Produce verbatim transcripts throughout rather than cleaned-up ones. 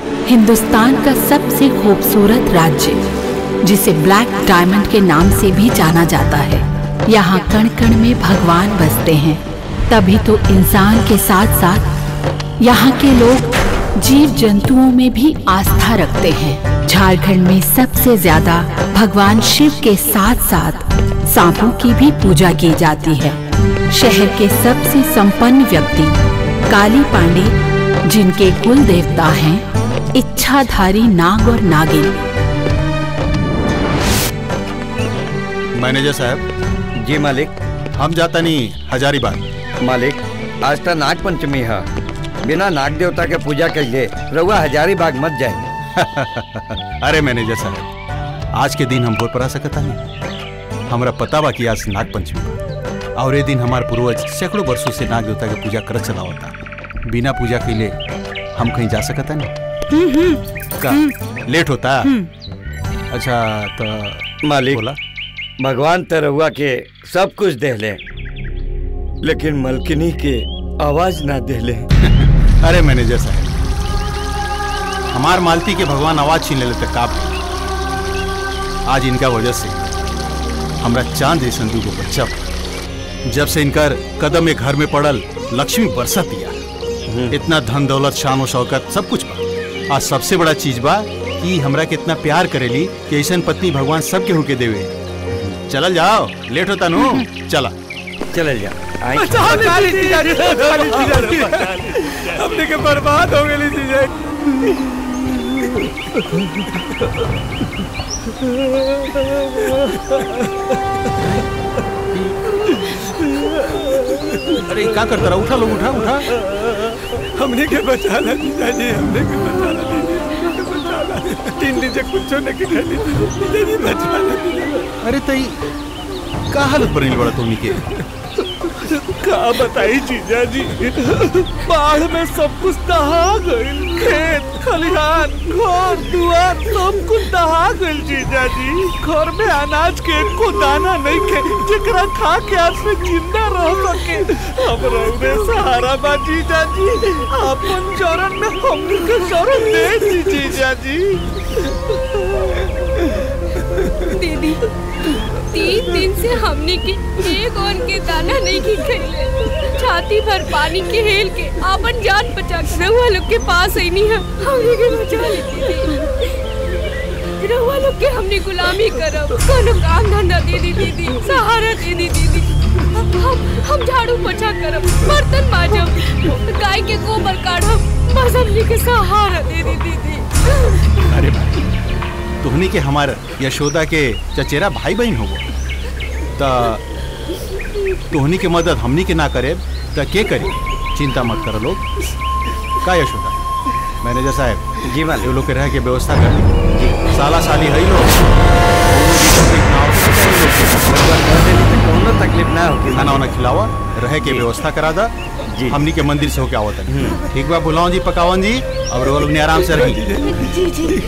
हिंदुस्तान का सबसे खूबसूरत राज्य जिसे ब्लैक डायमंड के नाम से भी जाना जाता है। यहाँ कण कण में भगवान बसते हैं, तभी तो इंसान के साथ साथ यहाँ के लोग जीव जंतुओं में भी आस्था रखते हैं। झारखंड में सबसे ज्यादा भगवान शिव के साथ साथ सांपों की भी पूजा की जाती है। शहर के सबसे संपन्न व्यक्ति काली पांडे, जिनके कुल देवता हैं इच्छाधारी नाग और नागिन। मैनेजर साहब। जी मालिक। हम जाता नहीं हजारीबाग। मालिक, आज तो नाग पंचमी है, बिना नाग देवता के पूजा के लिए रउआ हजारीबाग मत जाए। अरे मैनेजर साहब, आज के दिन हम बोल पड़ा सकता नहीं। हमारा पता बा कि आज नाग पंचमी और ये दिन हमारे पूर्वज सैकड़ों वर्षों से नाग देवता की पूजा कर चला होता। बिना पूजा के लिए हम कहीं जा सकता नहीं का? लेट होता। अच्छा तो मालिक बोला, भगवान तो रउआ के सब कुछ दे ले, लेकिन मलकिनी के आवाज ना दे ले। अरे मैनेजर साहब, हमार मालती के भगवान आवाज छीन लेते काप। आज इनका वजह से हमरा चांद जैसन दूगो बच्चा, जब से इनकर कदम में घर में पड़ल लक्ष्मी बरसत दिया। इतना धन दौलत शान और शौकत सब कुछ बा। आज सबसे बड़ा चीज बा कि हमरा के इतना प्यार करेली कि ऐसन पत्नी भगवान सबके होके देवे। चलल जाओ, लेट होता नु। चला चलल जा। हमने के बर्बाद हो गई चीजें। अरे क्या करता रहा? उठा लोग, उठा उठा। हमने के बचाना जीजाजी, हमने के बचाना जीजाजी, बचाना। तीन दिन से कुछ नहीं खाली जीजाजी, बचाना। अरे तई का हालत बनी बड़ा तुमनी के? का बताई जीजाजी, बाढ़ में सब कुछ दहा गइल। खेत खलिहान घर दुआर सब कुछ दहा गइल जीजाजी। घर में अनाज के एको दाना नहीं खे जेकरा खा के आज से जिंदा रह सके। हम रउरे सहारा बा जीजाजी, अपन चरण में हमनी के शरण दे दी जीजाजी। दीदी, तीन दिन से हमने के एक और के दाना नहीं की खैले। छाती भर पानी के हेल के अपन जान बचा कर रउआ लोग के पास आई नहीं है। हमने के बचा लेती थी। रउआ लोग के हमने गुलामी करब, कोनो काम धंधा दे दी दीदी, सहारा दे दी दीदी। हम हम झाड़ू पोछा करब, बर्तन मांजब, गाय के गोबर काढ़ब, बस हमने के सहारा दे दी दीदी। अरे भाई, तुहनी के हमार यशोदा के चचेरा भाई बहन हो ता तुहनी के मदद हमनी के ना करे तो के करी? चिंता मत करो लोग। का यशोदा? मैनेजर साहब जी मालिक, लोग के रह के व्यवस्था कर दी। जी साला साली है लोग, कोनो तकलीफ ना होगी। खाना वाना खिलावा, रह के व्यवस्था करा दा। जी हमनी के मंदिर से होके आवत है। ठीक बा बुलाओ जी, पकावन जी, और वो लोग ने आराम से रही। जी जी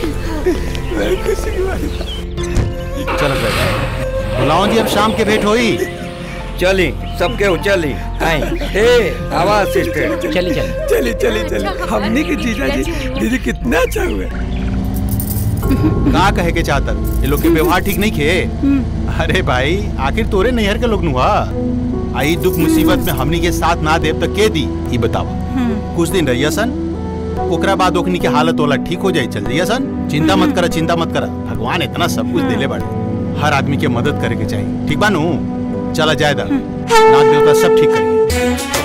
चलो बुलाओ जी, अब शाम के भेंट होई। चली सबके उचली आई। हे आवा असिस्टेंट, चली चली चली चली चली। हमने के जीजाजी दीदी कितना अच्छा हुआ। का कहे के चाहता? ये लोग के व्यवहार ठीक नहीं खे। अरे भाई, आखिर तोरे नैहर के लोग नुआ आई दुख मुसीबत में हमनी के साथ ना देव तो के दी? ये बतावा। कुछ दिन रहिया सन, ओकरा बाद ओखनी के हालत वाला ठीक हो जाए, चल जाइए सन। चिंता मत करा, चिंता मत करा। भगवान इतना सब कुछ देले बड़े, हर आदमी के मदद करे के चाहिए। ठीक बानू? चला जायदा, नाग देवता सब ठीक करिए।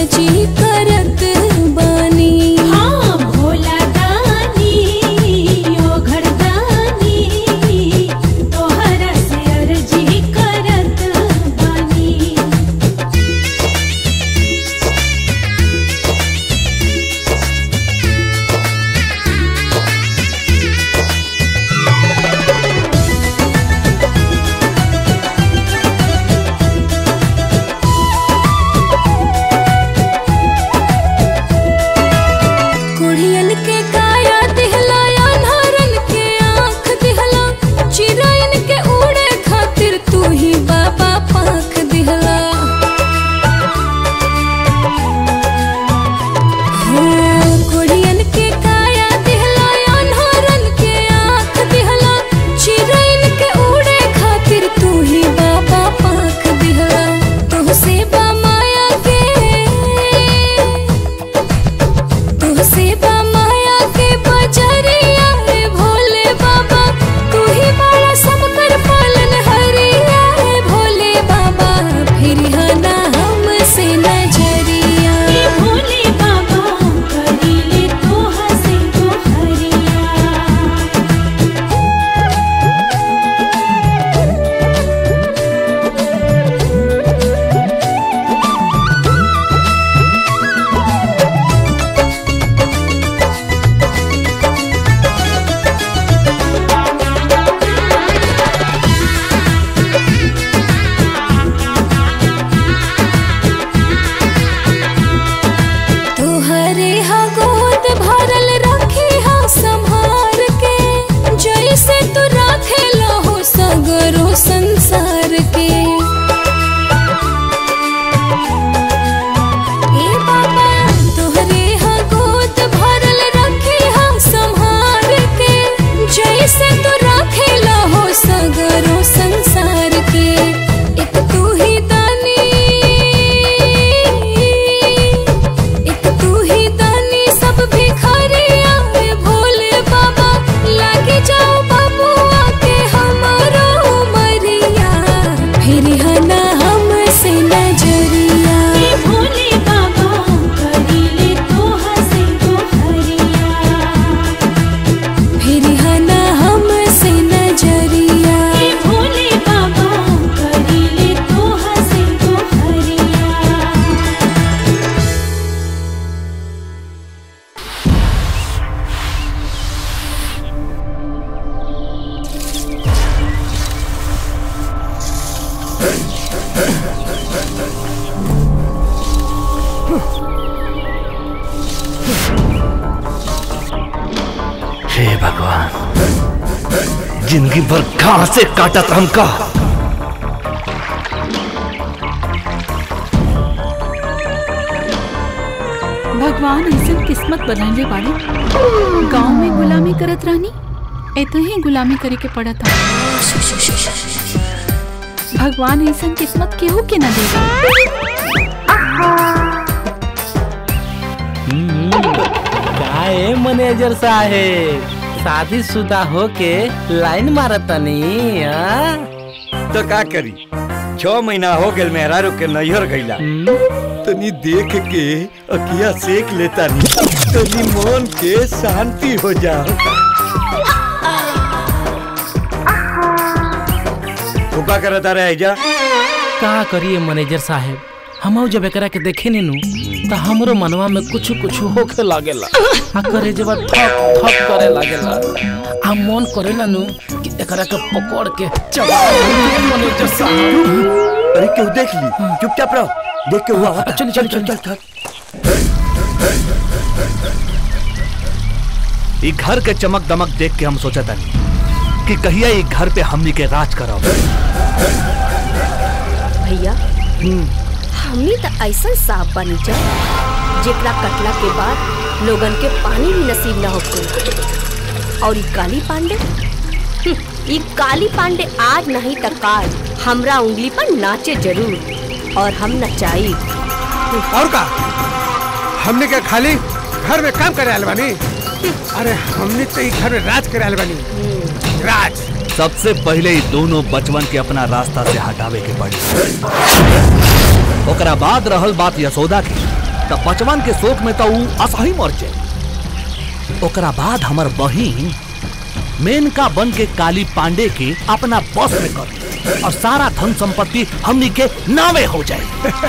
अर्जी करत बानी। हाँ भोला दानी ओ घरदानी तोहरा से अर्जी करत बानी। कुड़ियन के काया दिहला अनहरन के आँख दिहला चिरैन के उड़े खातिर तू ही बाबा पाख दिहला। हो कुड़ियन के काया दिहला अनहरन के आँख दिहला चिरैन के उड़े खातिर तू ही बाबा पाख दिहला। तुहसे बा माया के तुहसे बा माया के बजरिया रे भोले बाबा तू ही बड़ा सब कर पालन हरिया रे भोले बाबा फिर हना हमसे नजरिया भोले बाबा करीले तो हंसे तो हरिया। तुहरे हा गोद भरल रखी हा संभार के जैसे तू राखे लहो सगरो संसार के। ए बाबा तुहरे हा गोद भरल रखी हा संभार के जैसे तू राखे लहो सगरो संसार के। एक तू ही दानी एक तू ही दानी सब भिखारिया रे भोले बाबा लागे जाओ बबुआ के हमारो उमरिया फिर हना हमसे नजरिया भोले बाबा करीले तो हंसे तो हरिया। फिर हना हमसे नजरिया भोले बाबा करीले तो हंसे तो हरिया। हे भगवान, जिंदगी भर कहां से काटत हमका। भगवान ऐसन किस्मत बनैले बाड़ी गांव में गुलामी करत रहनी एतो ही गुलामी करे के पड़त था। भगवान ऐसन किस्मत केहू के न देगा। काहे मैनेजर साहेब शादीशुदा होके लाइन मारतनी? तो का करी, छह महीना हो गए मेहरारू के नैहर गईला। तनी देख के अखिया सेक लेता नी तनी मन के शांति हो जाओ। तू का करता रहे जा? का करिए मैनेजर साहेब, हम जब एकरा के देखे नीनू तो हमरो मनवा में कुछ कुछ होके लागेला। आ करे जब थप थप करे लागेला। आ मन करेला नु कि एकरा के पकड़ के चबा दे मैनेजर साहब। अरे क्यों देख ली, चुपचाप रहो, देख के हुआ। चल चल चल चल। ये घर के चमक दमक देख के हम सोचा था कि कहिया ये घर पे हमनी के राज कराओ। भैया हमनी तो ऐसा सांप बनी जा जेकरा कटला के बाद लोगन के पानी भी नसीब न होके। और ये काली पांडे, ये काली पांडे आज नहीं तो काल हमरा उंगली पर नाचे जरूर और हम नचाई। और का हमने क्या खाली घर में काम करे अलवानी? अरे हमने तो ये घर में राज करे अलवानी। राज सबसे पहले ही दोनों बचवन के अपना रास्ता से हटावे के पड़ी। ओकरा बाद रहल बात यशोदा की, तब बचवन के शोक में तो ऊ असही मर जाए। ओकरा बाद हमर बहिन मेनका बन के काली पांडे के अपना बस में कर और सारा धन संपत्ति हमनी के नामे हो जाए।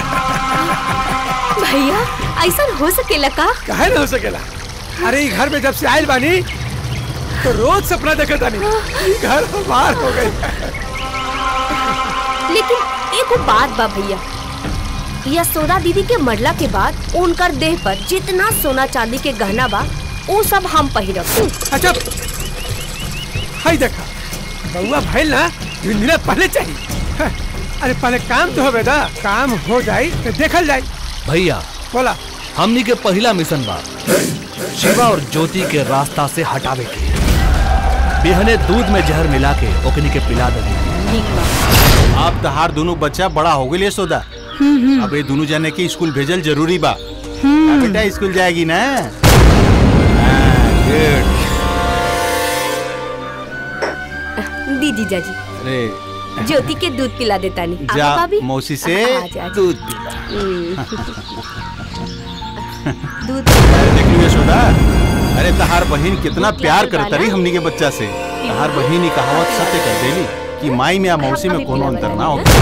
भैया ऐसा हो सकेला का? काहे न हो सकेला? अरे घर में जब से आयल बानी तो रोज सपना देखता नहीं घर बाहर हो गई। लेकिन एक बात बा भैया, यशोदा दीदी के मरला के बाद उनकर देह पर जितना सोना चांदी के गहना बा वो सब हम पहिरब। अच्छा हाय देखा बउआ भइल ना तीन दिन पहले चाहिए। अरे पहले काम तो होवे दा, काम हो जाए तो देखल जाए। भैया बोला हमनी के पहला मिशन बा शिवा और ज्योति के रास्ता से हटावे के। बिहने दूध में जहर मिला के ओकनी के पिला दे। आप तहार दोनों बच्चा बड़ा हो गए सोदा, अब ये दोनों जाने के स्कूल भेजल जरूरी बा। बेटा स्कूल जाएगी ना? दीदी जाजी अरे ज्योति के दूध पिला देता नहीं। जा मौसी से दूध पिला। दूध देख लियो सोदा, अरे तहार बहन कितना प्यार करता रही हमनी के बच्चा से। तहार बहन ही कहावत सत्य कर देली कि माई में या मौसी में कोनो अंतर ना हो।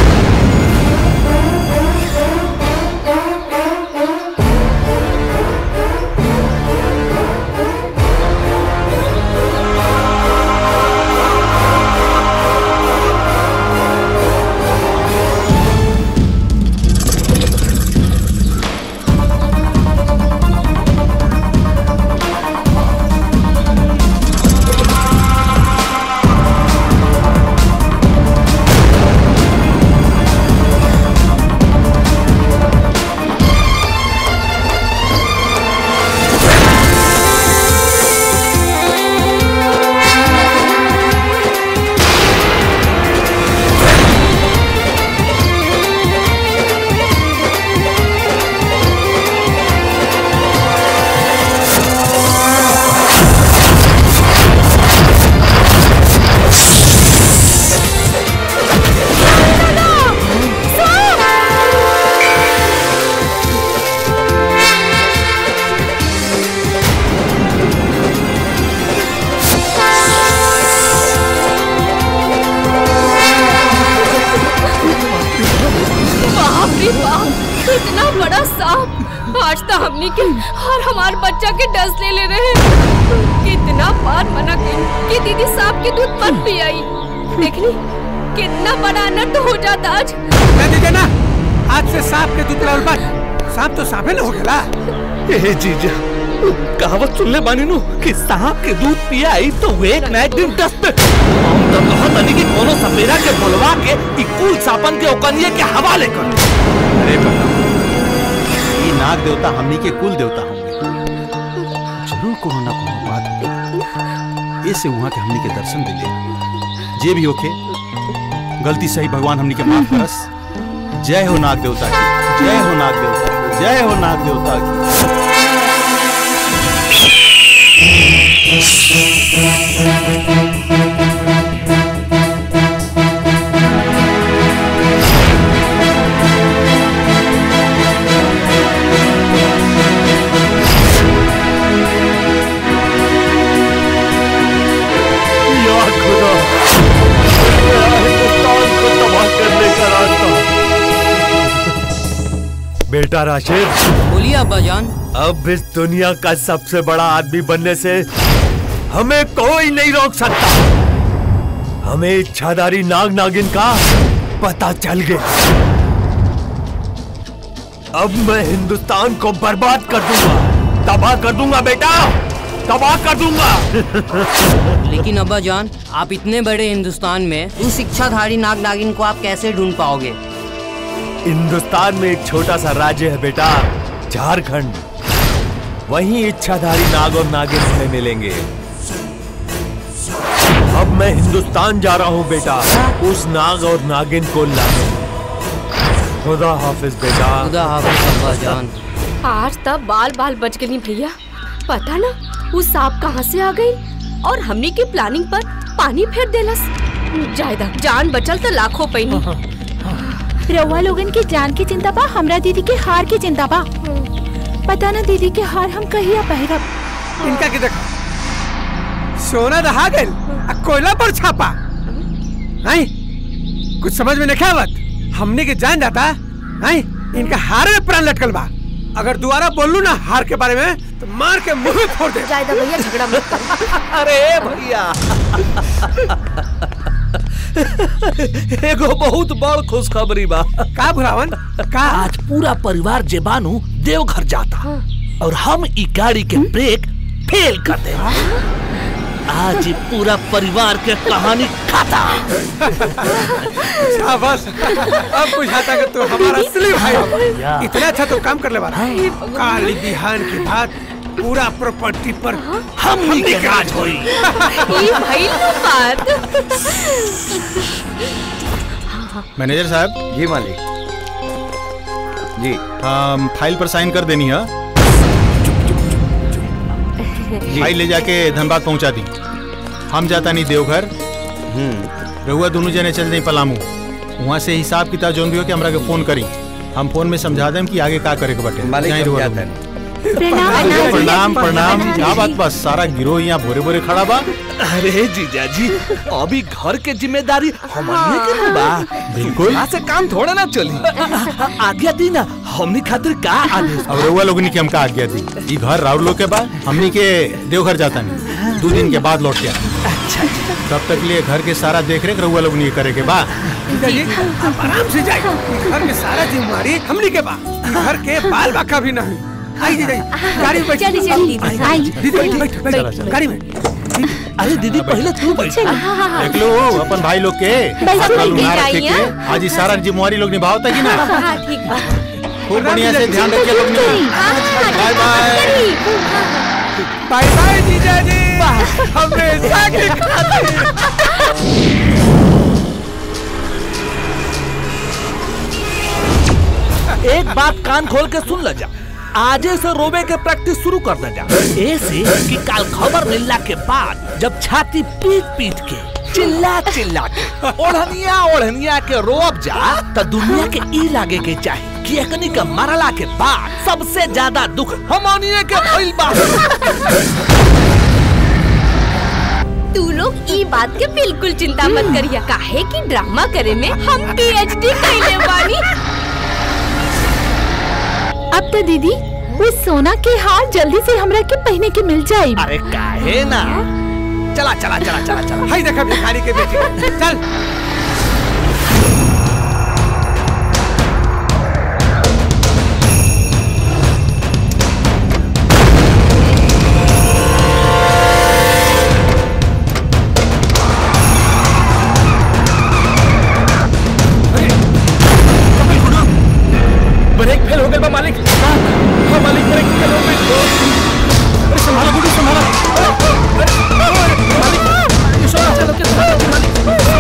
इतना बड़ा सांप आज तो हमनी के और हमारे बच्चा के डस ले ले रहे हैं। कितना बार मना की कि दीदी सांप के दूध मत पियाई। देखनी कितना बड़ा अनर्थ हो जाता आज। दीदी ना आज से सांप के दूध पिलाओ मत। सांप तो सांपे न हो गया। ए जीजा कहावत सुन ले बानी नु कि सांप के दूध पियाई तो एक ना एक दिन डस पे। हम तो कहत नहीं कि कोनो सपेरा के बोलवा के ई कुल सापन के ओकनिए के हवाले कर। अरे बाबा ये नाग देवता हमनी के कुल देवता होंगे, जरूर कोनो ना कोनो बात ऐसे वहाँ के हमनी के दर्शन दे ले। जे भी होके गलती सही भगवान हमनी के माफ करस। जय हो नाग देवता की, जय हो नाग देवता की, जय हो नाग देवता की। बेटा राशिद, बोलिए अब्बा जान। अब इस दुनिया का सबसे बड़ा आदमी बनने से हमें कोई नहीं रोक सकता। हमें इच्छाधारी नाग नागिन का पता चल गया। अब मैं हिंदुस्तान को बर्बाद कर दूंगा, तबाह कर दूंगा बेटा, तबाह कर दूंगा। लेकिन अब्बा जान आप इतने बड़े हिंदुस्तान में उस इच्छाधारी नाग नागिन को आप कैसे ढूंढ पाओगे? हिंदुस्तान में एक छोटा सा राज्य है बेटा, झारखंड। वहीं इच्छाधारी नाग और नागिन हमें मिलेंगे। अब मैं हिंदुस्तान जा रहा हूँ बेटा, उस नाग और नागिन को लाने। खुदा हाफिज बेटा। खुदा हाफिज अब्बा जान। आज तब बाल बाल बच गई भैया। पता ना वो सांप कहाँ से आ गई और हमनी की प्लानिंग पर पानी फेर देलस। जायदा जान बचल तो लाखों पैनी। रउआ लोगन की जान की चिंता बा, हमरा दीदी के हार की चिंता बा। पता ना दीदी के हार हम कहिया पहिरब। इनका के देखा सोना दहा गइल आ कोयला पर छापा। नहीं कुछ समझ में नहीं आवत। हमने के जान जाता नहीं इनका हार में प्राण लटकल बा। अगर दोबारा बोलूं ना हार के बारे में तो मार के मुंह फोड़ दे। जायदा भैया झगड़ा मत कर। अरे भैया एगो बहुत बड़ खुशखबरी बा। का भुलावन का? आज पूरा परिवार जेबानु देवघर जाता और हम ई गाड़ी के ब्रेक फेल कर दे। आज ये पूरा परिवार के कहानी खाता। शाबाश, अब बुझाता कि तू हमारा असली भाई हो। इतना अच्छा तो काम कर ले बारा। काली बिहान की बात पूरा प्रॉपर्टी पर हम ही के राज होई। ये भाई बात। मैनेजर साहब। जी मालिक जी। हम फाइल पर साइन कर देनी है। फाइल ले जाके धनबाद पहुंचा दी। हम जाता नहीं देवघर। रहुआ दोनों जने चल जाए पलामू। वहाँ से हिसाब किताब जो भी हो के हमरा के फोन करी। हम फोन में समझा दें कि आगे का करे के बटे। मालिक प्रणाम प्रणाम प्रणाम। क्या बात बस सारा गिरोह यहाँ भोरे भोरे खड़ा बा। अरे जीजा जी अभी घर के जिम्मेदारी हमने के बा। बिल्कुल यहाँ से काम थोड़ा ना चली। आज्ञा दी ना हमने खातिर का आदेश। अब रहुआ लोगनी के हम का आज्ञा दी। ये घर राउर लोग के बाद हमनी के देवघर जाता नहीं। दो दिन के बाद लौट के अच्छा तब तक लिए घर के सारा देख रेख रहुआ लोगनी करे के बाद आराम से जाए। घर में सारा जिम्मेदारी हमनी के बा। घर के बाल बाका भी नहीं। आई दीदी गाड़ी में बैठ। चली चली आई दीदी बैठ बैठ बैठ गाड़ी में। अरे दीदी पहले तू बैठ। देख लो अपन भाई लोग के आज ही सारा जिम्मेवारी लोग निभाओ तक ना। ठीक बा। खूब बढ़िया से ध्यान रखिए लोग। बाय बाय बाय बाय जीजा जी। हमेशा के खातिर। एक बात कान खोल के सुन ल जा। आजे से रोबे के प्रैक्टिस शुरू कर दे जा। ऐसे कि कल खबर मिलला के बाद जब छाती पीट पीट के चिल्ला चिल्ला के ओढ़निया ओढ़निया के रोब जा तो दुनिया के ई लागे के चाहिए कि एकनी के मरला के बाद सबसे ज्यादा दुख हमनिए के भइल बा। तू लोग ई बात के बिल्कुल चिंता मत करिया। काहे कि ड्रामा करे में हम पीएचडी कइले बानी। अब तो दीदी वो सोना के हार जल्दी से हमरा के पहने के मिल जाए। अरे काहे ना। चला चला चला चला चला। हाय देखा भिखारी के बेटी चल। ब्रेक फेल हो गया बा मालिक। हाँ मालिक ब्रेक फेल हो गई। अरे संभालो गुड्डू संभालो। मालिक ये सोना चलो के मालिक मालिक।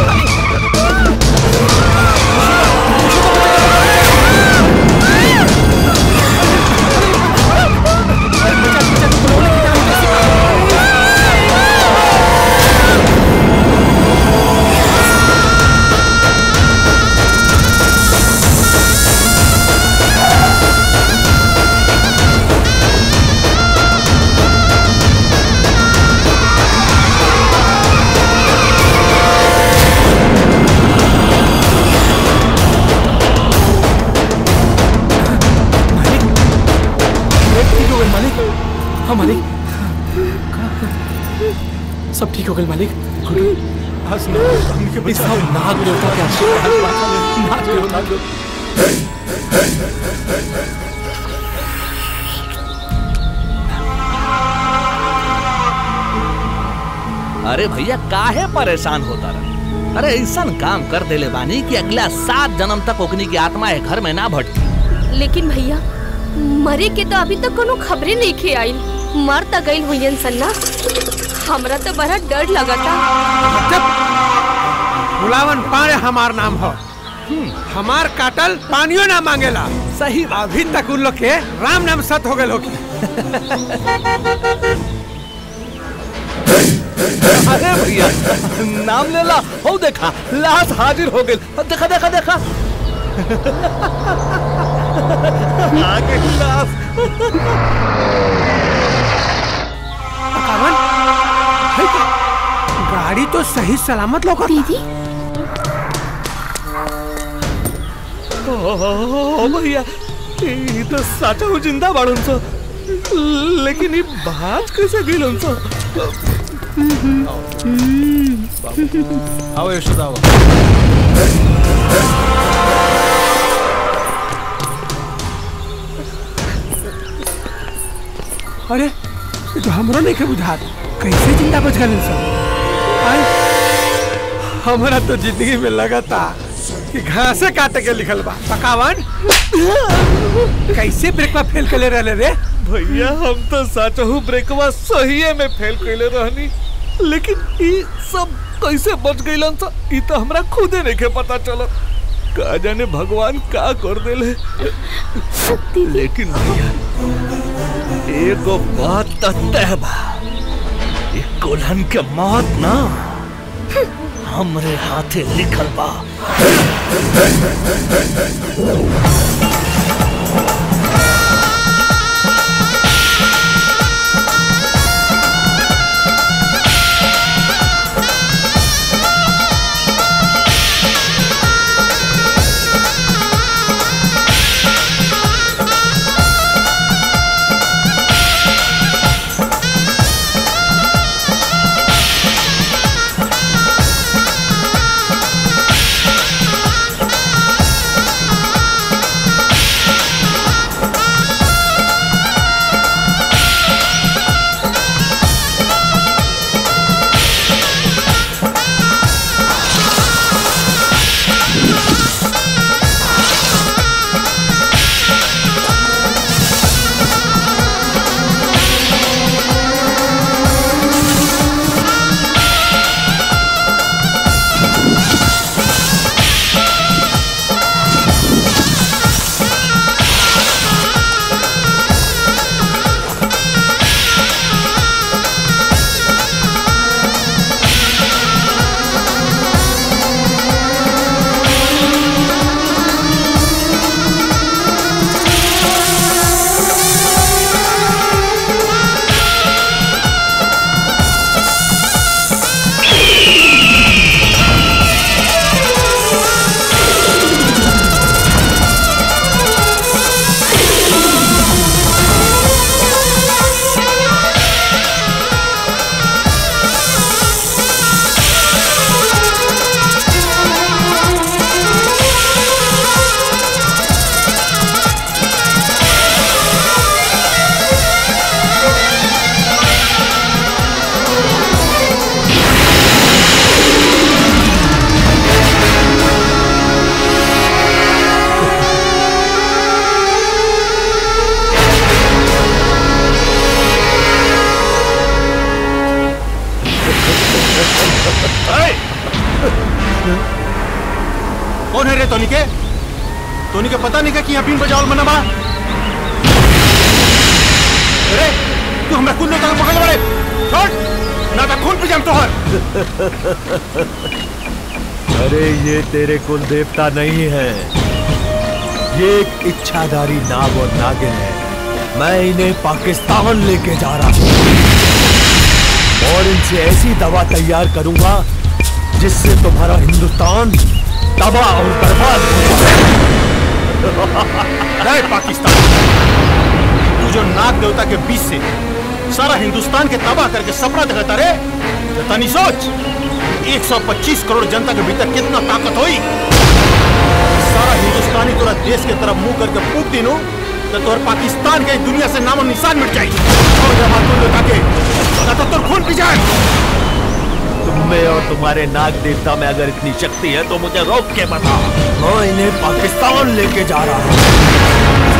हाँ मालिक सब ठीक हो गए मालिक। हंस ना हमके बचा। नाग देवता के आशीर्वाद नाग देवता के। अरे भैया काहे परेशान होता रहा। अरे ऐसा काम कर देले बानी कि अगला सात जन्म तक ओकनी की आत्मा है घर में ना भटकी। लेकिन भैया मरे के तो अभी तक कोनो खबरें नहीं खे आई। मर त गई हुई सन्ना। हमरा तो बड़ा डर लगता। भुलावन पारे हमार नाम हो। हमार काटल पानियो ना मांगेला। सही अभी तक उन लोग के राम नाम सत हो गए लोग। अरे भैया नाम लेला हो देखा लाश हाजिर हो गई। देखा देखा देखा आगे लाश। सही सलामत लौका दीदी ओ भैया ये तो साचा हूँ जिंदा बाड़ून सो, लेकिन ये बात कैसे गई लोन सो? आओ यशोदा आओ। अरे ये तो हमरा नहीं के बुझात कैसे जिंदा बच गए सब। हमारा तो जिंदगी में लगा था कि घासे काटे के लिखल बा पकावन कैसे ब्रेकवा फेल कर ले रहे रे। भैया हम तो सच हूँ ब्रेकवा सही में फेल कैले रहनी, लेकिन ये सब कैसे बच गई लन सा ये तो हमरा खुदे नहीं के पता चलो। का जाने भगवान का कर देले। लेकिन भैया एगो बात तो तय बा, ये कोल्हन के मौत ना हमरे हाथे लिखल बा। कौन है रे तोनी के? तोनी के पता नहीं का कि यहाँ बीन बजावल मना बा? अरे तू हमरा कुल लोग पकड़ वाले छोड़ ना तो खून पे जाम तोहर। अरे ये तेरे कुल देवता नहीं है, ये एक इच्छाधारी नाग और नागिन है। मैं इन्हें पाकिस्तान लेके जा रहा हूँ और इनसे ऐसी दवा तैयार करूंगा जिससे तुम्हारा हिंदुस्तान तबाह और बर्बाद हो जाए। पाकिस्तान तू जो नाग देवता के बीच से सारा हिंदुस्तान के तबाह करके सपना दिखाता रे, तो तनी सोच एक सौ पच्चीस करोड़ जनता के भीतर कितना ताकत होई। सारा हिंदुस्तानी तोरा देश के तरफ मुंह करके फूक दिनू तो तोर पाकिस्तान के दुनिया से नामो निशान मिट जाए और जब तू लगा के तो तोर खून पी जाए। तुम्हें और तुम्हारे नाग देवता में अगर इतनी शक्ति है तो मुझे रोक के बता, मैं इन्हें पाकिस्तान लेके जा रहा हूँ।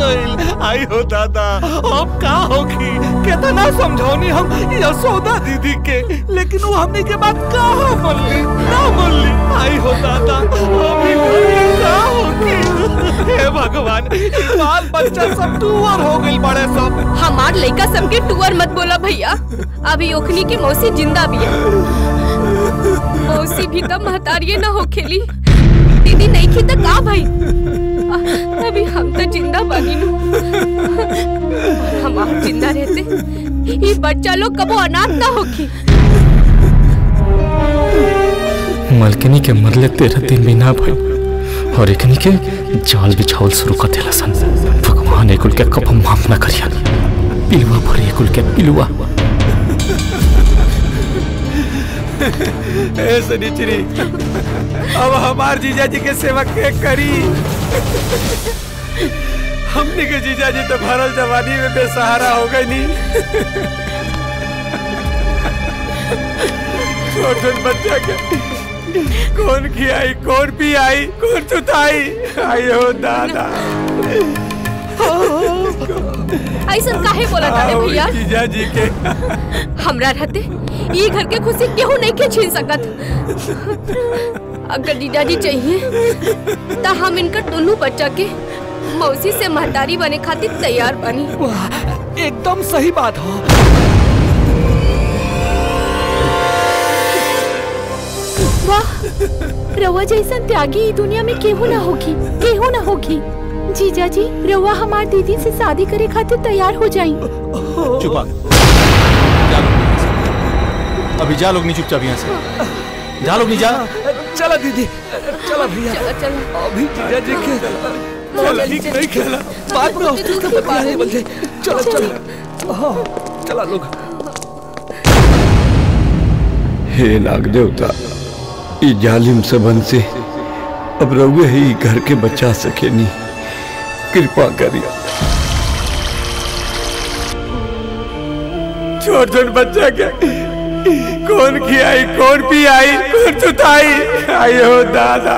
गई। आई हो दादा, अब का होगी? कितना समझौनी हम यशोदा दीदी के, लेकिन वो हमने के बात कहा बोली ना बोली। आई हो दादा, अभी का होगी? हे भगवान, बाल बच्चा सब टूअर हो गई बड़े सब। हमार लड़का सबके टूअर मत बोला भैया। अभी ओखनी की मौसी जिंदा भी है। मौसी भी तो महतारिये न हो खेली। दीदी नहीं की तो का भाई? अभी हम तो जिंदा बानी नु। हम आप जिंदा रहते ये बच्चा लोग कबो अनाथ ना होगी। मलकिनी के मरले तेरह दिन भी ना भाई और एकनी के जाल बिछावल शुरू कर देला सन। भगवान एकुल के कब माफ ना करिया। पिलुआ भर एकुल के पिलुआ। ए सनीचरी, अब हमार जीजा जी के सेवा के करी। हमने के जीजा जी तो भरल जवानी में बेसहारा हो गई नहीं। छोटे बच्चा के कौन खियाई, कौन पियाई, कौन सुताई? आयो दादा, ऐसा काहे बोला था भैया? जीजा जी के हमरा रहते ये घर के खुशी केहू नहीं के छीन सकत। अगर जीजा जी चाहिए तो हम इनका दोनों बच्चा के मौसी से महतारी बने खातिर तैयार बनी। एकदम सही बात हो। वाह, रवा जैसा त्यागी दुनिया में केहू ना होगी, केहू ना होगी। जीजा जी, रवा हमार दीदी से शादी करे खातिर तैयार हो जाई। चुप आ। अभी जा लोग नहीं, चुपचाप यहाँ से जा लोग नहीं। जा चला दीदी, चला भैया। चला चला। अभी जीजा जी के चला ठीक नहीं खेला। बात में ऑफिस का पता नहीं बन जाए। चला चला। हाँ चला लोग। हे नाग देवता, ई जालिम सबन से अब रउए ही घर के बचा सके नहीं, कृपा करिए। छोट छोट बच्चा के कौन खियाई, कौन पियाई, कौन सुताई? आयो दादा,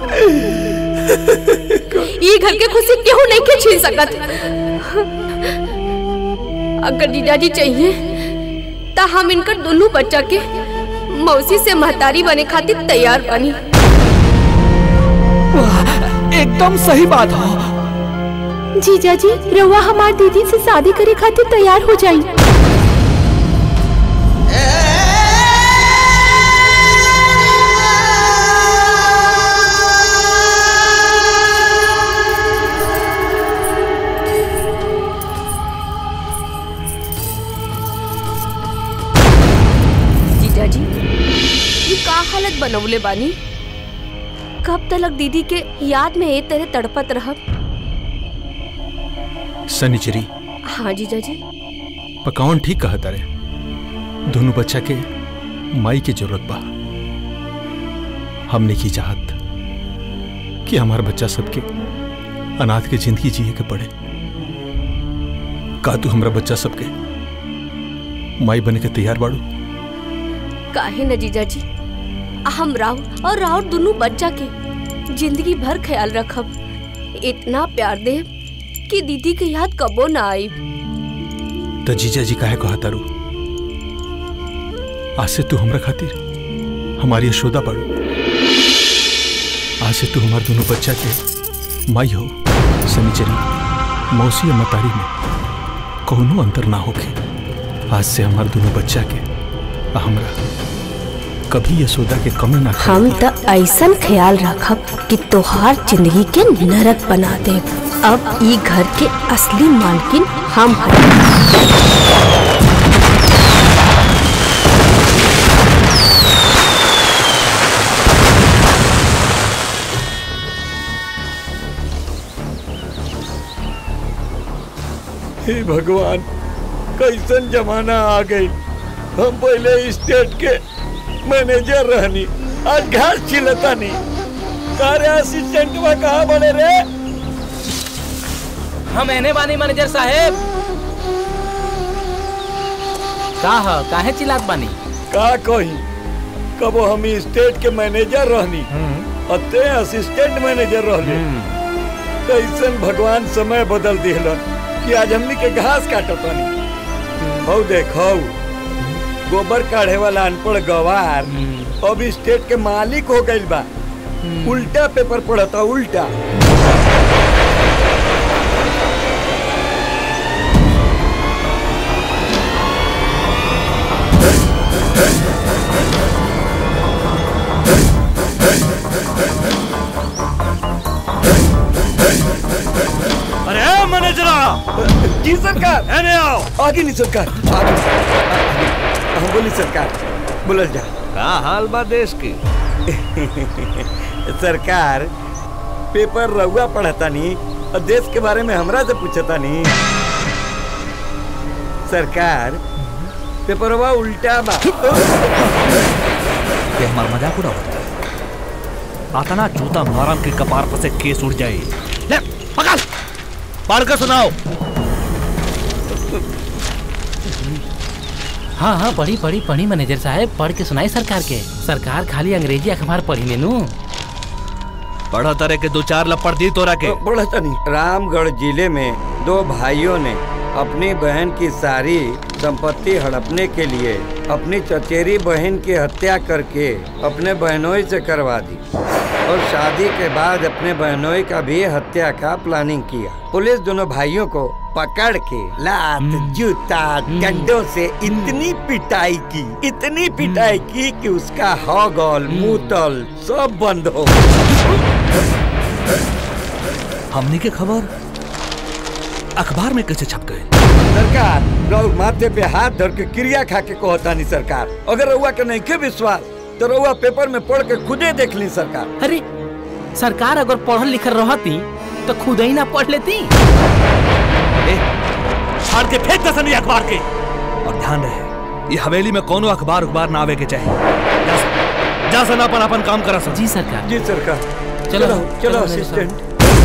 ये घर के खुशी केहू नहीं के छीन सकत। अगर जीजा जी चाहिए तो हम इनका दोनों बच्चा के मौसी से महतारी बने खातिर तैयार बनी। एकदम सही बात हो। जीजा जी, रवा हमार दीदी से शादी करे खातिर तैयार हो जाई। जीजा जी, ये का हालत बनवले बानी? कब तक दीदी के याद में ए तरह तड़पत रहब? सनीचरी, हाँ जीजा जी। पकावन ठीक कहा तारे। दोनों बच्चा के माई की जरूरत बा। हमने की चाहत कि हमारा बच्चा सबके अनाथ के जिंदगी जिए के पड़े। का तू हमारा बच्चा सबके माई बने के तैयार बाड़ू? काहे न जीजा जी, हम राहुल और राहुल दोनों बच्चा के जिंदगी भर ख्याल रखब। इतना प्यार दे कि दीदी के याद कबो ना आई। तो जीजा जी काहे कहा तारू? आज से तू हमरा खातिर हमारी यशोदा पड़ू। आज से तू हमारे दोनों बच्चा के माई हो। सनीचरी, मौसी या मतारी में कोनो अंतर ना होके। आज से हमारे दोनों बच्चा के हमरा कभी यशोदा के कमी ना। हम तो ऐसा ख्याल रखब कि तोहार जिंदगी के नरक बना दे। अब ई घर के असली मालकिन हम हैं। हे भगवान, कैसन जमाना आ गई। हम पहले स्टेट के मैनेजर रहनी, आज घास छिलता नहीं। कार्य असिस्टेंट में कहा बने रे? हम एने बानी मैनेजर साहेब। का ह काहे चिल्लात बानी? का कही, कबो हम स्टेट के मैनेजर रहनी, अते असिस्टेंट मैनेजर रहनी। कैसन भगवान समय बदल दिलन कि आज हमनी के घास काटतानी। हौ देखो गोबर काढ़े वाला अनपढ़ गवार अब स्टेट के मालिक हो गइल बा। उल्टा पेपर पढ़ता उल्टा। अरे मैनेजरा जी सरकार। एने आओ। आगे नहीं सरकार आगे। हम बोली सरकार बोलल जा। का हाल बा देश की? सरकार पेपर रउआ पढ़ता नहीं और देश के बारे में हमरा से पूछता नहीं। सरकार पेपरवा उल्टा बा। ये हमार मजाक उड़ावत है। आता ना जूता मारम के कपार पर से केस उड़ जाए। ले पकड़ पढ़ कर सुनाओ। हाँ हाँ पढ़ी पढ़ी पढ़ी मैनेजर साहब, पढ़ के सुनाई सरकार के। सरकार खाली अंग्रेजी अखबार पढ़ी नेनू। पढ़ा तरह के दो चार लपड़ दी तोरा के। पढ़ता नहीं। रामगढ़ जिले में दो भाइयों ने अपनी बहन की सारी संपत्ति हड़पने के लिए अपनी चचेरी बहन की हत्या करके अपने बहनोई से करवा दी और शादी के बाद अपने बहनोई का भी हत्या का प्लानिंग किया। पुलिस दोनों भाइयों को पकड़ के लात जूता डंडों से इतनी पिटाई की इतनी पिटाई की कि उसका हौगल मुतल सब बंद हो। हमनी के खबर अखबार में कैसे छप गए? सरकार रउआ माथे पे हाथ धर के क्रिया खा के कहता नहीं सरकार। अगर रउआ के नहीं के विश्वास तो रउआ पेपर में पढ़ के खुदे देख ली सरकार। अरे सरकार अगर पढ़ल लिखल रहती तो खुद ही ना पढ़ लेती। फाड़ के फेंक दसनी अखबार के। और ध्यान रहे ये हवेली में कोनो अखबार अखबार ना आवे के चाहिए। जा सन अपन अपन काम करा सब। जी सरकार। जी सरकार। चलो चलो, चलो असिस्टेंट।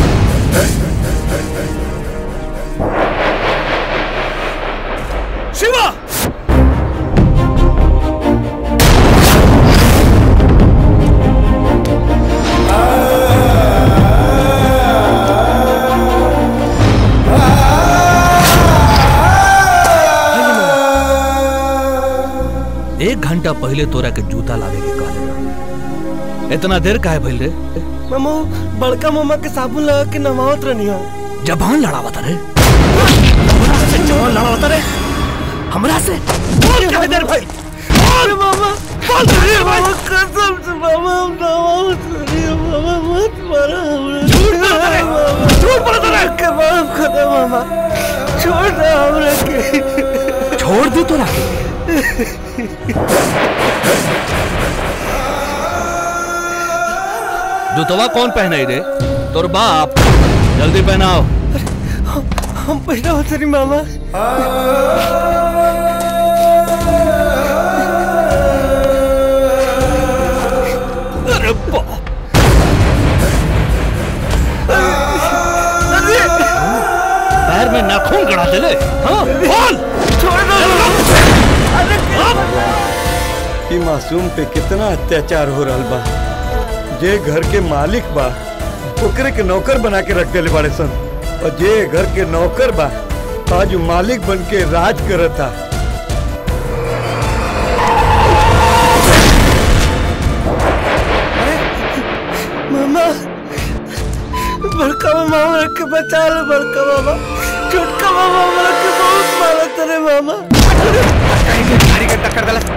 शिवा एक घंटा पहले तोरा के जूता लावे के कहले। इतना देर काहे भइल रे? मामू बड़का मामा के साबुन लगा के नमावत रहनी हो। जबान लड़ावत रे? हमरा से जबान लड़ावत रे? हमरा से बोल काहे देर भाई? अरे मामा बोल रे मामा कसम से मामा हम नमावत रहनी हो। मामा मत मारो हमरा। झूठ बोलत रे? झूठ बोलत रे? के माफ कर दे मामा। छोड़ दे हमरा के। छोड़ दे तोरा के? जूतवा कौन पहनाई रे? तोर बाप। जल्दी पहनाओ। हम पहनाओ तेरी मामा। अरे बाप। पैर में नाखून गड़ा दे ले। हाँ बोल। छोड़ दो। कि मासूम पे कितना अत्याचार हो रहा बा। जे घर के मालिक बा ओकरे के नौकर बना के रख देले बाड़े सन और जे घर के नौकर बा आज मालिक बन के राज करता। मामा बड़का मामा हमरा के बचा लो। बड़का मामा छोटका मामा हमरा के बहुत मारत रे मामा। गाड़ी के टक्कर देला।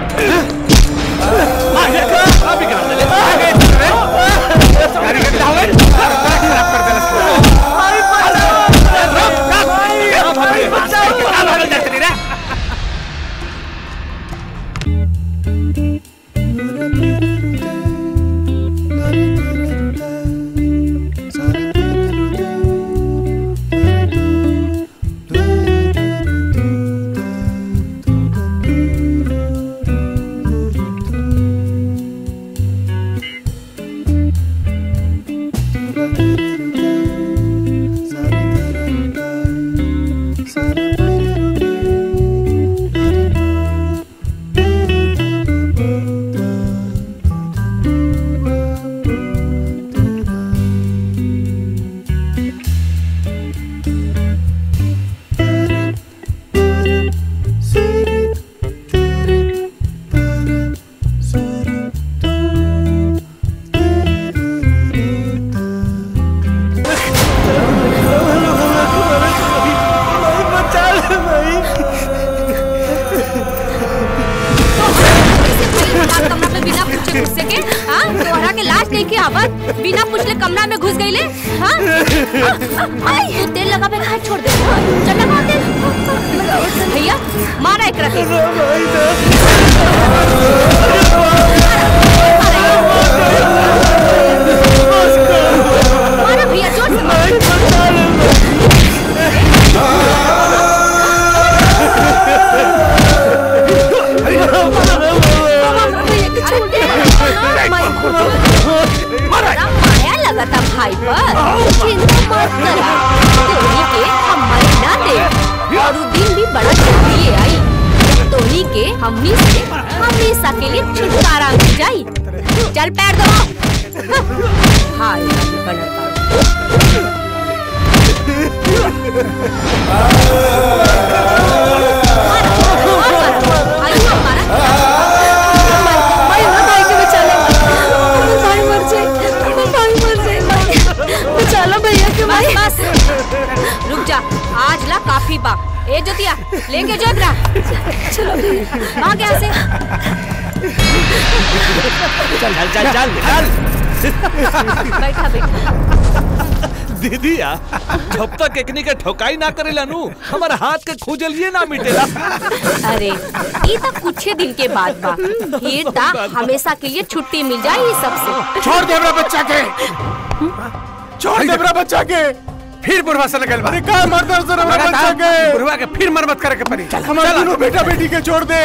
आगे का अभी कर दे। आगे रे गाड़ी के डाले खराब कर देला। भाई बचाओ भाई बचाओ। क्या भागल जाते रे? नहीं के आवत, बिना पूछले कमरा में घुस गईले। हाँ? तू तेल लगा पे खाए छोड़ दे। चल लगा तेल। भैया मारा एक रखे। मारा भैया जोर से मारा। माया लगा था भाई पर, चिंता मत कर, तोनी के हमारे ना दे। और वो दिन भी बड़ा जल्दी आई, तोनी के हमनी से हमेशा के लिए छुटकारा मिल जाई। चल पैर दो। हाय बना रुक जा, आज ला काफी बा। ए जोतिया लेके जो एकरा। चलो भाग यहाँ से। चल चल चल चल चल। बैठा बैठा। दीदिया जब तक एकनी के ठोकाई ना करेला नु हमारे हाथ के खुजलिए ना मिटेला। अरे ये तो कुछ दिन के बाद बा, फिर ता हमेशा के लिए छुट्टी मिल जाए ये सबसे। छोड़ दे अपना बच्चा के, छोड़ दे अपना बच्चा के। फिर बुढ़वा से लगल बा। का मरता सर हमारे बच्चा के। बुढ़वा के फिर मरम्मत करे के पड़ी। हमारे दोनों बेटा बेटी के छोड़ दे।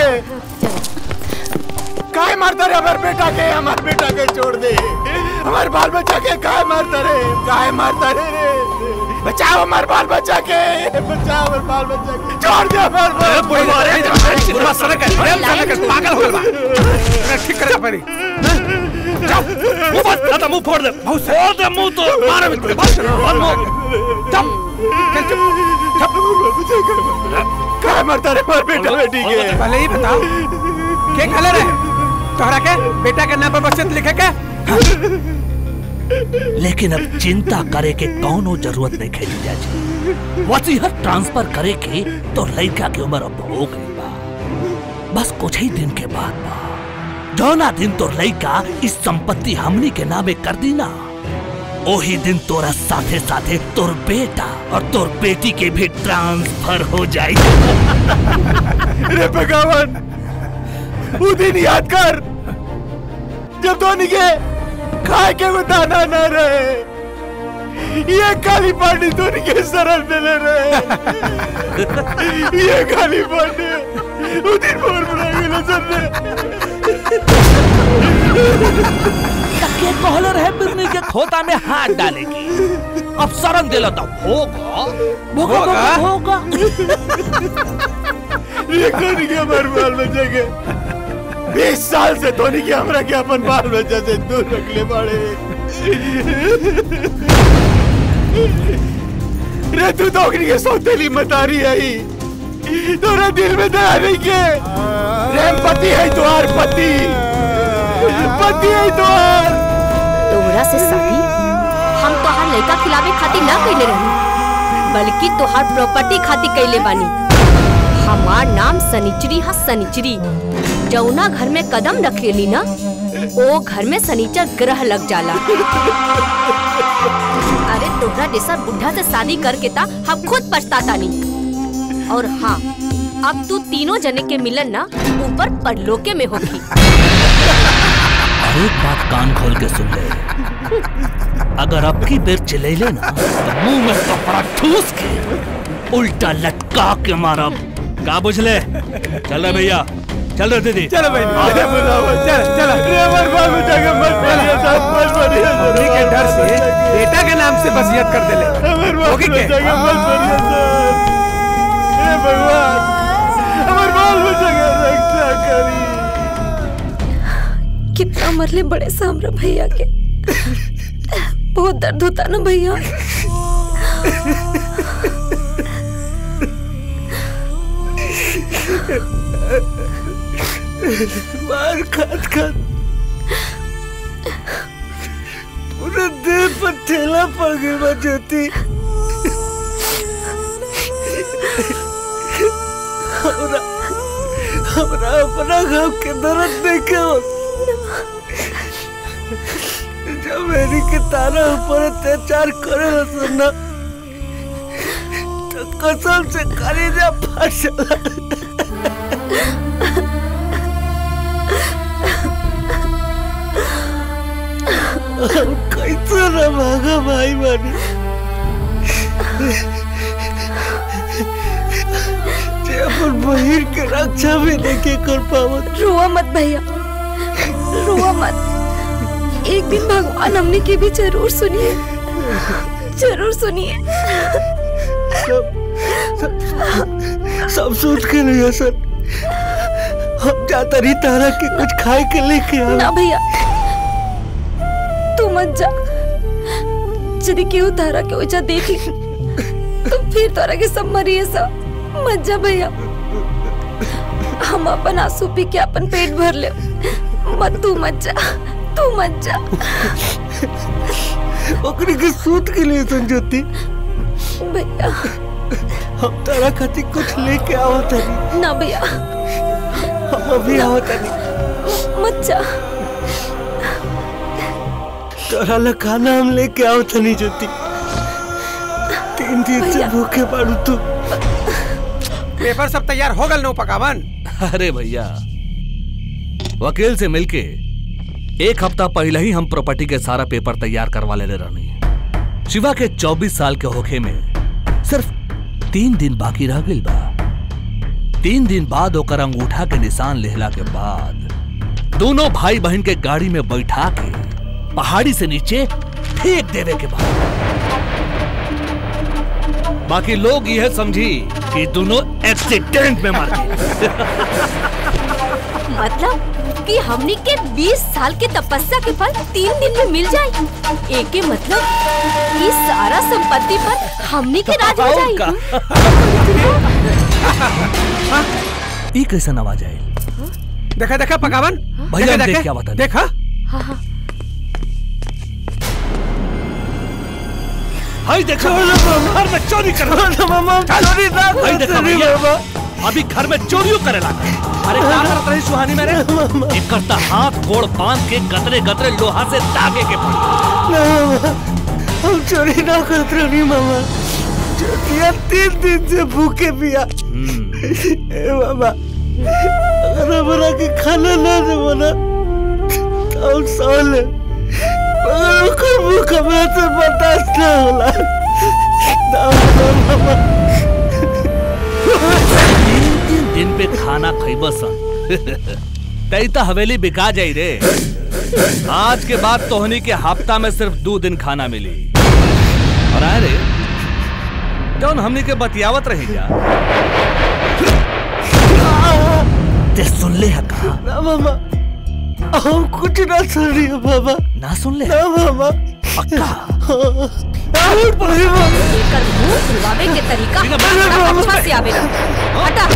काय मारता रे हमारे बेटा के, हमारे बेटा के छोड़ दे। हमारे बाल बच्चा के काय मारता रे, काय मारता रे रे। बचाओ हमारे बाल बच्चा के, बचाओ हमारे बाल बच्चा के, छोड़ दे हमारे बाल। बुढ़वा रे बुढ़वा सड़क है, प्रेम सड़क है, पागल हो गया बा। ठीक करे के पड़ी। जाओ मुंह बंद कर, मुंह फोड़ दे, फोड़ दे मुंह तो मारे में बस और मुंह चुप चल चुप चुप। काय मारता रे हमारे बेटा बेटी के। पहले ही बताओ के कलर है तोहरा के बेटा के नाम पर बचत लिखे के। लेकिन अब चिंता करे के कौनो जरूरत नहीं है जीजा जी। वसीयत ट्रांसफर करे के तो लड़का की उम्र अब हो गई बा, बस कुछ ही दिन के बाद बा। जौना दिन तोर लड़का इस संपत्ति हमनी के नामे कर दी ना, ओही दिन तोरा साथे साथे तोर बेटा और तोर बेटी के भी ट्रांसफर हो जाए। रे भगवान, वो दिन याद कर जब धोनी के खाए के वो दाना न रहे, ये काली पानी धोनी के सरल मिले रहे। ये काली पानी वो दिन बोर बना मिले सबने। तके कहले रहे बिरनी के खोता में हाथ डालेगी, अब शरण दिला तो होगा होगा होगा। ये धोनी के हमारे बाल बच्चे के बीस साल से धोनी के हमरा के अपन बाल बच्चा से दूर रखले बाड़े। रे तू दोगनी के सौतेली मतारी आई, तोरा दिल में दया नहीं के। प्रेम पति है तुम्हार पति, पति है तुम्हार। तोहरा से शादी हम तोहार लड़का खिलावे खातिर ना कइले रही, बल्कि तोहार प्रॉपर्टी खातिर कइले बानी। हमार नाम सनिचरी है, सनिचरी। जौना घर में कदम रखेली ना, ओ घर में सनीचर ग्रह लग जाला। अरे तोहरा जैसा बुढ़ा से शादी करके ता हम खुद पछताता नहीं। और हाँ, अब तू तीनों जने के मिलन ना ऊपर परलोके में होगी। एक बात कान खोल के सुन ले, अगर अब की बेर चिल्ले ना तो मुंह में कपड़ा ठूस के उल्टा लटका के मारा। का बुझले? चल भैया, चल रहे दीदी, चलो भाई, चल चल। हमारे बाल बच्चा के मत मारिए साहब, मत मारिए। धोनी के डर से बेटा के नाम से वसीयत कर देले। हमारे बाल बच्चा के मत मारिए साहब। हे भगवान, हमारे बाल बच्चा के रक्षा करी। कितना मरले बड़े सामरा भैया के, बहुत दर्द होता ना भैया। मार खात खात पूरे देह पर ठेला पड़ गई बा ज्योति। हमरा हमरा अपना घाव के दर्द देखे मेरी के तारा ऊपर अत्याचार करे सुनना तो कसम से कलेजा फटला। कैसे ना भागा भाई बनी अपन बहिर के रक्षा भी नहीं कर पावत। रोआ मत भैया, रोआ मत। एक दिन भगवान हमने की भी जरूर सुनिए, जरूर सुनिए। सब, सब, सब सोच के नहीं है सर। हम जाता नहीं तारा के कुछ खाए के लेके आ। ना भैया तू मत जा। यदि केहू तारा के वजह देख ली तो फिर तारा के सब मरी है सब। मत जा भैया, हम अपन आंसू पी के अपन पेट भर ले। मत तू मत जा, तू मत जा। ओकरे के सूत के लिए संजोती भैया हम तारा खातिर कुछ लेके आवत नहीं। ना भैया हम अभी आवत नहीं। मत जा। तारा ला खाना हम लेके आवत नहीं जोती। तीन दिन से भूखे पड़ू तू। पेपर सब तैयार हो गल नो पकावन। अरे भैया वकील से मिलके एक हफ्ता पहले ही हम प्रॉपर्टी के सारा पेपर तैयार करवा ले रहनी। शिवा के चौबीस साल के होखे में सिर्फ तीन दिन बाकी रह गई बा। तीन दिन बाद ओकर अंगूठा के निशान लेहला के बाद दोनों भाई बहन के गाड़ी में बैठा के पहाड़ी से नीचे फेंक देवे के बाद बाकी लोग यह समझी कि दोनों एक्सीडेंट में मर गए। मतलब कि हमनी के बीस साल के तपस्या के फल तीन दिन में मिल जाए। एक के मतलब कि सारा संपत्ति पर हमनी के राज हो जाए। ये कैसा आवाज आई? देखा देखा पकावन भैया देख क्या बता। देखा हाय देखो घर में चोरी कर मामा चोरी ना भाई देखो भैया अभी घर में चोरियों करे लगा। अरे क्या करत रही सुहानी मेरे? एक करता हाथ गोड़ बांध के गतरे गतरे लोहा से दागे के पड़ी। हम चोरी ना करते रही मामा। चोटिया तीन दिन से भूखे पिया। ए बाबा अगर हमारा के खाना ना दे बना तो हम सो ले। मगर कोई भूखा में से बर्दाश्त ना होला। तीन तीन दिन पे खाना खइबा सन तई तो हवेली बिका जाई रे। आज के बाद तोहनी के हफ्ता में सिर्फ दो दिन खाना मिली। और आए रे जौन हमनी के बतियावत रही जा ते सुन ले हका? ना मामा हम कुछ ना सुन रही है बाबा। ना सुन ले? ना बाबा पक्का? एकर मुंह खुलवावे के तरीका बड़ा अच्छा से आवेला। हटा।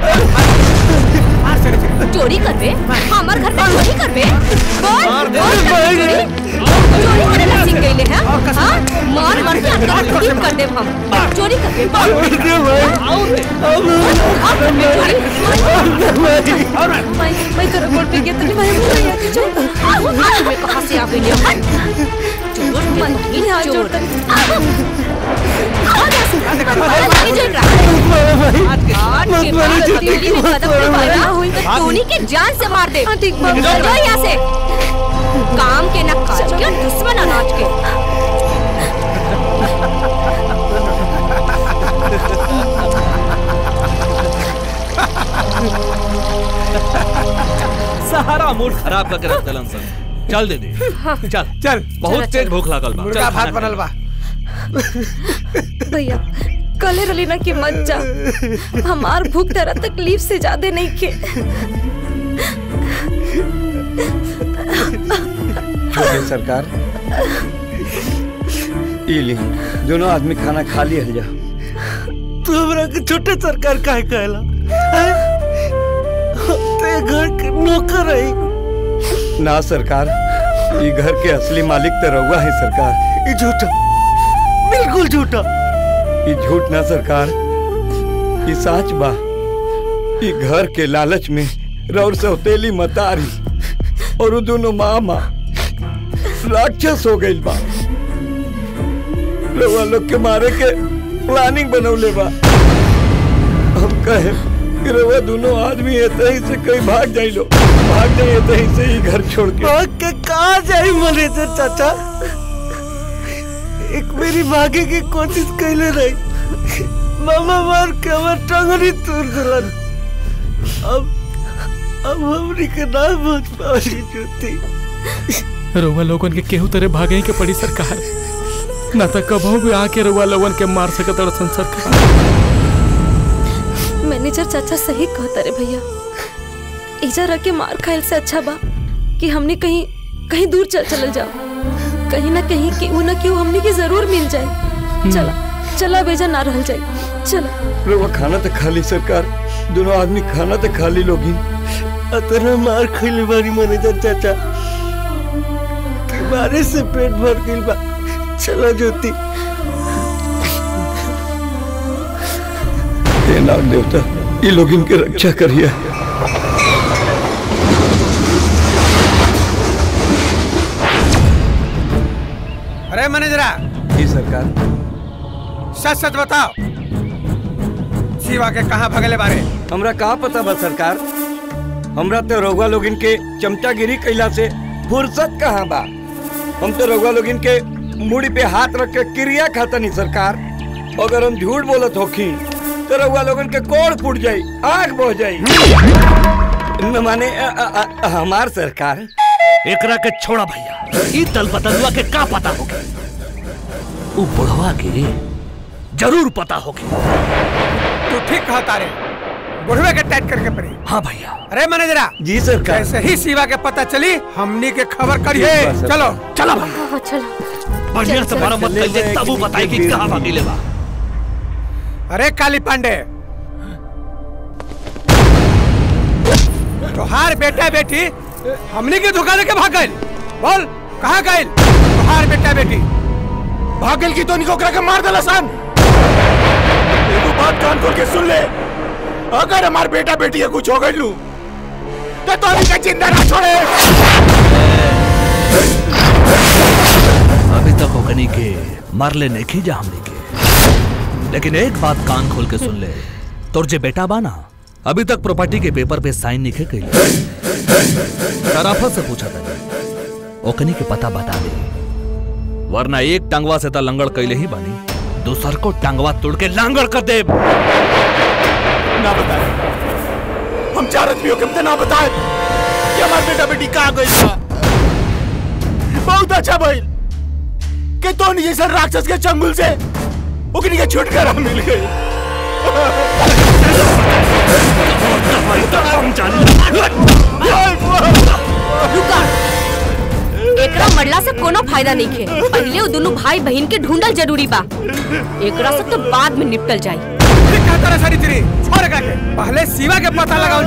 चोरी करबे? हमर घर में चोरी करबे? बोल बोल चोरी करे ला सीख गइले हैं? हां मार मार के अंदर खत्म कर देब हम। चोरी करबे? आओ रे और मैं मैं तेरे बोल पे के तनी भाई भैया के चोर आओ में कहां से आ गइले? चोर मन ही ना चोर टोनी के जान से मार दे। यहाँ से काम के न काज के दुश्मन अनाज के। सहारा मूड खराब करके रख दलन सन। चल दे दे चल चल बहुत तेज भूख लागल बा। मुर्गा भात बनल बा। भैया कले रली ना कि मत जा। हमार भूख तेरा तकलीफ से ज्यादा नहीं के। छोटे सरकार इली दोनों आदमी खाना खा लिया जा। तू हमरा के छोटे सरकार काहे कहला? ते घर के नौकर है ना सरकार। ये घर के असली मालिक तो रहुआ है सरकार। ये झूठा बिल्कुल झूठा। ये झूठ ना सरकार ये सच बा। ये घर के लालच में रौर सौतेली मतारी और दोनों मामा राक्षस हो गई बा। रउआ लोग के मारे के प्लानिंग बनौले बा। हम कहे कि रउआ दोनों आदमी एतही से कहीं भाग जाई लो, भाग जाई एतही से ही घर छोड़ के। भाग के कहाँ जाई मैनेजर चाचा? एक मेरी भागे की कोशिश कैले रही, मामा मार के हमार टंगरी तोड़ दिलन। अब अब हमरी के ना बच पाई ज्योति। रउआ लोगन के केहू तरह भागे के पड़ी सरकार, ना तो कबहू भी आके रउआ लोगन के मार सकत रसन सरकार। मैनेजर चाचा सही कहता रे भैया, इजा रह के मार खाइल से अच्छा बा कि हमने कहीं कहीं दूर चल चल जाओ, कहीं ना कहीं केहू ना केहू हमने के जरूर मिल जाए। चला चला बेजा ना रह जाए, चला। रउआ खाना तो खा ली सरकार, दोनों आदमी खाना तो खा ली लोगी। अतना मार खइले बारी मैनेजर चाचा, मारे से पेट भर गइल बा। चला ज्योति। हे नाग देवता, ये लोग इनके रक्षा करिए। अरे मैनेजरा। जी सरकार। सच सच बताओ, शिवा के कहाँ भगले बारे? हमरा कहाँ पता बा सरकार, हमरा तो रउआ लोग इनके चमचागिरी कैला से फुर्सत कहाँ बा। हम तो रउआ लोग इनके मुड़ी पे हाथ रख के क्रिया खाता नहीं सरकार। अगर हम झूठ बोलत होखी तो रउआ लोगन के कोड़ फूट जाई, आग बह जाई। न माने आ, आ, आ, हमार सरकार। एकरा के छोड़ा भैया, ई दल बदलुआ के का पता होगी, उ बुढ़वा के जरूर पता होगी। तू ठीक कहता रे, बुढ़वे के टाइट करके पड़ी। हाँ भैया। अरे मैनेजरा। जी सरकार। जैसे ही शिवा के पता चली हमनी के खबर करिए। चलो चला भैया। हाँ चलो। बढ़िया से मारा मत करिए, तब वो बताए कि कहाँ भागी लेवा। अरे काली पांडे, तोहार बेटा बेटी हमने के धोखा देके भाग गए। बोल कहाँ गए तोहार बेटा बेटी? भाग गए की तो निको करा के मार दला सन। एगो बात कान खोल के सुन ले, अगर हमार बेटा बेटी के कुछ हो गई लू तो तो अभी का जिंदा ना छोड़े। अभी तक ओकनी के मारले नहीं खींचा हमने के, लेकिन एक बात कान खोल के सुन ले, तोर जे बेटा बाना अभी तक प्रॉपर्टी के पेपर पे साइन नहीं कइले। शराफत से पूछा था, ओकनी के पता बता दे, वरना एक टांगवा से ता लंगड़ कइले ही बानी, दूसर को टांगवा तोड़ के लांगड़ कर दे। ना बताए, हम चार आदमियों के हमसे ना बताए कि हमारे बेटा बेटी कहाँ गई था। बहुत अच्छा भाई कि तो नहीं जैसा राक्षस के चंगुल से उगनी के छुटकारा मिल गई। एकरा मरला से कोनो फायदा नहीं खे। पहले वो दोनों भाई बहन के ढूंढल जरूरी बा, एकरा से तो बाद में निपटल जाई। सारी तेरी छोड़ के पहले शिवा के पता लगाओ।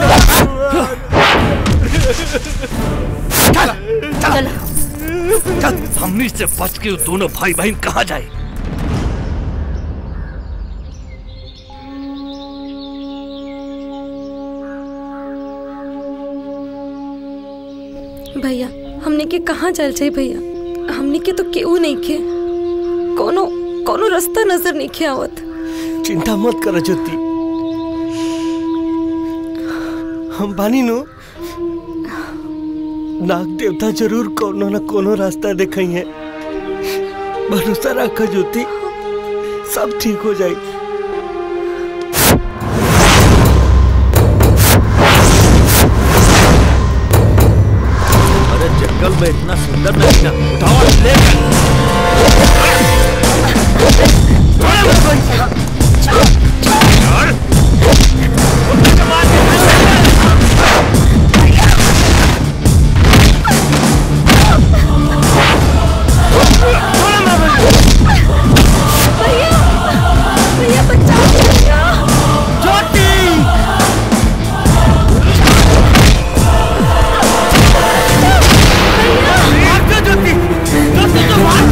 चल चल चल, हमनी से बच के दोनों भाई बहन कहाँ जाए। भैया हमने के कहाँ चल जाए भैया, हमने के तो केहू नहीं खे, कोनो कोनो रास्ता नजर नहीं खे आवत। चिंता मत कर ज्योति, हम बानी नो, नाग देवता जरूर कोनो न कोनो रास्ता दिखाई है। भरोसा रखा ज्योति, सब ठीक हो जाए। अरे जंगल में इतना सुंदर नहीं था, उठाओ ले। ज्योति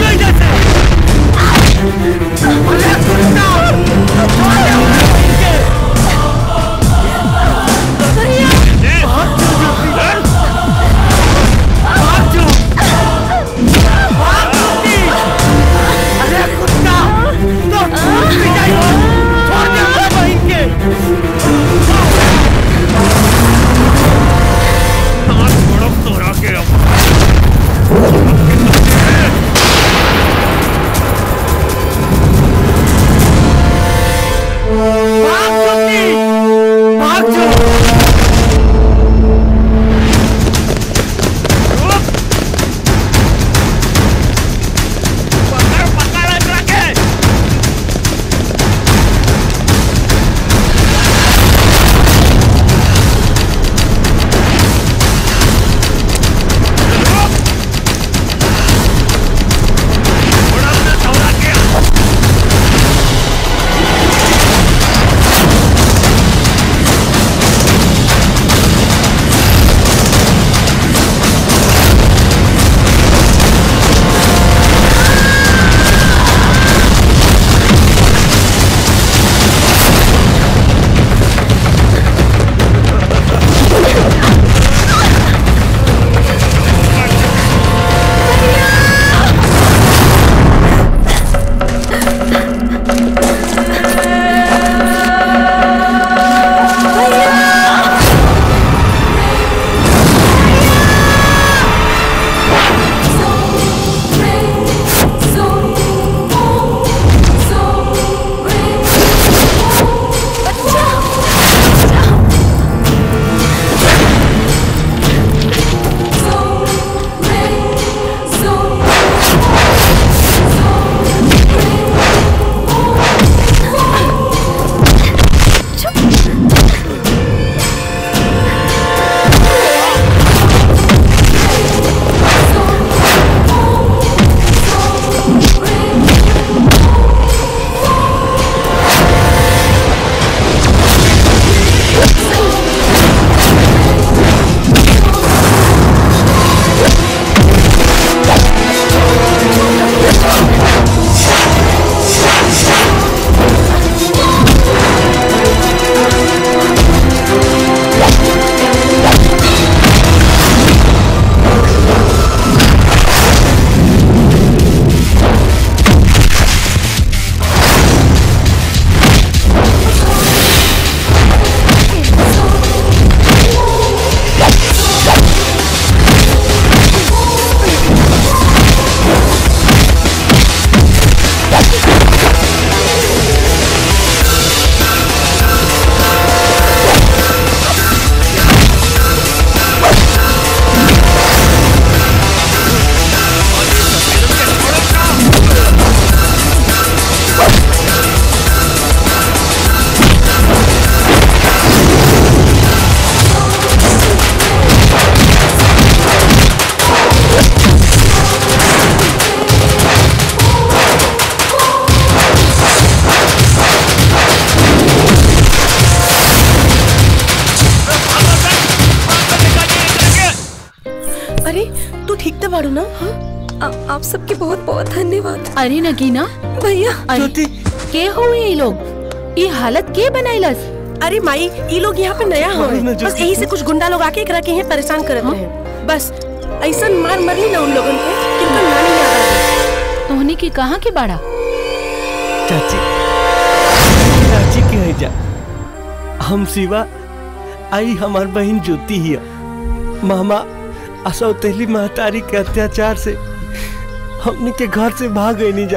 आ, आप सबके बहुत बहुत धन्यवाद। अरे नगीना भैया, ज्योति के हुए ये लोग, ये हालत के बनाइलस? अरे माई, ये लोग यहाँ पे नया हो, बस यही से कुछ गुंडा लोग आके एकरा के यहाँ परेशान करत रहे। बस ऐसा मार मरली ना उन लोगन के कि उनका नानी याद आ गई। तोहनी की कहाँ के बाड़ा? चाची, चाची के है जा। हम सिवा आई हमार बहन ज्योति ही मामा असौतेली महतारी के अत्याचार से हमने के घर से भाग गए नहीं जा।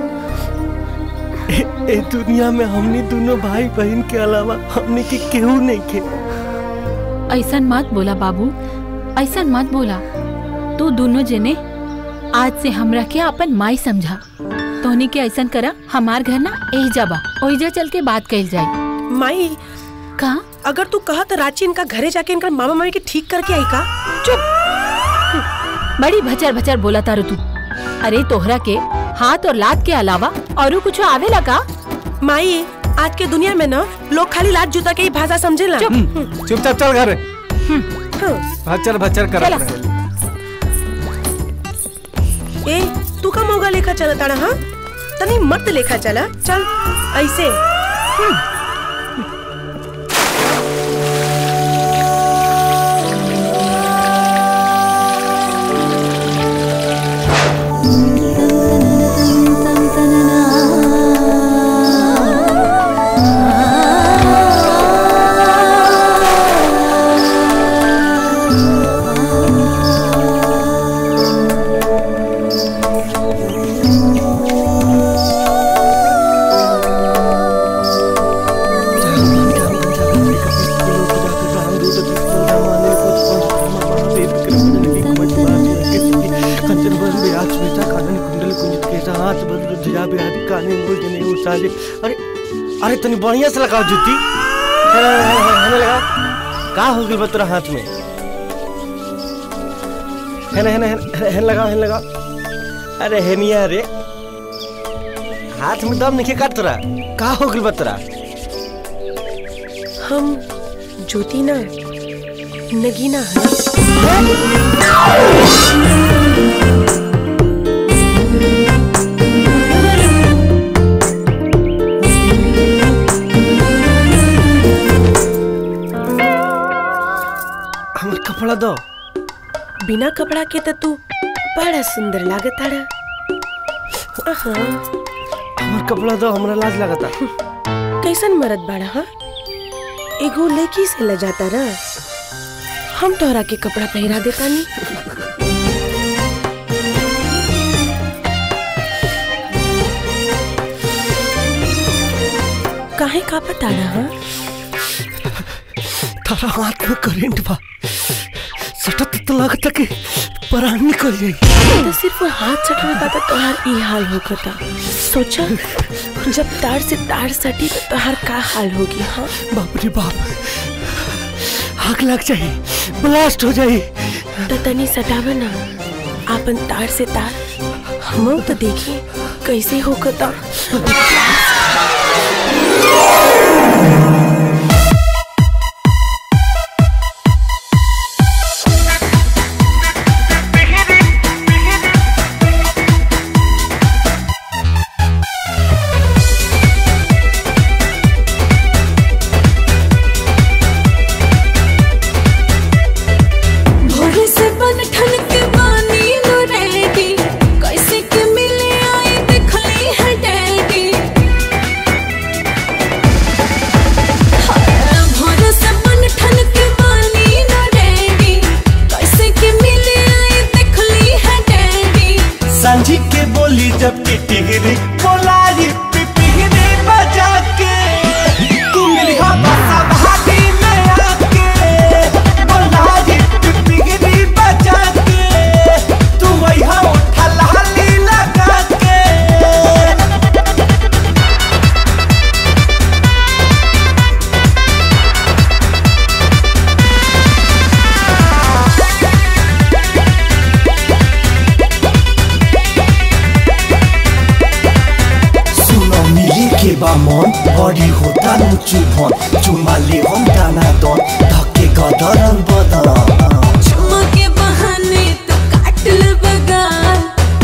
ए, ए दुनिया में हमने दोनों भाई बहन के अलावा हमने के केहू नहीं के। ऐसा मत बोला बाबू, ऐसा मत बोला। तू दोनों जने आज से हमरा के अपन माई समझा। तोहनी के ऐसा करा, हमार घर ना एहिजा बा, ओहिजा चल के बात कइल जाए। माई का अगर तू कहा तो रांची इनका घरे जाके इनका मामा मामी के ठीक करके आई का? चुप, बड़ी भचर भचर बोला तारू तू। अरे तोहरा के हाथ और लात के अलावा और कुछ आवेला का? माई आज के दुनिया में ना लोग खाली लात जूता के ही भाषा समझेला। चुपचाप चल घर। भचर भचर कर। ए तू का मौका लेखा चला ताड़ा? हाँ तनी मत लेखा चला, चल ऐसे। अरे अरे तनी बढ़िया से लगाओ जूती। हमें लगा का हो गई तोरा हाथ में? है ना है ना है लगाओ है लगाओ। अरे है नहीं अरे हाथ में दम नहीं काट तोरा, का हो गई तोरा? हम ज्योति ना नगीना है। कपड़ा दो। बिना कपड़ा के तो तू बड़ा सुंदर लागत ताड़ा। हमार कपड़ा दो, हमरा लाज लगता। कैसन मरद बाड़ा? हाँ एगो लड़की से लजाता रहा, हम तोहरा के कपड़ा पहरा देता नहीं। काहे का पताड़ा? हाँ तारा हाथ में करंट बा, सटत तो लगता कि प्राण निकल जाई। तो सिर्फ हाथ सटने का तो तोहार ई हाल होगा। सोचा जब तार से तार सटी तो तोहार का हाल होगी? हाँ बाप रे बाप, आग लग जाए, ब्लास्ट हो जाए। तो तनी सटावे ना अपन तार से तार, हम तो देखी कैसे होगा। सांझी के बोली जब के टिहरी बोलाई पिपहिरी बजा के तू मिली हो बसा भागी में आके बोलाई पिपहिरी बजा के तू वही हो उठा लाली लगा के। के बामन बड़ी होता नुचु भन चुमाले हम दाना दन धक्के गदरन बदन चुमा के बहाने तो काट ले बगाल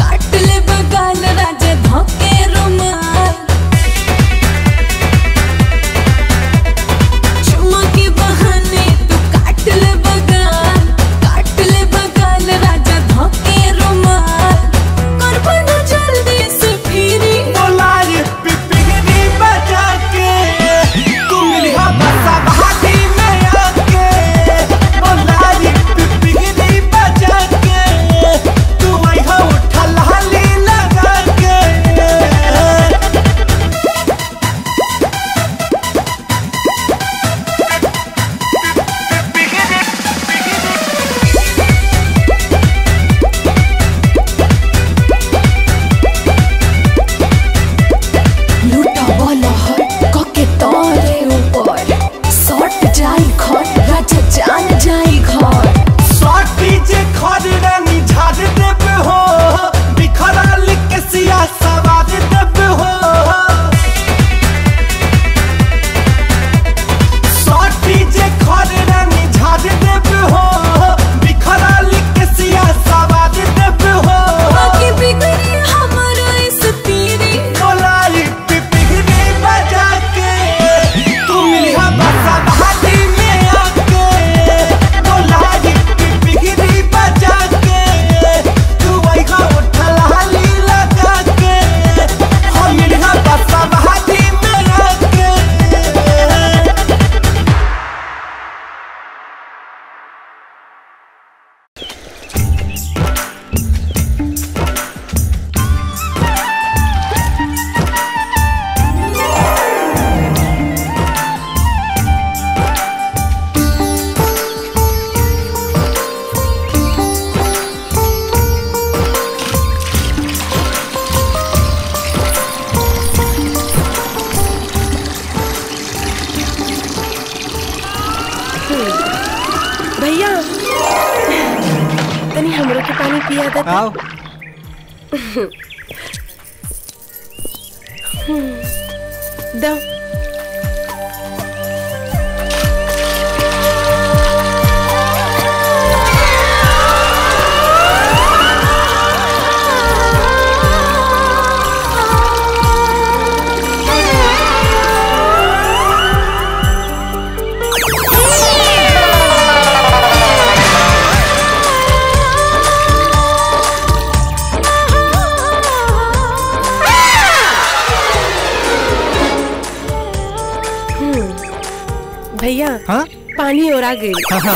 पिया देता। आओ। दो। भैया हाँ? पानी और आ गई।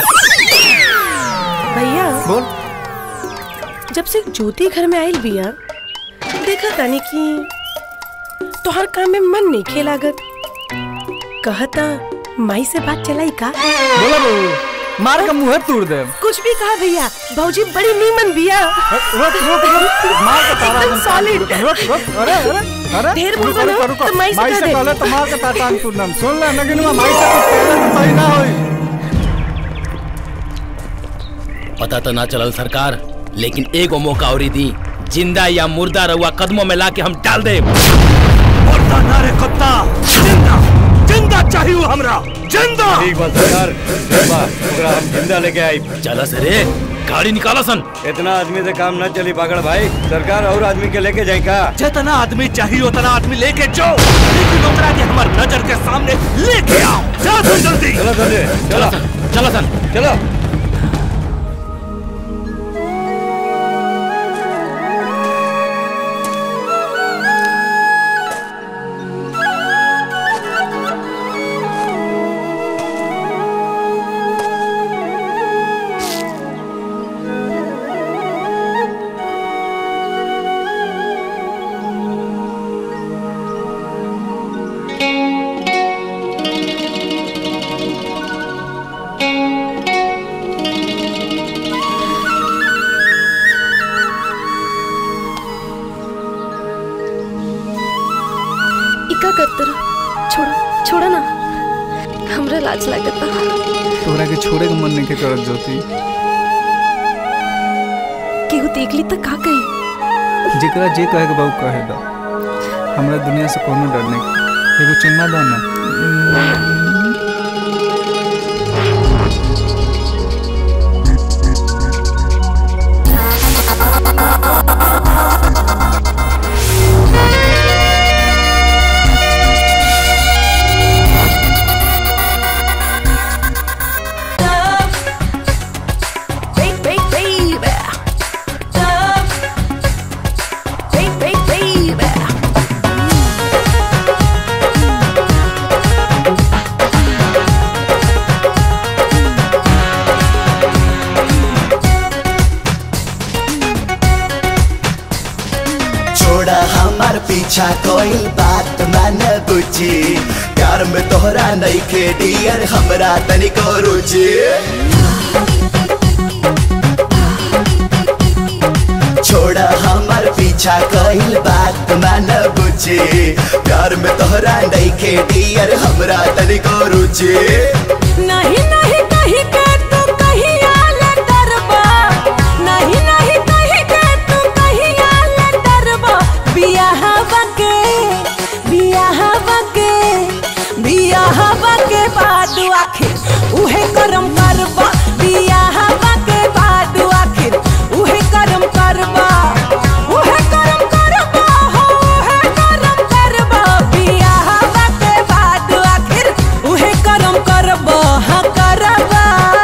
भैया बोल। जब से ज्योति घर में आयल बिया देखा तानी कि तोहर काम में मन नहीं खेलागत। कहता माई से बात चलाई का? बोला बहू, मार का मुंह तोड़ दे। कुछ भी कहा भैया, भौजी बड़ी नीमन बिया। रुक रुक रुक, मार का तारा एकदम सॉलिड। रुक रुक, अरे अरे अरे ढेर बोल बनो तो माई से माई कह से दे। कहले तो मार का ताटान तोड़नम। सुन ले नगिनवा, माई से कुछ पहले तो सही ना होई। पता तो ना चलल सरकार, लेकिन एगो मौका और दी, जिंदा या मुर्दा रहुआ कदमों में लाके हम डाल दे। मुर्दा ना रे कुत्ता, जिंदा जिंदा चाहिए हमरा, जिंदा। ठीक बात सरकार, बा ओकरा हम जिंदा लेके आई। चला सरे, गाड़ी निकाला सन। इतना आदमी से काम न चली पागड़ भाई, सरकार और आदमी के लेके जाए का? जितना आदमी चाहिए उतना आदमी लेके जाओ, लेकिन ओकरा के हमार नजर के सामने लेके आओ। जा तू जल्दी। चलो जल्दी, चलो चलो सन, चलो। छोड़ा ना, हमरा लाज लागता। तोरा के छोड़े के मन नहीं के करत ज्योति। केहू देख ली तो का कही? जेकरा जे कहे के बाबू कहे दो, हमरा दुनिया से कोनो डर नहीं। एगो चुम्मा दो ना। पीछा कोई बात मन बुझी, प्यार में तोहरा नहीं के डियर हमरा तनिको रुचि। छोड़ा हमार पीछा कोई बात मन बुझी, प्यार में तोहरा नहीं के डियर हमरा तनिको रुचि। नहीं नहीं कहीं के तू कहीं आले डरबा, नहीं नहीं कहीं के तू कहीं आले डरबा। बियाह बके बियाह बके बियाह बके बाद आखिर उहे करम करबा। बियाह बके बाद आखिर उहे करम करबा, उहे करम करबा हो उहे करम करबा। बियाह बके बाद आखिर उहे करम करबा, हाँ करबा।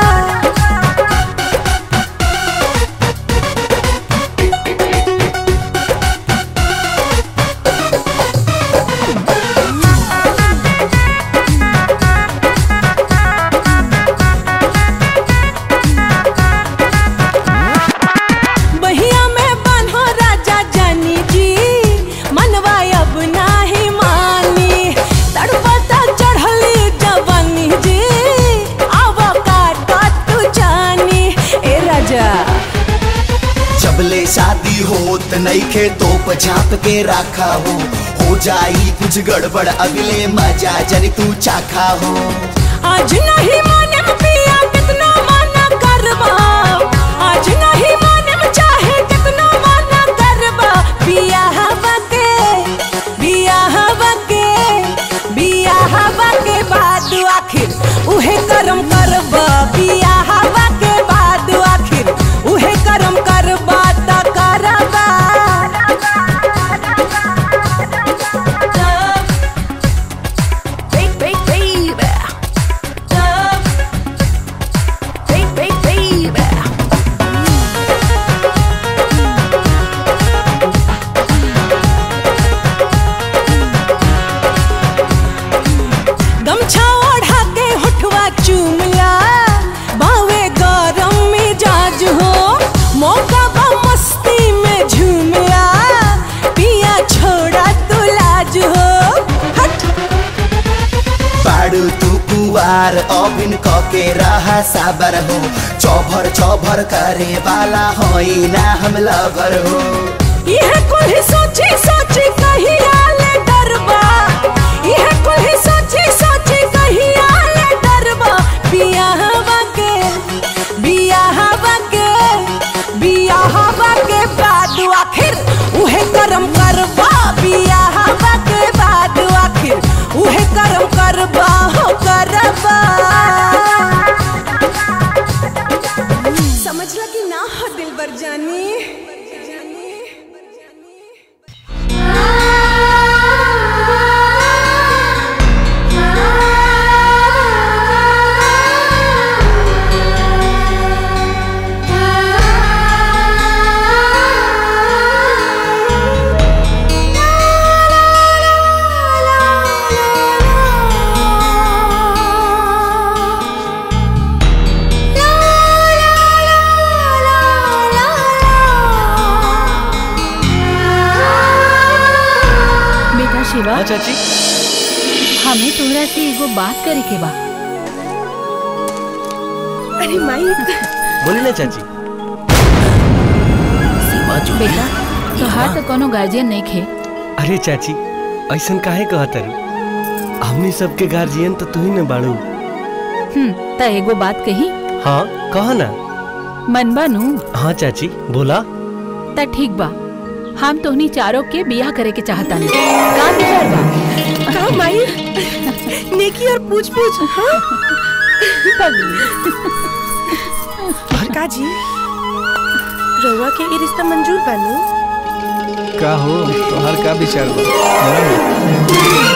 बहिया में बन्हो राजा जानी जी, मनवा अब नाही मानी। तड़पता चढ़ली जवानी जी, आव काटा तू जानी। ए राजा जबले शादी होत नहीं खे तोप झाप के रखा हो, हो जाई कुछ गड़बड़ अगले मजा जनी तू चाखा हो। आज नहीं माने पिया कितना माना करबा, आज नहीं माने चाहे अभिन के रहा साबर हो। चौभर चौभर करे वाला होई ना हम लवर हो। यह कोई सोची सोची कहीं आले डरबा, यह कोई सोची सोची कहीं आले डरबा। बियाहवा के बियाहवा के बियाहवा के बाद आखिर उहे करम करबा। बियाहवा के बाद आखिर उहे करम करबा हो करबा। समझला कि ना हो दिलबर जानी। शिवा, हाँ चाची, हमें तोहरा से एगो बात करे के बा। अरे माई, बोली ना चाची। बेटा, तोहार तो कोनो गार्जियन नहीं खे। अरे चाची, ऐसन काहे कहत रू? हमनी सबके गार्जियन तो तू ही न बाड़ू। हम्म, त एगो बात कही। हाँ, कह ना। मन बानू? हाँ चाची, बोला। त ठीक बा, हम तोहनी चारों के बियाह करे के चाहता नहीं। का विचार बा? का माई? नेकी और पूछ पूछ। हाँ? का जी, रउआ के ये रिश्ता मंजूर बानू? का हो, तोहार का विचार बा?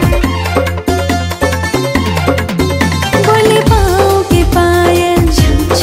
बोले पाँव के पायल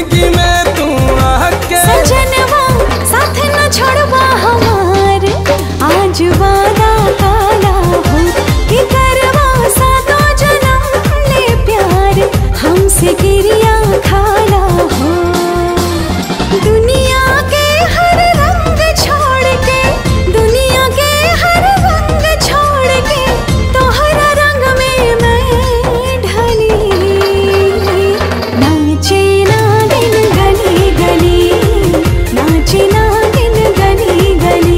जिंदगी में तू आके सजनवा साथ न छोड़वा हमार आज वादा काला हो कि करवा सातो जन्म ले प्यार हमसे गिरिया खाला हो दुनिया के हर रंग छोड़ के दुनिया के हर रंग छोड़ के तोहरा रंग में मैं ढली नाचे नागिन गली गली नाचे नागिन गली गली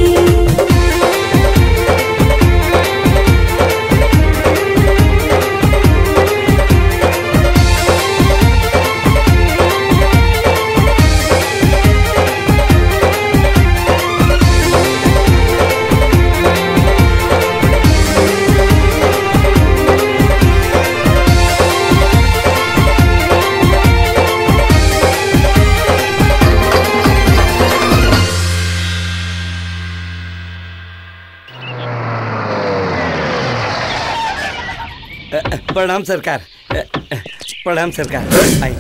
प्रणाम सरकार। प्रणाम सरकार। आई।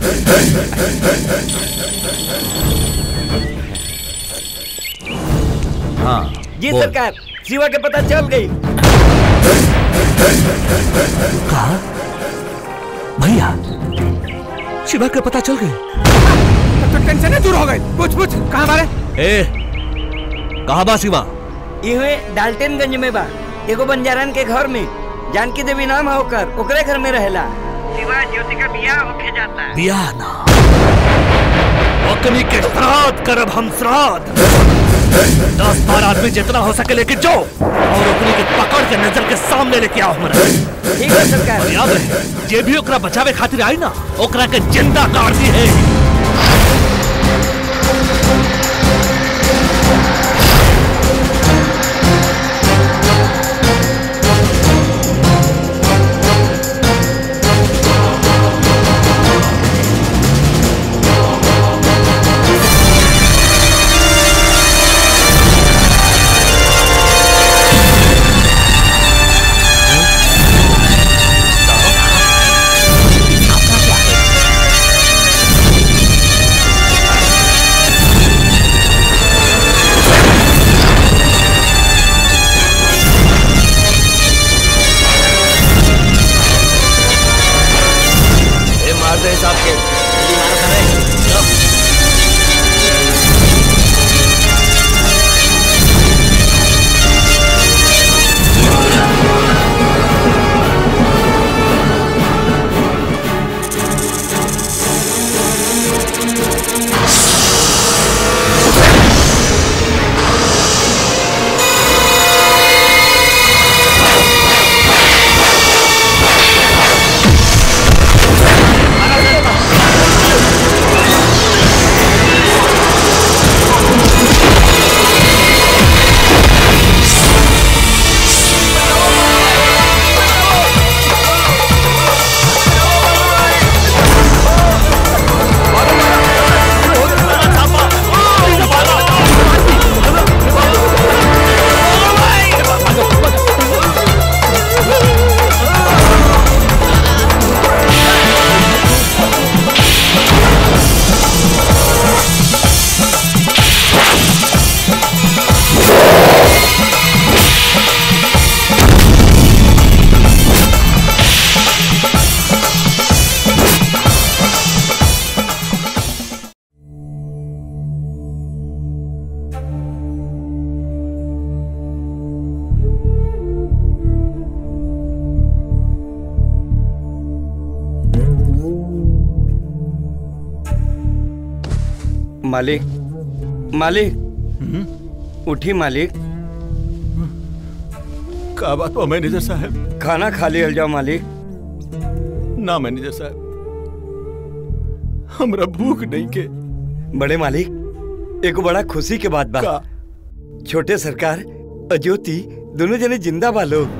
हाँ जी सरकार, शिवा के पता चल गई। कहा भैया शिवा के पता चल गई? तो टेंशन दूर हो गई। पूछ पूछ कहाँ बारे? ए कहाँ बा शिवा? ये डाल्टनगंज में बा, एगो बंजारन के घर में। जानकी देवी नाम है ओकर, ओकरे घर में रहेला। शिवा ज्योति का बियाह होके जाता है। बियाह ना, ओकनी के श्राद्ध करब हम श्राद्ध। दस बार आदमी जितना हो सके लेके जाओ और ओकनी के पकड़ के नजर के सामने लेके आओ हमरा। ठीक है सरकार। और याद रहे जे भी ओकरा बचावे खातिर आई ना ओकरा के जिंदा काट दी है। मालिक मालिक उठी मालिक। का बात हुआ मैनेजर साहब? खाना खा लिया जाओ मालिक। ना मैनेजर साहब, हमरा भूख नहीं के। बड़े मालिक एक बड़ा खुशी के बात बा। छोटे सरकार अज्योति दोनों जने जिंदा बा लोग।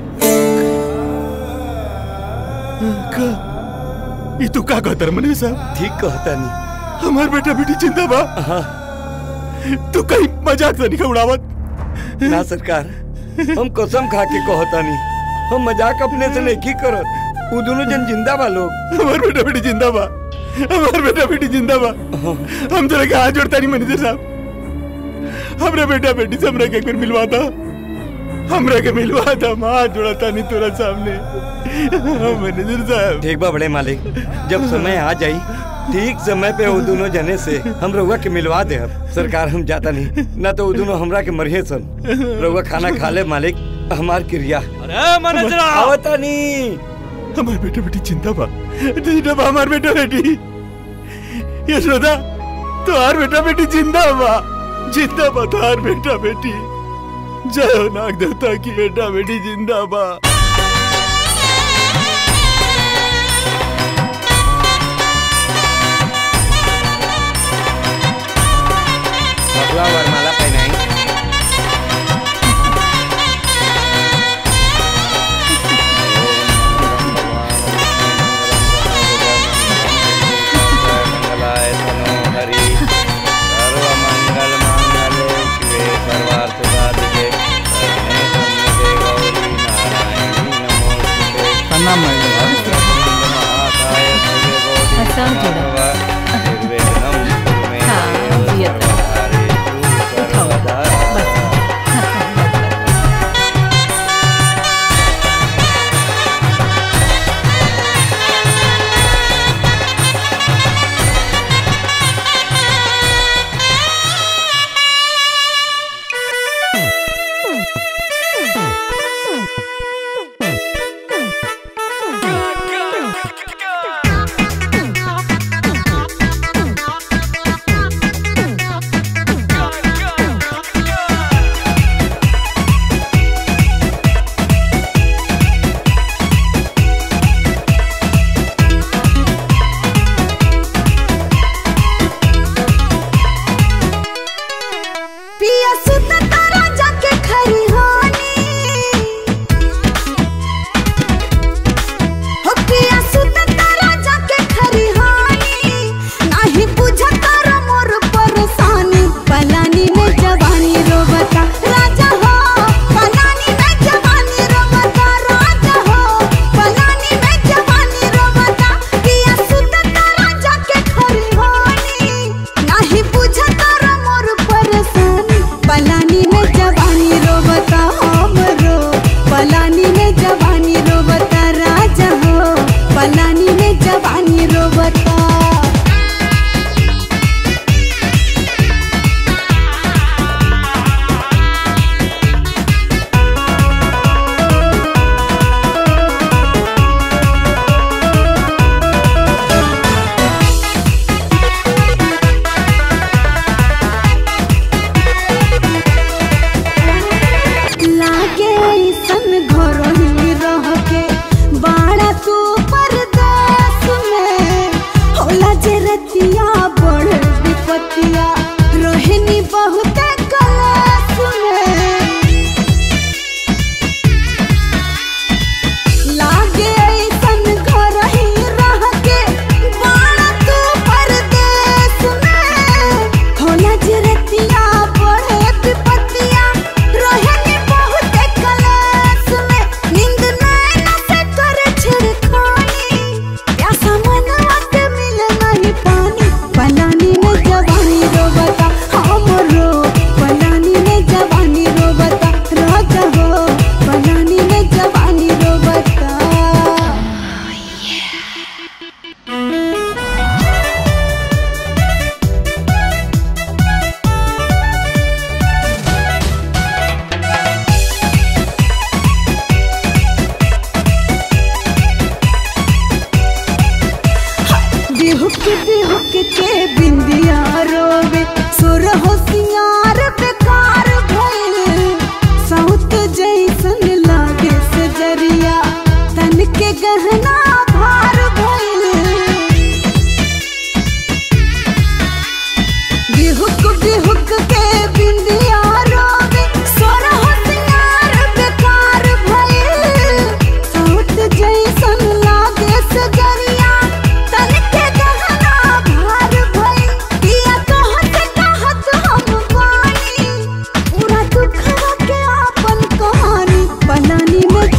ये तू का कहता मैनेजर साहब? ठीक कहता नहीं। हमार बेटा बेटी जिंदा बा? हाँ। तू कहीं मजाक से नहीं उड़ावत? ना सरकार, हम कसम खा के कहता नहीं, हम मजाक अपने से नहीं करत। वो दोनों जन जिंदा बा लोग। हमार बेटा बेटी जिंदा बा? हमार बेटा बेटी जिंदा बा। हम तेरे के हाथ जोड़ता नहीं मैनेजर साहब, हमरा बेटा बेटी से हमरा के एक बार मिलवा था, हमरा के मिलवा था, हाथ जोड़ता नहीं तोरा सामने। मैनेजर साहब ठीक बा बड़े मालिक, जब समय आ जाई ठीक समय पे वो दोनों जने से हम रउआ के मिलवा दे। सरकार हम जाता नहीं ना तो वो दोनों हमरा के मरिए सन। रउआ खाना खा ले मालिक, हमार क्रिया। अरे मैनेजर आवता नहीं। हमार बेटा बेटी जिंदा बा, जिंदा बा हमार बेटा बेटी। यशोदा तुम्हार बेटा बेटी जिंदा बा, जिंदा बा तुम्हार बेटा बेटी। जय हो नाग देवता की बेटा बेटी जिंदा बा। बबुआ वरमाला पहनाई। मंगलाय तनो हरि सर्व मंगल मंगले शिवे सर्वार्थ साधिके शरणे त्र्यंबके गौरी नारायणी नमोस्तुते। प्रणाम महाकाय सूर्य कोटि निर्विघ्नं कुरु मे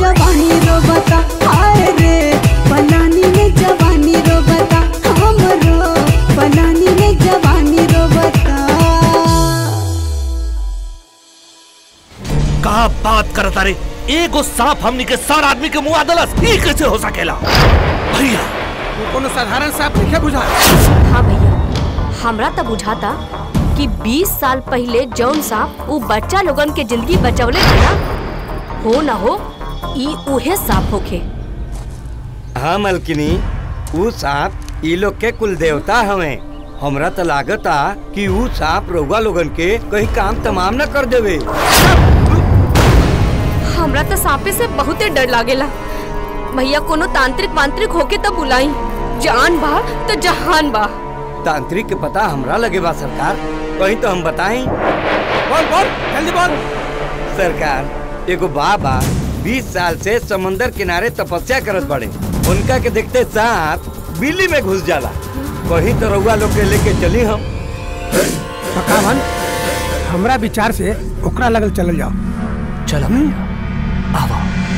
जवानी रो बता, हाय रे पलानी में जवानी रो बता, हमरो का बात करता रे? एगो सांप हमनी के सार आदमी के मुंह आदलस, ई कैसे हो सकेला? भैया वो कोनो साधारण सांप नहीं बुझा। हाँ भैया, हमरा तो बुझाता कि बीस साल पहले जौन सांप वो बच्चा लोगन के जिंदगी बचवले थे ना, हो ना हो ई उहे सांप होखे। हाँ मलकिनी, ऊ सांप ई लोग के कुल देवता हमें। हमरा तो लागता कि ऊ सांप रउआ लोगन के कहीं काम तमाम न कर देवे। हमरा तो सांपे से बहुते डर लागेला। भैया कोनो तांत्रिक मांत्रिक होके तो बुलाई, जान बा तो जहान बा। तांत्रिक के पता हमरा लगे बा सरकार, कहीं तो हम बताएं। बोल बोल जल्दी बोल। सरकार, एगो बाबा बीस साल से समंदर किनारे तपस्या करत बड़े। उनका के देखते सांप बिल्ली में घुस जाला। कहीं तो रउआ लोग के लेके चली हम। पकावन, हमरा विचार से ओकरा लगल चल जाओ। चलो आवा।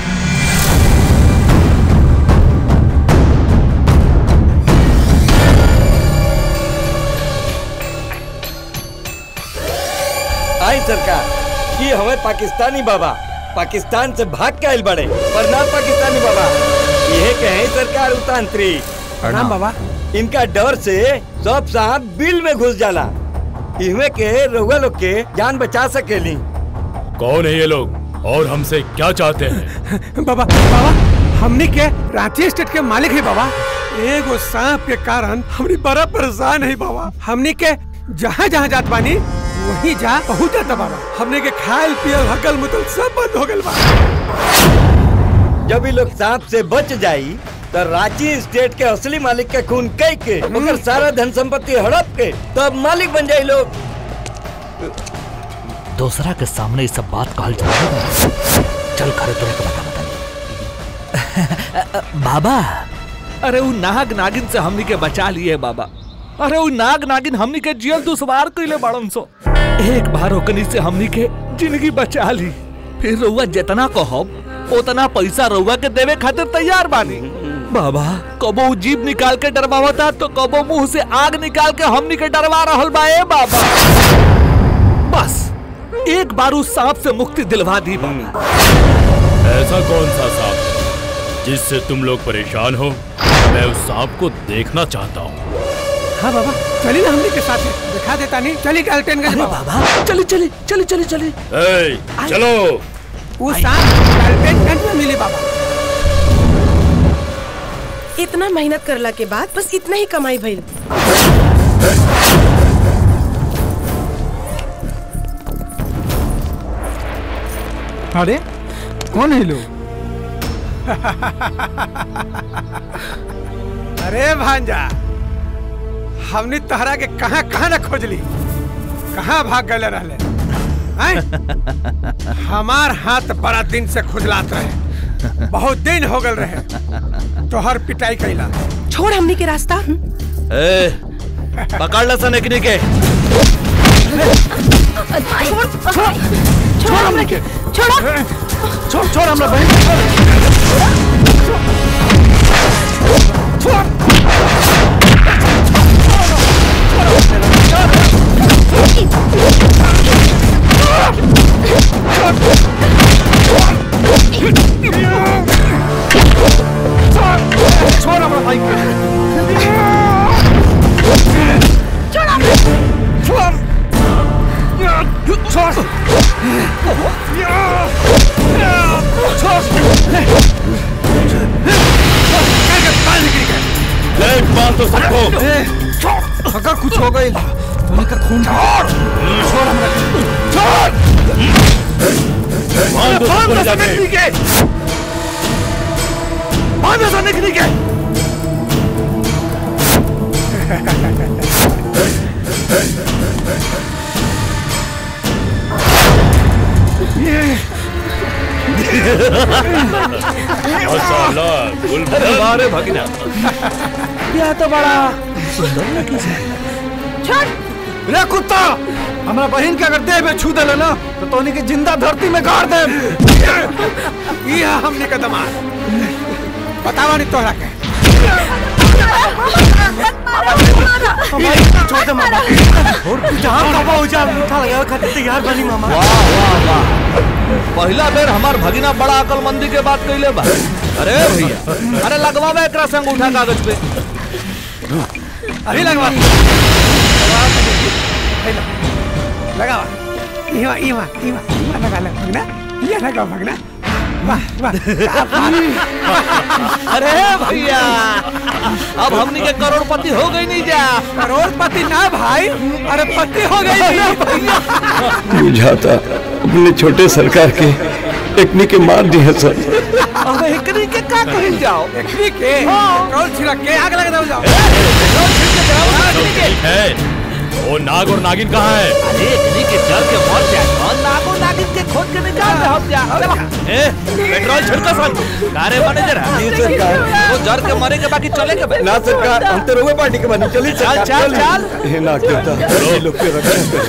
आई सरकार, कि हमें पाकिस्तानी बाबा पाकिस्तान से भाग के आइल बड़े। प्रणाम पाकिस्तानी बाबा। यह कहे सरकार उतांत्रिक। प्रणाम बाबा। इनका डर से सब सांप बिल में घुस जाला। इनमें के रउआ लोग के जान बचा सकेली। कौन है ये लोग और हमसे क्या चाहते हैं? बाबा बाबा, हमने के रांची स्टेट के मालिक है बाबा। एगो सांप के कारण हमने बड़ा परेशान है बाबा। हमने के जहाँ जहाँ जात बानी वहीं जा पहुँच जाता बाबा। हमने के खायल पियल हकल मुतल सब बंद हो गल बा। जब ये लोग सांप से बच जाई तो रांची स्टेट के असली मालिक के खून कई के मगर सारा धन संपत्ति हड़प के तब मालिक बन जाये लोग। दूसरा के सामने ये सब बात कहल जाए। चल खरे तुरे के बता बता। बाबा, अरे वो नाग नागिन से हमनी के बचा लिए बाबा। अरे वो नाग नागिन हमनी के जियल दुश्वार कइले बाड़न सो। एक बार ओकनी से हमनी के जिंदगी बचा ली। फिर रउआ जितना कहब उतना पैसा रउआ के देवे खातिर तैयार बानी। बाबा, कबो जीभ निकाल के डरवावता तो कबो मुंह से आग निकाल के हमनी के डरवा रहल बा। ए बाबा, बस एक बार उस सांप से मुक्ति दिलवा दी बाबा। ऐसा कौन सा सांप है जिससे तुम लोग परेशान हो? मैं उस सांप को देखना चाहता हूँ। हाँ बाबा, चलिए ना हमने के साथ दिखा देता नहीं। चलिए गलटेनगंज बाबा। चली चली चली चली चली ए, चलो। वो सांप गलटेनगंज में मिली बाबा। इतना मेहनत करला के बाद बस इतना ही कमाई भइल। अरे कौन है लोग? अरे भांजा, हमने तहरा के कहाँ कहाँ न खोजली, कहाँ भाग गए रहले। हमार हाथ बड़ा दिन से खुजलात रहे, बहुत दिन हो गल रहे तोहर पिटाई कैला। छोड़ हमनी के रास्ता। ए, पकड़ ला सनकनी के। छोड़ हमने के। छोड़ छोड़ छोड़ हमरा बहन। छोड़ छोड़ हमरा भाई को। छोड़ छोड़ छोड़ ले मार दो सबको। अगर कुछ हो गई तो उनका खून छोड़ छोड़ हमरा छोड़ मार दो सबको जाके। मार दो सनकनी के। अरे भगना, यह तो बड़ा सुंदर लड़की है। रे कुत्ता, हमारा बहन के अगर देह में छू दे ना तो तोनी के जिंदा धरती में गाड़ दे। ये हमने का दमाद बतावा नहीं तोहरा के। छोड़ दे मामा। और जहाँ कबा हो जाए अंगूठा लगा खातिर तैयार बनी मामा। वाह वाह वाह, पहला बेर हमार भगिना बड़ा अकलमंदी के बात कइले बा। अरे भैया, अरे लगवावे एकरा से अंगूठा कागज पे। अरे लगवा लगावा इवा इवा इवा इवा लगा ले भगना, ये लगा भगना। वाह वाह। अरे भैया, अब हमनी के करोड़पति हो गई नहीं जा। करोड़पति ना भाई, अरे पति हो गई भैया। बुझाता अपने छोटे सरकार के एकनी के मार दी है सर। अब एकनी के का कहल जाओ? एकनी के कौन छिड़क के आग लगा दो जाओ। वो नाग और नागिन कहाँ है? अरे एकनी के जल के मर जाए और नाग और नागिन के खोद के निकाल दे हम जा। ए पेट्रोल छिड़को सब। कारे मैनेजर है ये सरकार, वो जर के मरे के बाकी चले के ना सरकार, हम तो रोवे पार्टी के बनी। चली चल चल चल। हे ना देवता, ये लोग के रक्षा करो।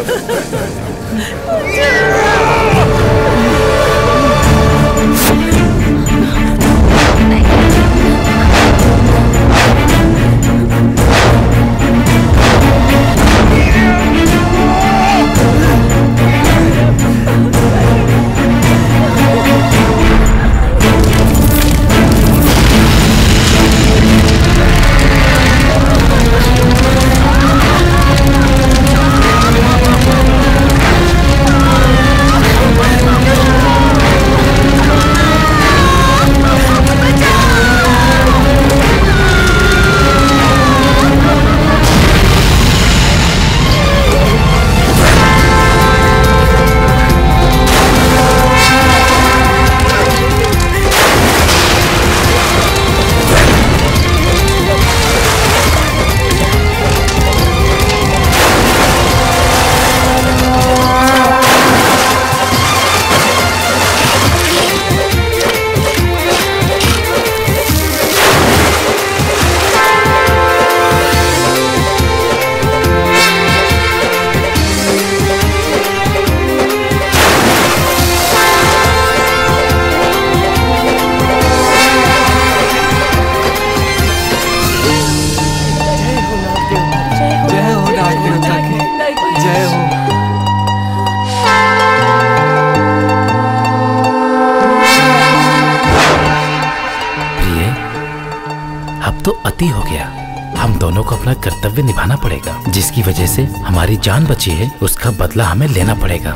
अति हो गया। हम दोनों को अपना कर्तव्य निभाना पड़ेगा। जिसकी वजह से हमारी जान बची है, उसका बदला हमें लेना पड़ेगा।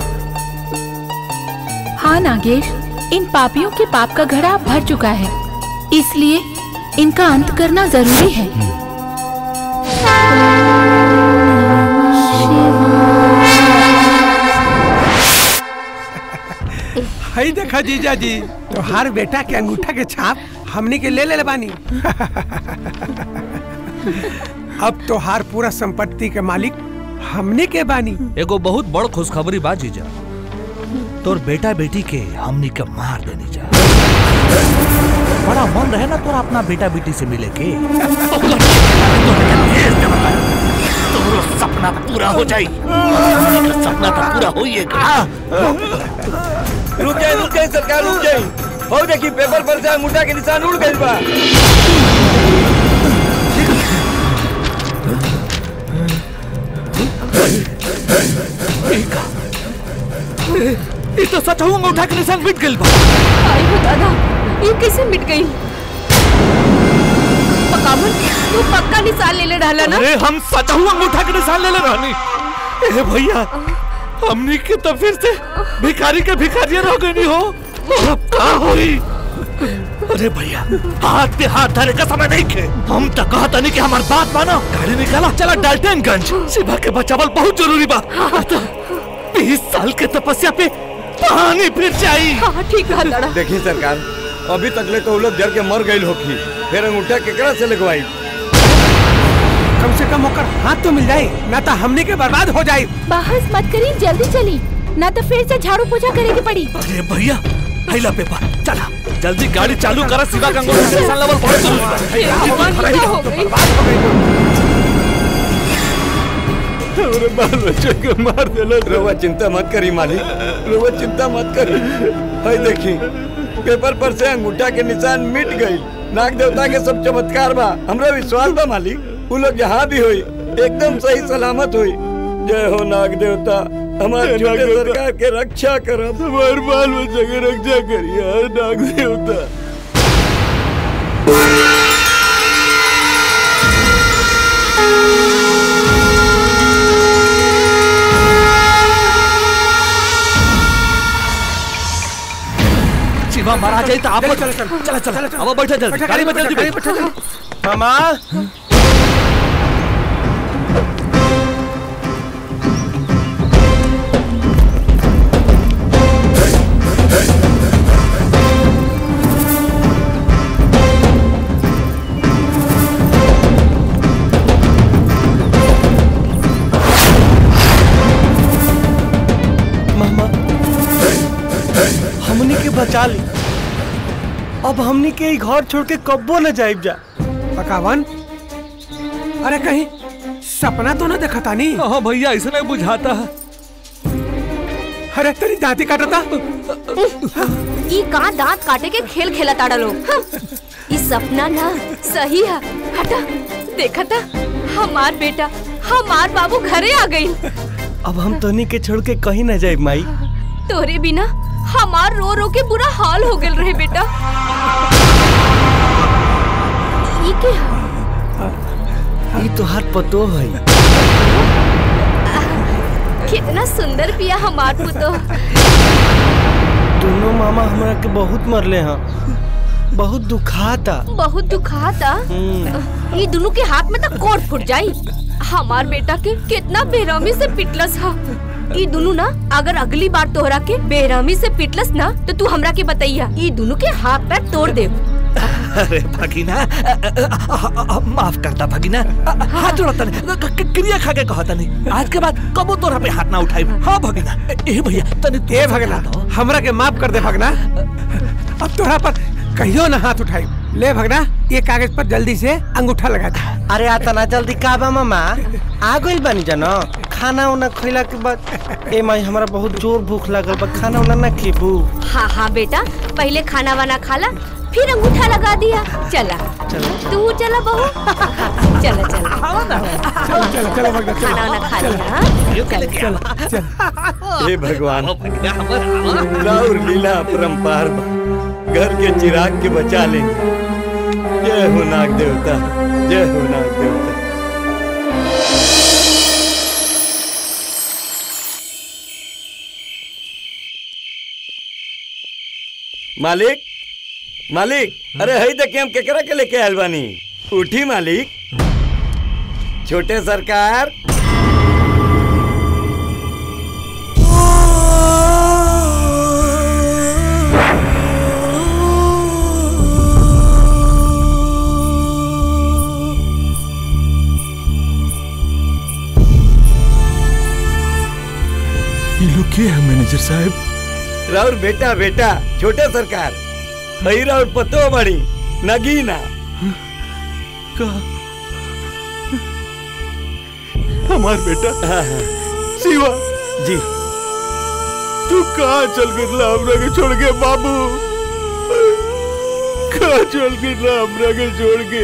हाँ नागेश, इन पापियों के पाप का घड़ा भर चुका है, इसलिए इनका अंत करना जरूरी है। हाय देखा जीजा जी, तो हर बेटा के अंगूठा के छाप हमने के ले ले बानी। अब तो हर पूरा संपत्ति के मालिक हमने के बानी। एगो बहुत बड़ खुशखबरी बा जीजा, तोर बेटा बेटी के हमनी के मार देनी जा। बड़ा मन रहे ना तोरा अपना बेटा बेटी से मिले के। तोरो सपना पूरा हो जाई। सपना तो पूरा होइएगा। रुक जाए रुक जाए सरकार, रुक जाए। हो देखी पेपर पर से अंगूठा के निशान उड़ गए बा। ये तो सच हूँ, अंगूठा के निशान मिट गई बा। आई हो दादा, ये कैसे मिट गई? पकावन, तू पक्का निशान ले ले डाला ना? अरे हम सच हूँ, अंगूठा के निशान ले ले रहनी। ए भैया, हमनी के तो फिर से भिखारी के भिखारियां रह गई हो। अब का होई? अरे भैया, हाथ पे हाथ धरे का समय नहीं खे। हम तो कहता नहीं कि हमार बात मानो। गाड़ी निकाला, चला डाल्टनगंज। शिवा के बचावल बहुत जरूरी बा। बीस साल के तपस्या पे पानी फिर चाहिए। हाँ ठीक है लड़ा। देखिए सरकार, अभी तक ले तो लोग जर के मर गई होगी, फिर अंगूठा केकरा से लगवाई? कम से कम होकर हाथ तो मिल जाए, ना तो हमने के बर्बाद हो जाए। बहस मत करी, जल्दी चली, ना तो फिर से झाड़ू पोछा करेगी पड़ी। अरे भैया, पहला पेपर चला, जल्दी गाड़ी चालू करा। शिवा का अंगूठा के निशान लेवल बहुत जरूरी है। अरे बाल बच्चों के मार देला। रवा चिंता मत करी मालिक, रवा चिंता मत करी। हाय देखी, पेपर पर से अंगूठा के निशान मिट गई। नाग देवता के सब चमत्कार बा, हमरा विश्वास बा मालिक। उ लोग जहाँ भी होई एकदम सही सलामत होई। जय हो नाग देवता, हमारे छोटे सरकार के रक्षा करब, हमारे बाल बच्चा के रक्षा करिए नाग देवता। शिवा मारा जाए तो आप चलो चलो चलो चलो चलो अब बैठे जल्दी गाड़ी में जल्दी बैठ। मामा हमनी के बचा ली, अब हमनी के घर छोड़ के कब्बो न जाइब जा। पकावन, अरे कहीं सपना तो ना देखा था नहीं? हाँ भैया ऐसा नहीं बुझाता है। अरे तेरी दांती काटा था। ये कहाँ दांत काटे के खेल खेला ताड़ा लोग। ये सपना ना सही है। हटा, देखा था हमार बेटा हमार बाबू घरे आ गई। अब हम तोनी के छोड़ के कहीं न जाइब माई। तोरे बिना हमार रो रो के बुरा हाल हो गल रहे बेटा। ये क्या? ये तोहार पतो है। कितना सुंदर पिया हमार पुतो। दोनों मामा हमरा के बहुत मरले हैं, बहुत दुखाता। बहुत दुखाता? ये दोनों के हाथ में तो कोट फुट जाई। हमार बेटा के कितना बेरहमी से पिटलस हा। ये दोनों ना अगर अगली बार तोहरा के बेरहमी से पिटलस ना तो तू हमरा के बताइया, ये दोनों के हाथ पैर तोड़ दे। अरे भगीना, माफ करता भगीना, हाथ जोड़ता नहीं, क्रिया खा के कहता नहीं। आज के बाद कबो तोरा पे हाथ ना उठाई। हाँ भगीना। ए भैया तने ए भगना, हमरा के माफ कर दे भगना। अब तोरा पर कहियो ना हाथ उठाई। ले भगना, ये कागज पर जल्दी से अंगूठा लगा दे। अरे आता ना जल्दी काबा मामा, आ गइल बानी जानो। खाना उना खइला के बाद ए माई हमरा बहुत जोर भूख लागल बा, खाना उना ना खीबू। हाँ हाँ बेटा, पहले खाना वाना खाला फिर अंगूठा लगा दिया। चला तू चला बहू। चला चला चलो चलो भगना, खाना वाना खा लिया। हे भगवान, राउर लीला अपरंपार बा, घर के चिराग के बचा ले। जय हो नाग देवता, जय हो नाग देवता। मालिक, मालिक, अरे हई देखे हम केकरा के लेके आयल बानी। उठी मालिक। छोटे सरकार, ये लोग क्या है मैनेजर साहब? राउर बेटा बेटा छोटे सरकार, हई राउर पतो बड़ी नगीना। का हमार बेटा शिवा जी, तू कहाँ चल गिरला हमरा के छोड़ के बाबू? कहाँ चल गिरला हमरा के छोड़ के?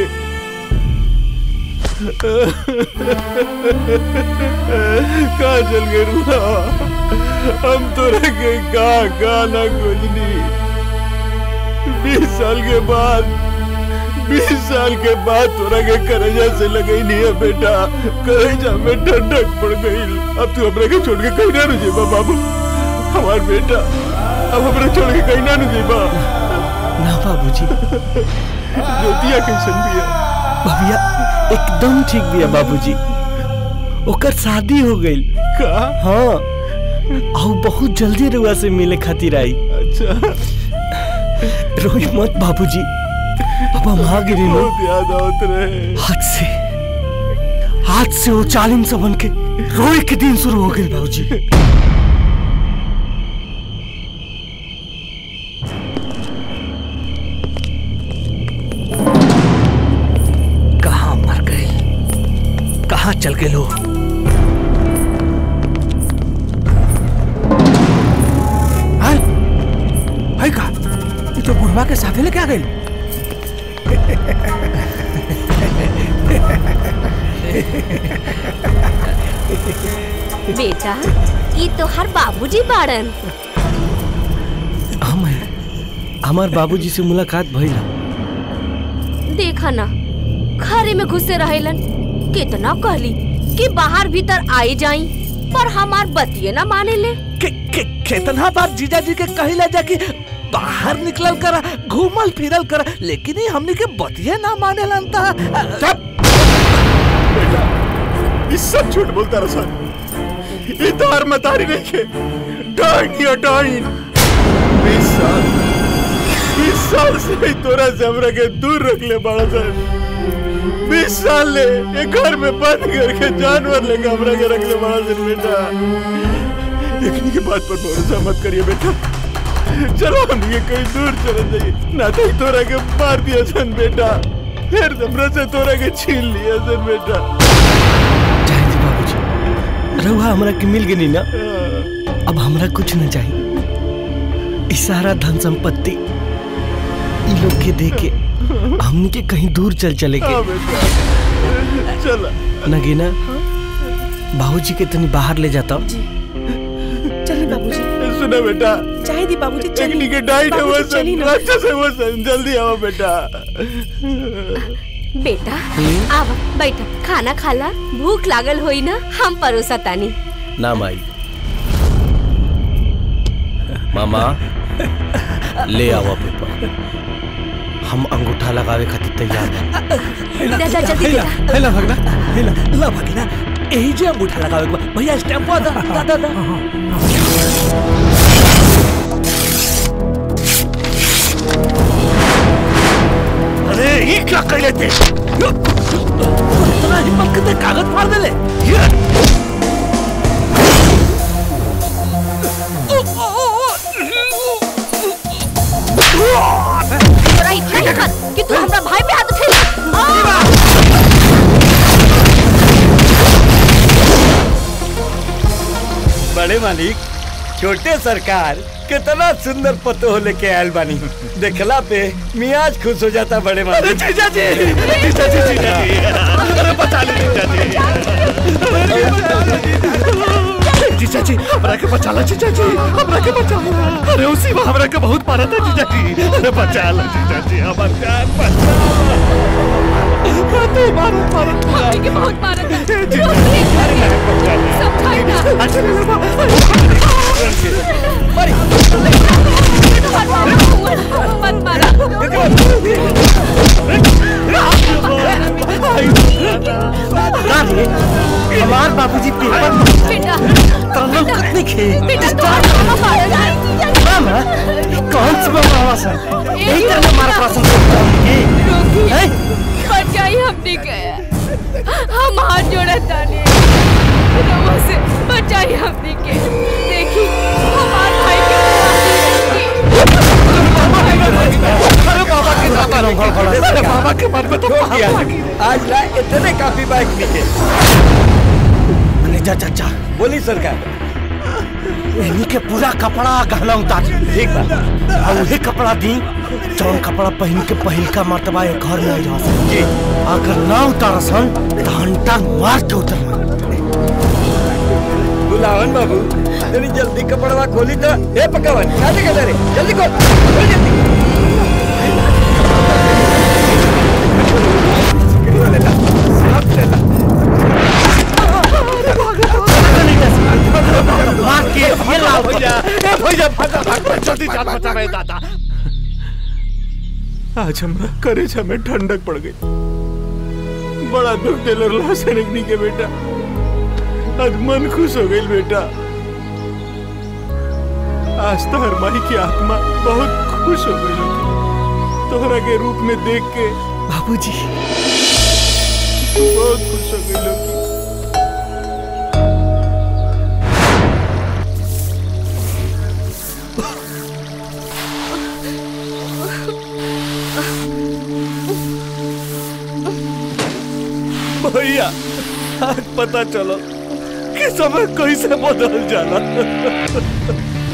कहाँ चल गिरला? हम तो रह गए का गाना खोजनी। बीस साल के बाद बीस साल के बाद तोरा के करेजा से लगई नहीं है बेटा। करेजा में ठंडक पड़ गई। अब तू हमरा के छोड़ के कहीं ना रुझेबा बाबू। हमार बेटा अब हमरा छोड़ के कहीं ना रुझेबा। ना बाबूजी। ज्योतिया कैसन बिया? भैया एकदम ठीक बिया बाबूजी। ओकर शादी हो गई। का? हाँ, और बहुत जल्दी रुआ से मिले खातिर आई। अच्छा, रोई मत बाबूजी, अब हम आ गिरी लो। याद आवत रहे। आज से आज से वो चालीम से बन के रोए के दिन शुरू हो गए बाबूजी। कहाँ मर गए, कहाँ चल गए लोग? हाय का, ये तो बुढ़वा के साथे लेके आ गई। बेटा ये तो हर बाबूजी बाड़न। हम हमार बाबूजी से मुलाकात भइला। देखा ना घरे में घुसे रहेलन, कितना कहली कि बाहर भीतर आई जाई, पर हमार बतिये ना माने ले। के, के, कितना बार जीजा जी के कहिला जा कि बाहर निकलल करा, घूमल फिरल करा, लेकिन ये हमने के बतिये ना माने लंता। ये सब झूठ बोलता रसान। ये तार मतारी नहीं के डाइन या डाइन। बीस साल बीस साल से ही तोरा से हमरा के दूर रख ले बड़ा सर। बीस साल ले ये घर में बंद करके जानवर लेके हमरा के रख ले बड़ा सर। बेटा देखने की बात पर भरोसा मत करिए बेटा। चलो हम ये कहीं दूर चले जाइए, ना तो तोरा के मार दिया सन बेटा, फिर हमरा से तोरा के छीन लिया सन बेटा। रहुआ हमरा के मिल गई ना, अब हमरा कुछ न चाहिए। इस सारा धन संपत्ति इ लोग के दे के हमनी के कहीं दूर चल चले के। चला नगीना बाबूजी के तनी बाहर ले जाता। चलिए बाबूजी। सुना बेटा, चाहे दी बाबूजी चली के डाइट है वो सन, रास्ते से वो सन, जल्दी आओ बेटा। बेटा आवा बैठा, खाना खाला, भूख लागल होई ना, हम परोसा तानी। ना माई, मामा ले आवा पेपर, हम अंगूठा लगावे खातिर तैयार हैं। दादा जल्दी बेटा। हेला भगना, हेला ला भगना, यही जे अंगूठा लगावे के बा। भैया स्टैम्प दा दा दा दा। अरे ये क्या कर लेते? इतना हिम्मत करते कागज फाड़ दे ले। तोरा इतना हिम्मत कि तू हमरा भाई पे हाथ उठेला। बड़े मालिक, छोटे सरकार कितना सुंदर पतो लेके आयल बानी। देखला पे मियाज खुश हो जाता बड़े मालिक। जीजा जी, जीजा जी, जीजा जी, अरे बचा ले जीजा जी। जीजा जी, हमरा के बचा ला जीजा जी, हमरा के बचा ला। अरे उसी में हमरा के बहुत मारा था जीजा जी। अरे बचा ला जीजा जी, हमार जान बचा। तू मारो मारो मम्मी के बहुत मारा था। जीजा जी, समझाई ना। अच्छा ले लो। मरी। मत मारा। हमार बाबूजी पेपर बेटा तरलो कितने खे बेटा तो मारा। मामा कौन सी बाबा सर यही तरह हमारा प्रश्न है। बचाई हमने गया, हम हाथ जोड़ा ताने रोमो से बचाई हमने के। देखी हमारे भाई के अरे बाबा के साथ अरे बाबा के मन में तो किया आज ला इतने काफी बाइक निके। अरे जा चाचा बोली सरकार, इन्हीं के पूरा कपड़ा गहना उतार। ठीक बा, और वही कपड़ा दी जौन कपड़ा पहन के पहिल का मर्तबा एक घर में आ जा सके। अगर ना उतार सन तो घंटा मार के उतरना। बुलावन बाबू जल्दी जल्दी कपड़वा खोली तो। ए पकावन काटे के रे, जल्दी खोल खोल जल्दी। मार के ये लाओ भैया, ए भैया भागा भाग, जल्दी जान बचा मेरे दादा। आज हमरा करेज में ठंडक पड़ गई। बड़ा दुख टेलर लाश रखनी के बेटा, आज मन खुश हो गई बेटा। आज तो हर माही की आत्मा बहुत खुश हो गई तोहरा के रूप में देख के। बाबूजी बहुत खुश हो गई लोग। भैया आज पता चलो कि समय कैसे बदल जाला।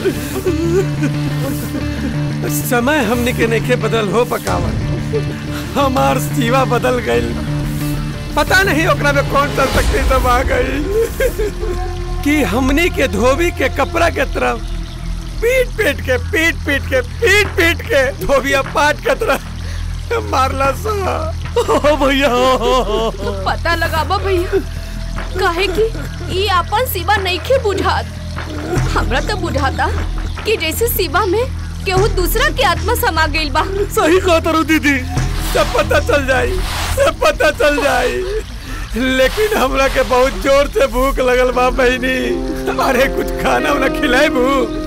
समय हमने के नेखे बदल हो पकावन, हमार सीवा बदल गई। पता नहीं ओकरा में कौन सा शक्ति सब आ गई कि हमनी के धोबी के कपड़ा के तरफ पीट पीट के पीट पीट के पीट पीट के धोबिया पाट के तरफ मारला सा। भैया पता लगाबो भैया, काहे कि ई अपन शिवा नइखे बुझात। हमरा तो बुझाता कि जैसे शिवा में केहू दूसरा के आत्मा समा गइल बा। सही कहत रू दीदी, सब पता चल जाई, सब पता चल जाई। लेकिन हमरा के बहुत जोर से भूख लगल बा बहनी। अरे कुछ खाना वाला खिलाए भू।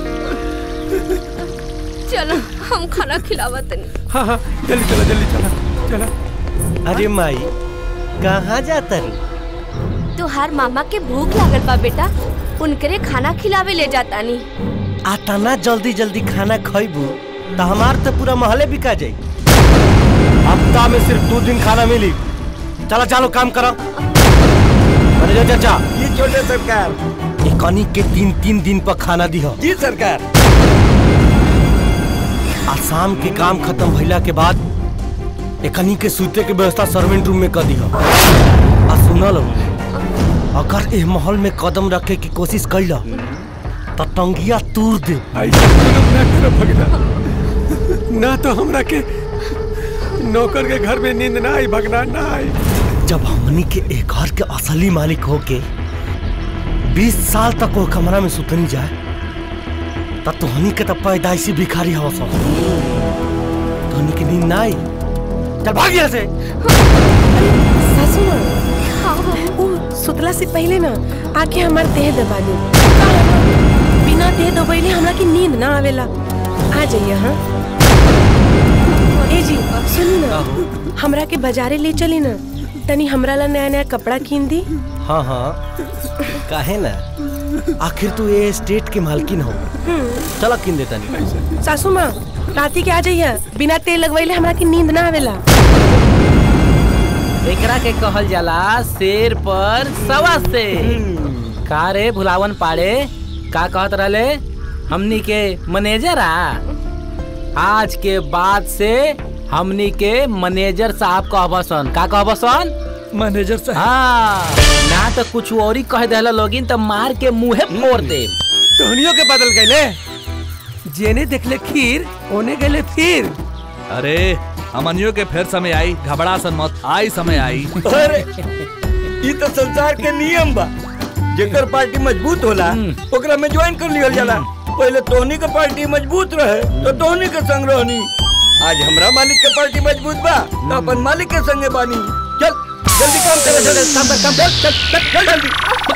चलो हम खाना खिलावत नहीं। हाँ हाँ जल्दी चला जल्दी चला चला। अरे माई कहाँ जाता रू? तुहार मामा के भूख लागल बा बेटा, उनकरे खाना खिलावे ले जाता नहीं। आता ना जल्दी जल्दी खाना खइबू तो हमार तो पूरा महले बिका जाई। हफ्ता में सिर्फ दो दिन खाना मिली। चलो चलो काम करो। मैनेजर चाचा, ये छोटे सरकार, एक कनी के तीन तीन दिन पर खाना दी हो। जी सरकार। आज शाम के काम खत्म भइला के बाद एकनी के सूते के व्यवस्था सर्वेंट रूम में कर दी हो। आ सुनल, अगर इस महल में कदम रखे की कोशिश कैला तो टंगिया तूर दे। ना तो हमरा के नौकर के घर में नींद ना आई, भगना ना आई। जब हमनी के एक घर के असली मालिक हो के बीस साल तक वो कमरा में सुतनी जाए तब तो हनी के तब पैदाइशी भिखारी हो सब। तो हनी के नींद ना आई। चल भाग यहाँ से। सासू वो सुतला से पहले ना आके हमार देह दबा दे। बिना देह दबाइले हमरा की नींद ना आवेला। आ जाइए। हाँ ए जी सुनी ना, हमरा के बाजारे ले चली ना, तनी हमरा ला नया नया कपड़ा कीन दी। हाँ हाँ काहे ना, आखिर तू ये स्टेट के मालकिन हो। चला कीन देता नहीं। सासू माँ राती के आ जाइए, बिना तेल लगवाइले हमरा की नींद ना आवेला। एकरा के कहल जाला शेर पर सवा शेर। का रे भुलावन पाड़े, का कहत रहले हमनी के मैनेजर? आ आज के बाद से हमनी के मैनेजर साहब कहबसन। का कहबसन? मैनेजर साहब। हाँ, ना तो कुछ और ही कह देला लोगिन तो मार के मुंहे फोड़ दे। टोनियों के बदल गए, जेने देखले खीर ओने गले फिर। अरे हमनियों के फिर समय आई, घबरा सन मत, आई समय आई। अरे ये तो संसार के नियम बा। जेकर पार्टी मजबूत होला ओकरा में ज्वाइन कर लियल जाला। पहले तोहनी के पार्टी मजबूत रहे तो तोहनी के संग रहनी। आज हमरा मालिक के पार्टी मजबूत बा तो अपन मालिक के संगे बानी। चल जल्दी काम कर, चल काम कर, काम कर, चल चल चल जल्दी।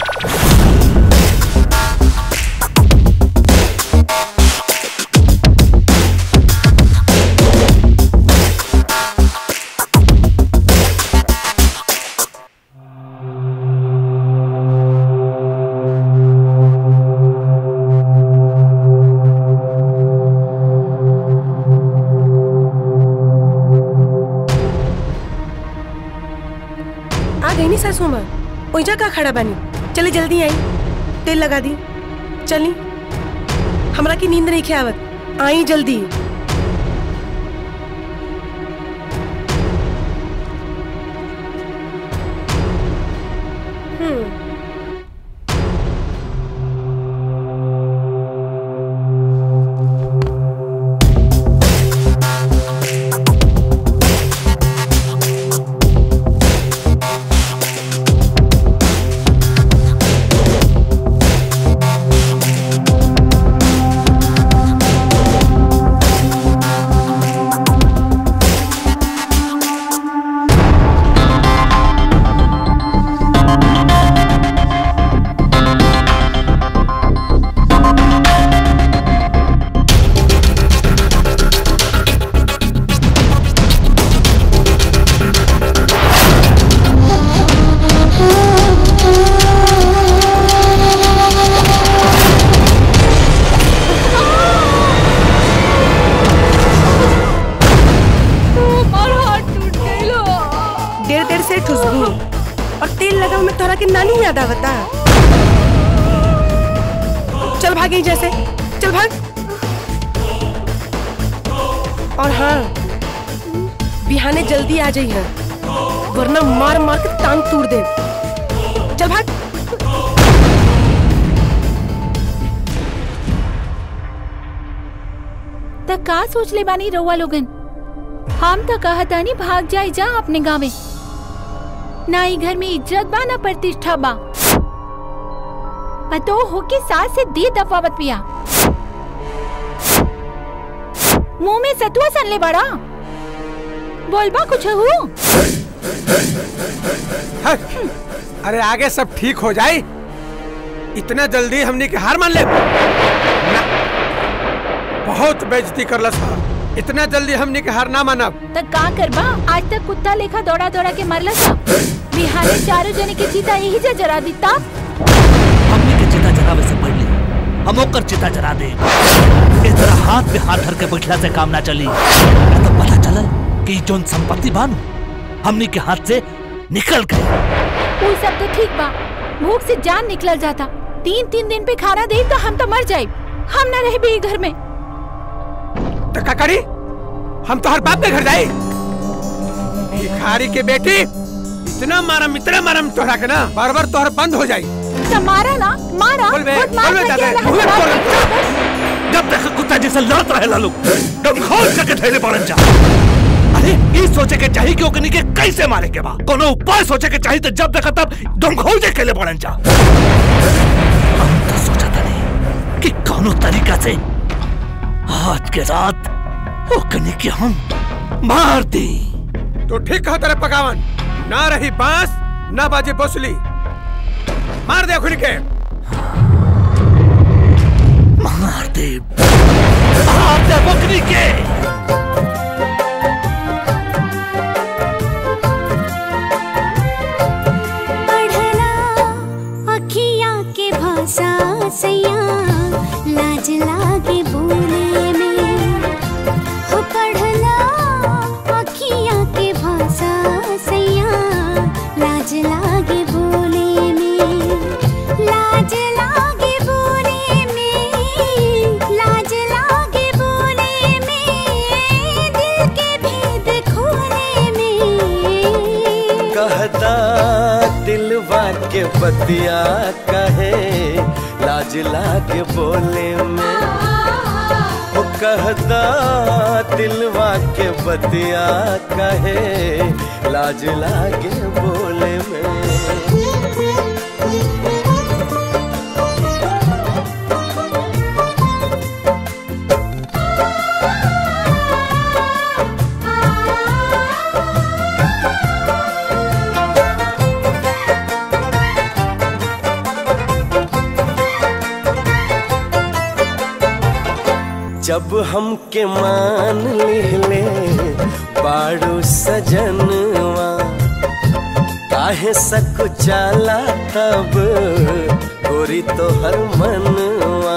सासू माँ ओइजा का खड़ा बानी, चले जल्दी आई, तेल लगा दी। चली हमरा की नींद नहीं आवत, आई जल्दी। हम्म चल भागी जैसे, चल भाग। और हाँ बिहाने जल्दी आ जाई है, वरना मार मार के टांग तोड़ दे। चल भाग। तक का सोच ले बानी रउआ लोगन? हम तो कहता नहीं भाग जाए जा अपने गाँव में। ना ही घर में इज्जत बा ना प्रतिष्ठा बा। पतो हो कि सास से दी दफा बत पिया। मुंह में सतुआ सन ले बड़ा। बोलबा कुछ हो? अरे आगे सब ठीक हो जाए, इतना जल्दी हमने के हार मान ले? ना, बहुत बेइज्जती कर लस। इतना जल्दी हमने के हार ना मानब। तक का करबा? आज तक कुत्ता लेखा दौड़ा दौड़ा के मरला सा। बिहाने चारों जने के चिता यही जा जरा दीता। हमने के चिता जरावे से पहले हम ओकर चिता जरा दे। इस तरह हाथ पे हाथ धर के बैठला से काम ना चली। तो पता चलल कि जोन संपत्ति बानू हमने के हाथ से निकल गए। वो सब तो ठीक बा, भूख से जान निकल जाता। तीन तीन दिन पे खाना दे तो हम तो मर जाए। हम न रहे भी घर में। तो का करी? हम तो हर बाप के घर जाए। भिखारी के बेटी, इतना मारम इतना मारम तोहरा के ना बार बार तोहर बंद हो जाए। तो मारा ना मारा। बोल बे, बोल बे दादा, बोल बे। जब तक कुत्ता जैसे लड़त रहे लालू दम खोल के थैले पड़न जा। अरे ये सोचे के चाहिए कि ओकनी के कैसे मारे के बा। कोनो उपाय सोचे के चाहिए तो जब देखा तब दम खोल के खेले पड़न जा। हम तो सोचा था नहीं कि कोनो तरीका से आज के रात ओकनी के हम मार दी। तो ठीक कहा तेरे पकावन, ना रही बांस ना बाजे बसुली। मार दे खुद के। मार दे मार दे बकरी के। पढ़ला अखियाँ के भाषा सैया, लाज लागे बोले में। हो पढ़ला अखियाँ के भाषा सैया, लाज लागे बोले में। लाज लागे बोले में, लाज लागे बोले में, दिल के भेद खोले में। कहता दिलवा के बतिया कहे, लाज लागे बोले में। वो कहता दिलवा के बतिया कहे, लाज लागे बोले में। जब हमके मान ले बाड़ू सजनवा, काहे सक जाला तब गोरी तो हर मनवा।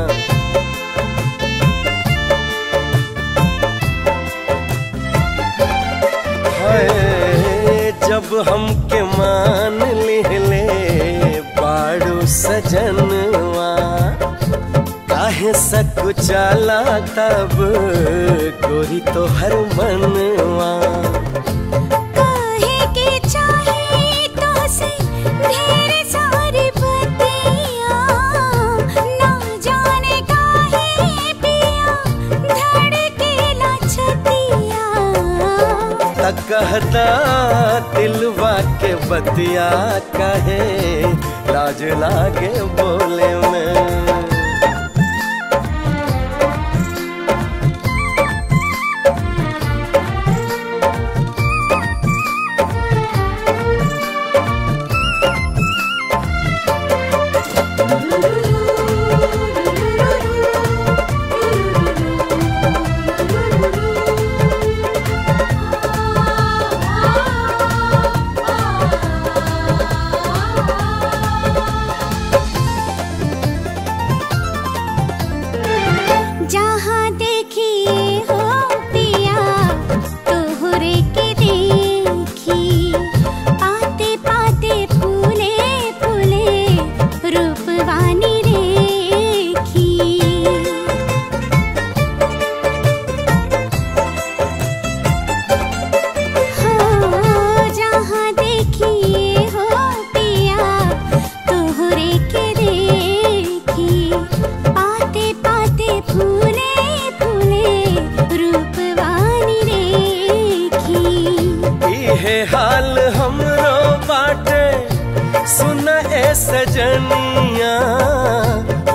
हाय जब हमके मान ले बाड़ू सजनवा, काहे सक चाला तब गोरी तो हर मनवा। काहे के चाहे तो से ढेर सारी बतिया, ना जाने काहे पिया धड़केला छतिया। तक कहता दिलवा के बतिया कहे, लाज लागे बोले में।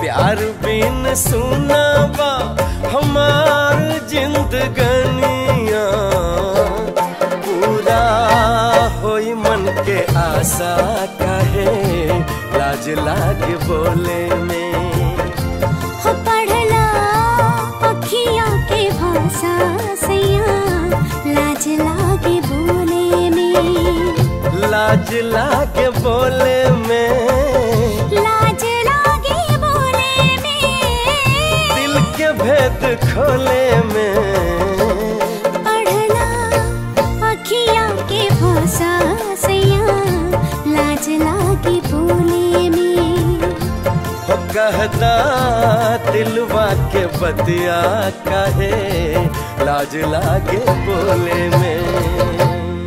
प्यार बिन सुना बा हमार जिंदगनिया पूरा होई मन के आशा काहे लाज लागे बोले में हो पढ़ला अखियाँ के भाषा सैया लाज लागे बोले में लाज लागे बोले में लाज लागे बोले में दिल के भेद खोले में पढ़ला अखियाँ के भाषा सैया लाज लागे बोले में हो कहता दिलवा के बतिया काहे लाज लागे बोले में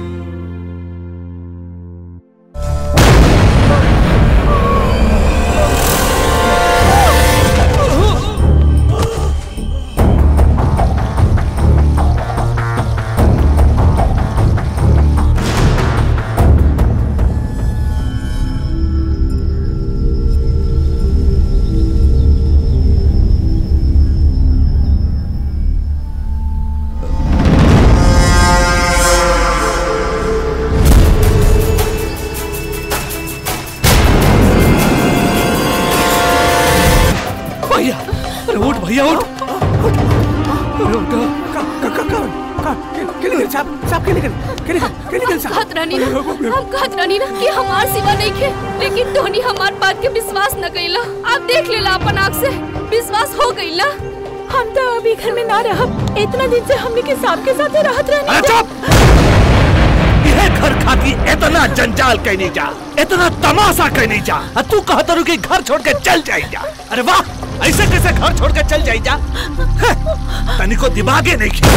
भैया उठ अरे उठो का का का का का के निकल साहब साहब के निकल के निकल के निकल साहब कहत रानी ना हम कहत रानी ना कि हमार सिवा नहीं खे लेकिन धोनी हमार बात के विश्वास न कइला आप देख लेला अपन आँख से विश्वास हो गइला हम तो अभी घर में ना रहब इतना दिन से हमने के साहब के साथ रहत रहनी अरे चुप यह घर खाती इतना जंजाल कहीं नहीं जा इतना तमाशा कहीं नहीं जा तू कहता रू कि घर छोड़ के चल जाई जा अरे वाह ऐसे कैसे घर छोड़ के चल जाई जा तनी को दिमागे नहीं की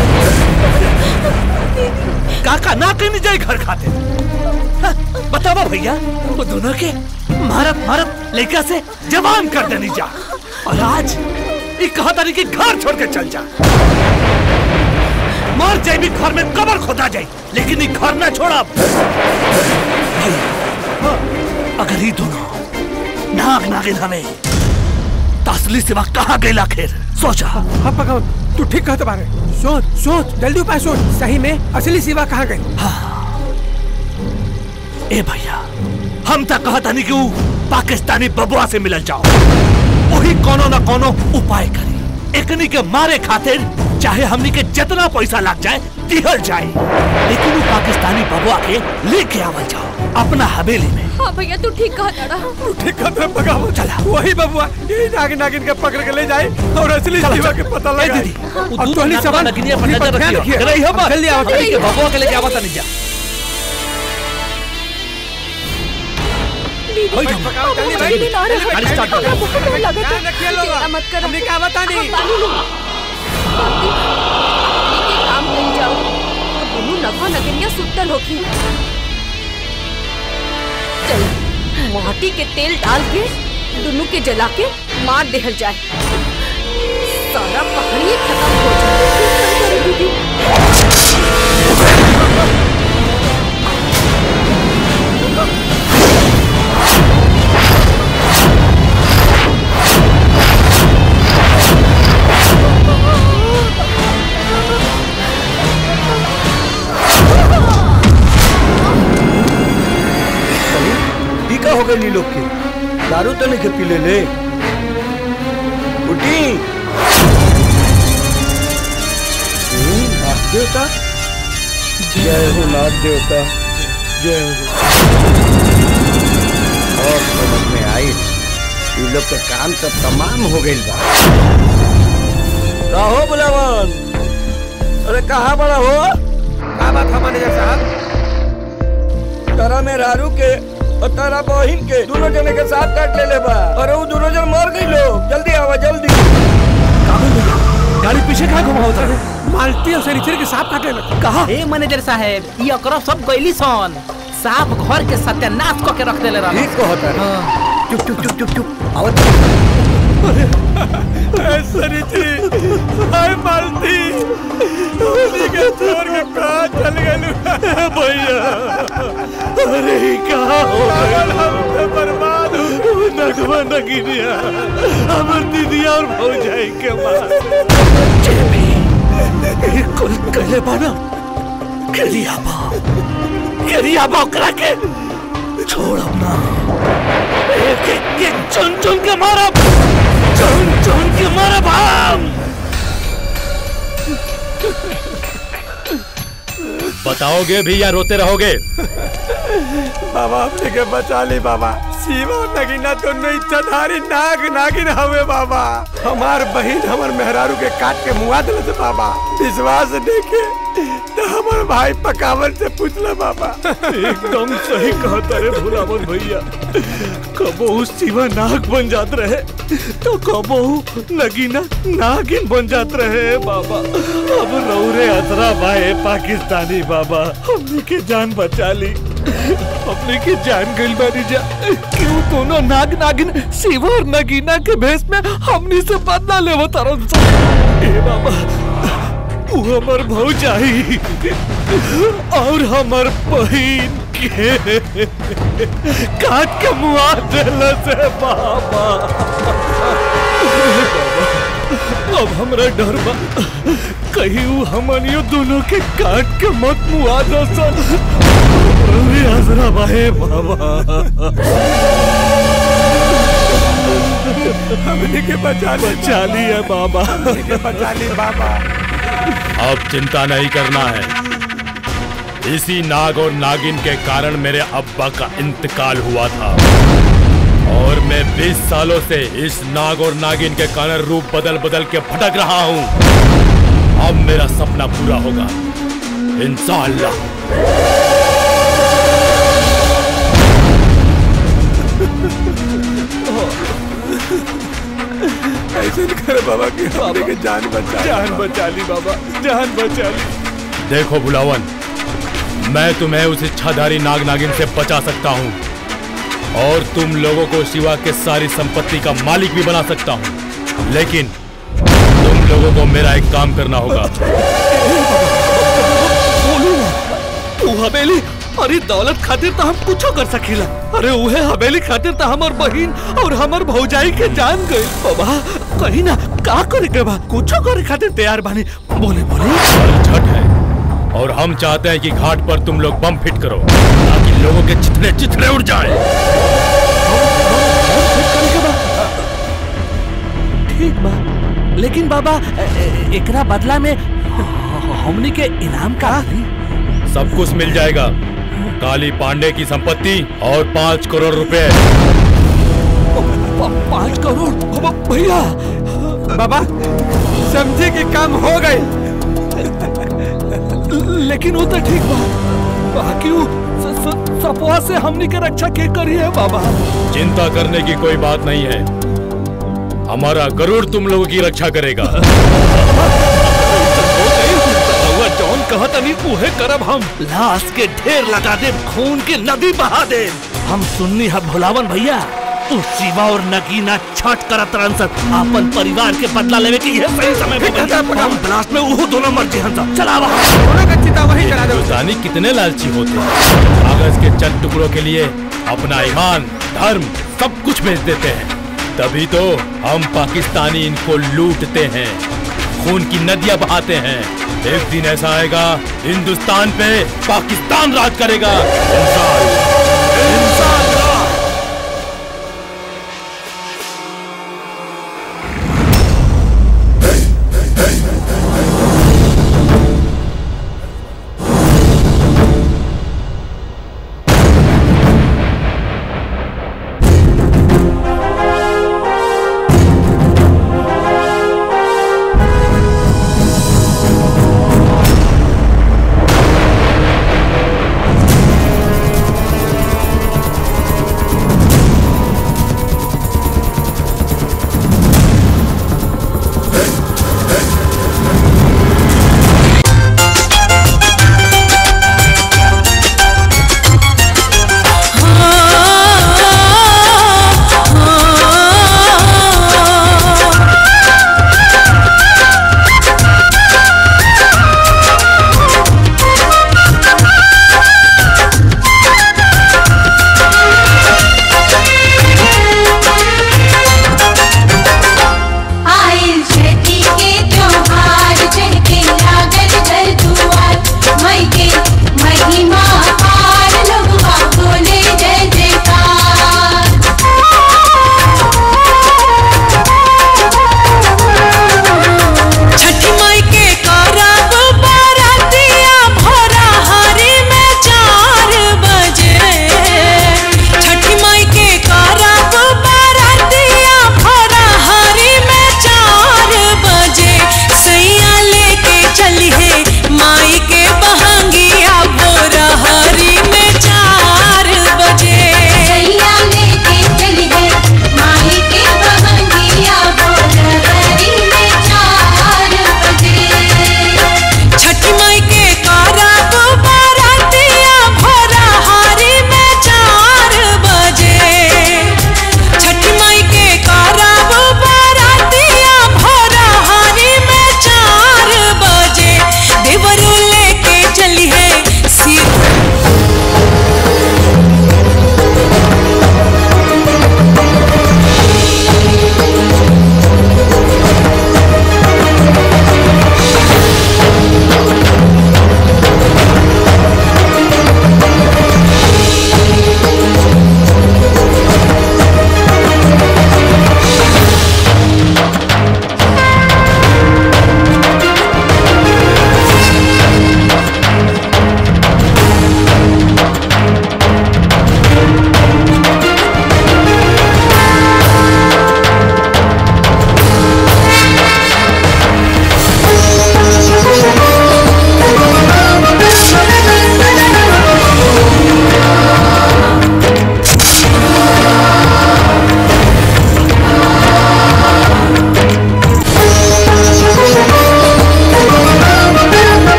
काका ना कहीं जाए घर खाते बतावा भैया वो दोनों के भारत भारत लेकर से जवान कर देनी जा और आज ये कहा तारी कि घर छोड़ के चल जा मर जाए भी घर में कब्र खोदा जाए लेकिन ये घर ना छोड़ा अगर ये दोनों नाग नागिन हमें असली सिवा कहाँ गई आखिर सोचा हाँ पका तू ठीक कहते बारे सोच सोच जल्दी उपाय सोच सही में असली सिवा कहाँ गई हाँ। ए भैया हम तक कहता नहीं कि पाकिस्तानी बबुआ से मिल जाओ वही कोनो ना कोनो उपाय करी एकनी के मारे खातिर चाहे हमनी के जितना पैसा लग जाए दिहल जाए लेकिन वो पाकिस्तानी बबुआ के लेके आवल जाओ अपना हवेली में हाँ भैया तू ठीक कहता तू ठीक कहता पकाओ चला वही बबुआ ये नागिन नागिन के पकड़ के ले जाए और असली जीवा के पता लगाए दीदी अब तो नहीं सवाल नगिनिया पर नजर रखियो रही हो बात जल्दी आओ बबुआ के लेके आवता नहीं जा जल्दी ना रहा गाड़ी स्टार्ट कर बहुत डर लगा था चिंता मत कर हमने क्या बता नहीं काम कर जाओ दोनों नखा नगरिया सुतल होखी चल माटी के तेल डाल के दोनों के जला के मार देहल जाए सारा पहाड़ी खत्म हो जाए दीदी टीका हो गई लोग के दारू तो नहीं के पी ले ले उठी नाथ देवता जय हो नाथ देवता जय हो और समझ में आई ये लोग के काम तो तमाम हो गई बा हो बुलावन अरे कहाँ बड़ा हो क्या बात है मैनेजर साहब तारा में रारू के और तारा बहिन के दोनों जने के साथ काट ले ले बा और वो दोनों जन मर गई लोग जल्दी आवा जल्दी गाड़ी पीछे कहाँ घुमा होता है मालती और सनीचर के सांप काटे लगे कहा ए मैनेजर साहब ये अकरा सब गईली सन सांप घर के सत्यानाश को के रख देले रहा ठीक को होता है चुप चुप चुप चुप चुप आवत सनीची हाय मालती उन्हीं के छोड़ के कहाँ चल गए भैया अरे क्या हो गया बर्बाद नगवा नगिनिया हमर दीदिया और भौजाई के मार कुल कहले बाना करिया बा करिया बा ओकरा के छोड़ अपना एक एक एक चुन चुन के मारा चुन चुन के मारा भाम बताओगे भी या रोते रहोगे? बाबा अपने के बचा ली बाबा। शिवा नगीना तो नहीं चधारी नाग नागिन हवे बाबा। हमार बहन हमार मेहरारू के काट के मुआ दिल से बाबा। विश्वास देखे तो हमार भाई पकावल से पूछला बाबा। एकदम सही कहता रे भुलावन भैया। कबहू शिवा नाग बन जात रहे तो कबहू नगीना नागिन बन जात रहे बाबा। अब रौरे असरा भाई पाकिस्तानी बाबा हमने के जान बचा ली। अपने की जान गई बानी जा क्यों दोनों नाग नागिन शिवा और नगीना के भेष में हमनी से बदला ले वो तरन से। ए बाबा वो हमार भौजाई और हमार बहन के काट के मुआ देला से बाबा। अब हमरा डर बा कहीं वो हमनियो दोनों के काट के मत मुआ दो सब। आसरा बाहे बाबा हमने के बचा ली बचा ली है बाबा। हमने के बचा ली बाबा। अब चिंता नहीं करना है। इसी नाग और नागिन के कारण मेरे अब्बा का इंतकाल हुआ था और मैं बीस सालों से इस नाग और नागिन के कारण रूप बदल बदल के भटक रहा हूँ। अब मेरा सपना पूरा होगा इंशाअल्लाह। ऐसे कर बाबा की हमने के जान बचा जान बचा ली बाबा जान बचा ली। देखो बुलावन मैं तुम्हें उस इच्छाधारी नाग नागिन से बचा सकता हूँ और तुम लोगों को शिवा के सारी संपत्ति का मालिक भी बना सकता हूँ, लेकिन तुम लोगों को मेरा एक काम करना होगा। तू हवेली अरे दौलत खातिर तो हम कुछो कर सकीला। अरे उहे हवेली खातिर तो हमर बहन और हमर भौजाई के जान गई बाबा। कहीं ना का करे के बा कुछो करे खातिर तैयार बानी। बोले बोले छठ है और हम चाहते हैं कि घाट पर तुम लोग बम फिट करो ताकि लोगों के चिथड़े चिथड़े उड़ जाएं। ठीक बा लेकिन बाबा एकरा बदला में हमनी के इनाम का सब कुछ मिल जाएगा। काली पांडे की संपत्ति और पाँच करोड़ रुपए। पाँच करोड़ भैया बाबा समझे कि काम हो गए लेकिन वो तो ठीक बा बाकी वो सपवा से हमनी के रक्षा के करी है बाबा। चिंता करने की कोई बात नहीं है, हमारा गरुड़ तुम लोगों की रक्षा करेगा। जौन कहत नहीं उहे करब हम। लाश के ढेर लगा दे खून की नदी बहा दे। हम सुननी है भुलावन भैया तू शिवा और नगीना छठ करत रंसत अपन परिवार के बदला लेवे की यह सही समय पे हम ब्लास्ट में वो दोनों मर जे हंसा चला वहां दोनों का चिता वही करा दो। हिंदुस्तानी कितने लालची होते हैं, कागज के चंद टुकड़ों के लिए अपना ईमान धर्म सब कुछ बेच देते हैं। तभी तो हम पाकिस्तानी इनको लूटते हैं, खून की नदियां बहाते हैं। एक दिन ऐसा आएगा हिंदुस्तान पे पाकिस्तान राज करेगा।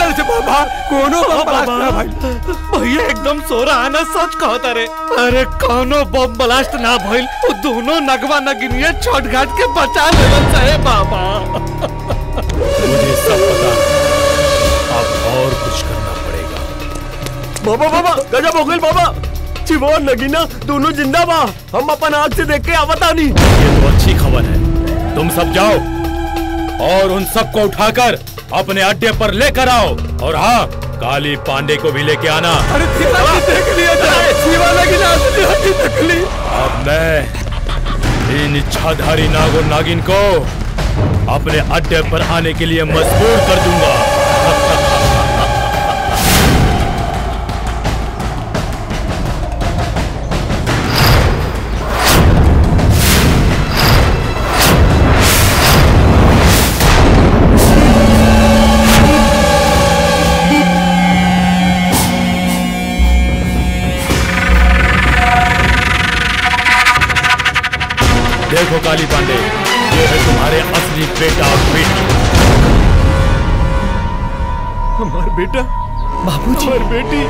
ख्याल से बाबा कोनो बम ब्लास्ट ना भाई। भैया एकदम सो रहा है ना, सच कहता रे। अरे कोनो बम ब्लास्ट ना भइल, वो दोनों नगवा नगिनिया छोट घाट के बचा लेवन चाहे बाबा। मुझे सब पता है, अब और कुछ करना पड़ेगा। बाबा बाबा गजब हो गई बाबा, चिवो नगीना दोनों जिंदा बा। हम अपन आँख से देख के आवता नहीं। ये तो अच्छी खबर है। तुम सब जाओ और उन सबको उठाकर अपने अड्डे पर लेकर आओ, और हाँ, काली पांडे को भी लेके आना। अरे देख लिया जाए, शिवा नगीना देख ली। अब मैं इन इच्छाधारी नाग और नागिन को अपने अड्डे पर आने के लिए मजबूर कर दूंगा। देखो काली पांडे, ये है तुम्हारे असली बेटा और बेटी। हमार बेटा, बाबूजी, हमार बेटी,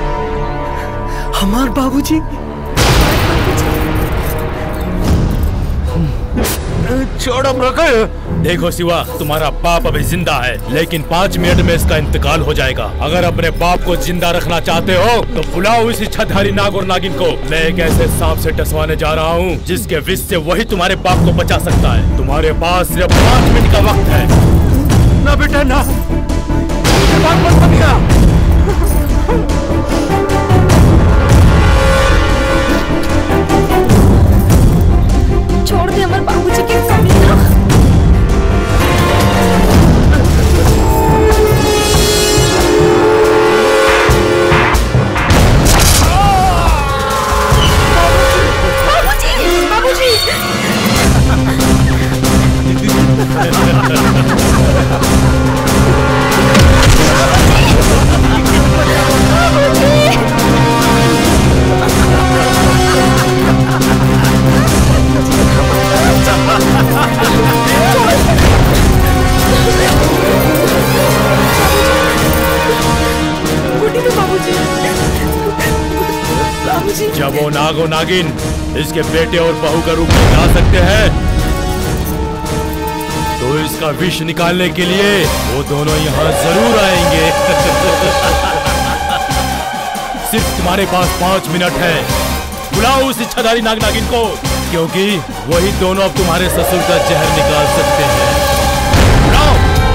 हमार बाबूजी। छोड़ अब रखे। देखो शिवा, तुम्हारा बाप अभी जिंदा है, लेकिन पाँच मिनट में इसका इंतकाल हो जाएगा। अगर अपने बाप को जिंदा रखना चाहते हो तो बुलाओ इस इच्छाधारी नाग और नागिन को। मैं एक ऐसे सांप से टसवाने जा रहा हूँ जिसके विष से वही तुम्हारे बाप को बचा सकता है। तुम्हारे पास सिर्फ पाँच मिनट का वक्त है। ना बेटा ना, बात मत बनिया। छोड़ दे हमारे बाबूजी के कमीना। बाबूजी, बाबूजी। जब वो नागो नागिन इसके बेटे और बहू का रूप में जा सकते हैं, तो इसका विष निकालने के लिए वो दोनों यहाँ जरूर आएंगे। सिर्फ तुम्हारे पास पांच मिनट है। बुलाओ उस इच्छाधारी नाग नागिन को, क्योंकि वही दोनों अब तुम्हारे ससुर का जहर निकाल सकते हैं। बुलाओ।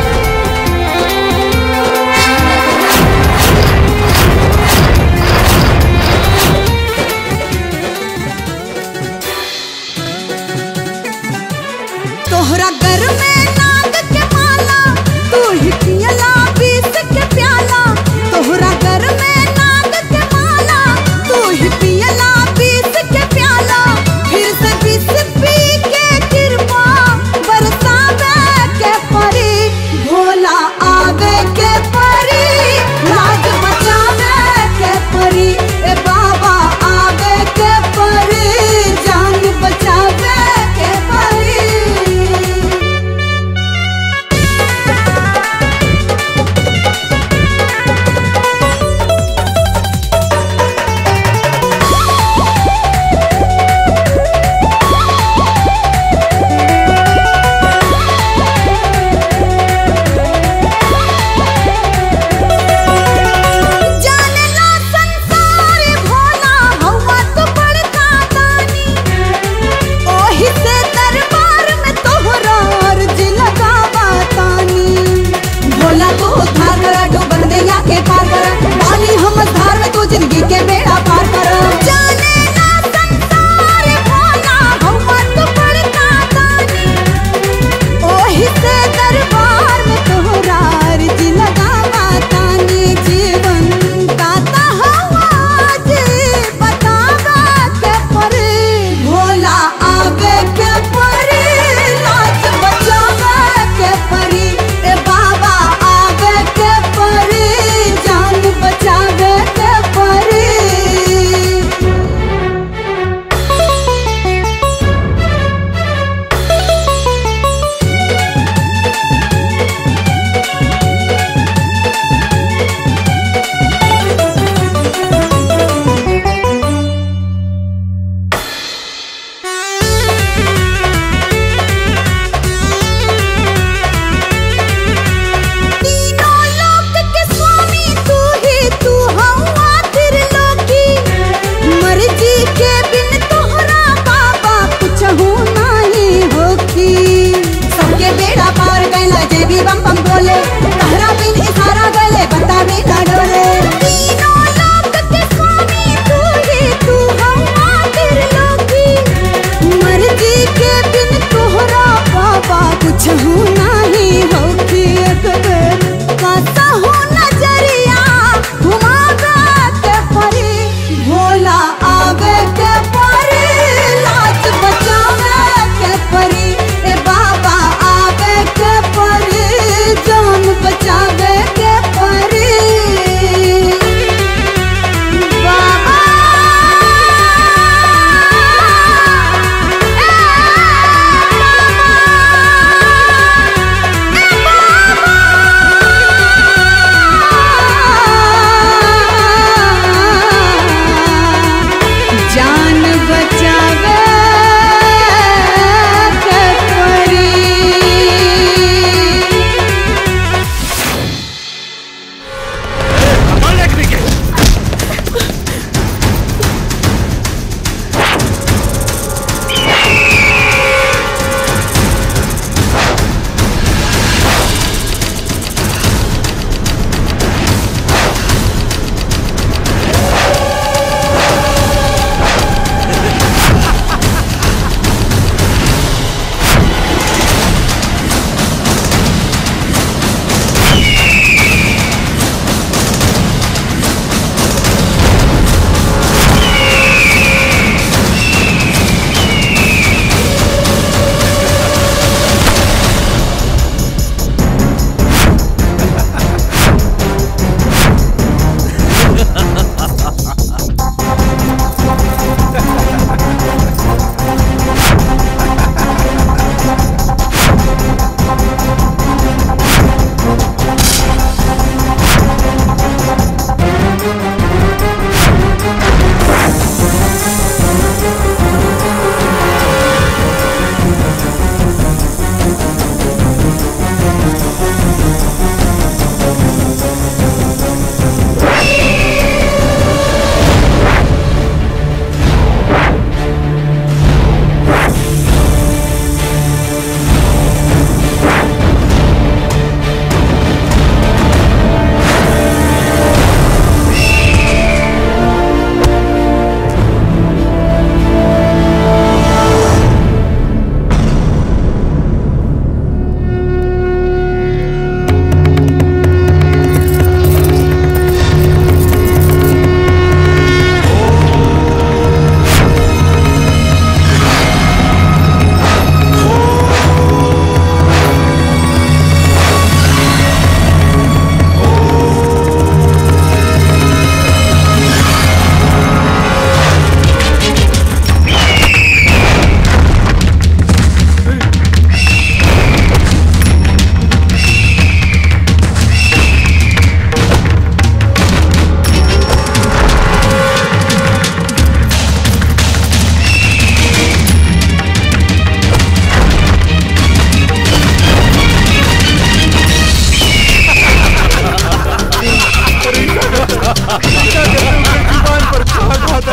तोहरा घर में नाग के माला, तू ही पियला बीस के प्याला। तोहरा घर में नाग के माला, तू ही पियला बीस के प्याला। फिर से बीस पी के कृपा बरसावे के परी, भोला आवे के परी, लाज बचावे के परी। ए बाबा आवे के परी, जान बचावे के परी। जानेला संसार भोला हवा तो बड़का दानी, ओही से दरबार में तोहरा अर्जी लगावा तानी। भोला को उद्धार करा, डूबन दैया के पार करा, डाली हम धार में तू जिंदगी के बेड़ा पार करा। जानेला संसार भोला हवा तो बड़का दानी, ओही से दरबार में तोहरा अर्जी लगावा तानी। जीवन दाता हवा जी बतावा के परी, भोला आवे के परी, लाज बचावे के परी। ए बाबा आवे के परी, जान बचावे के परी।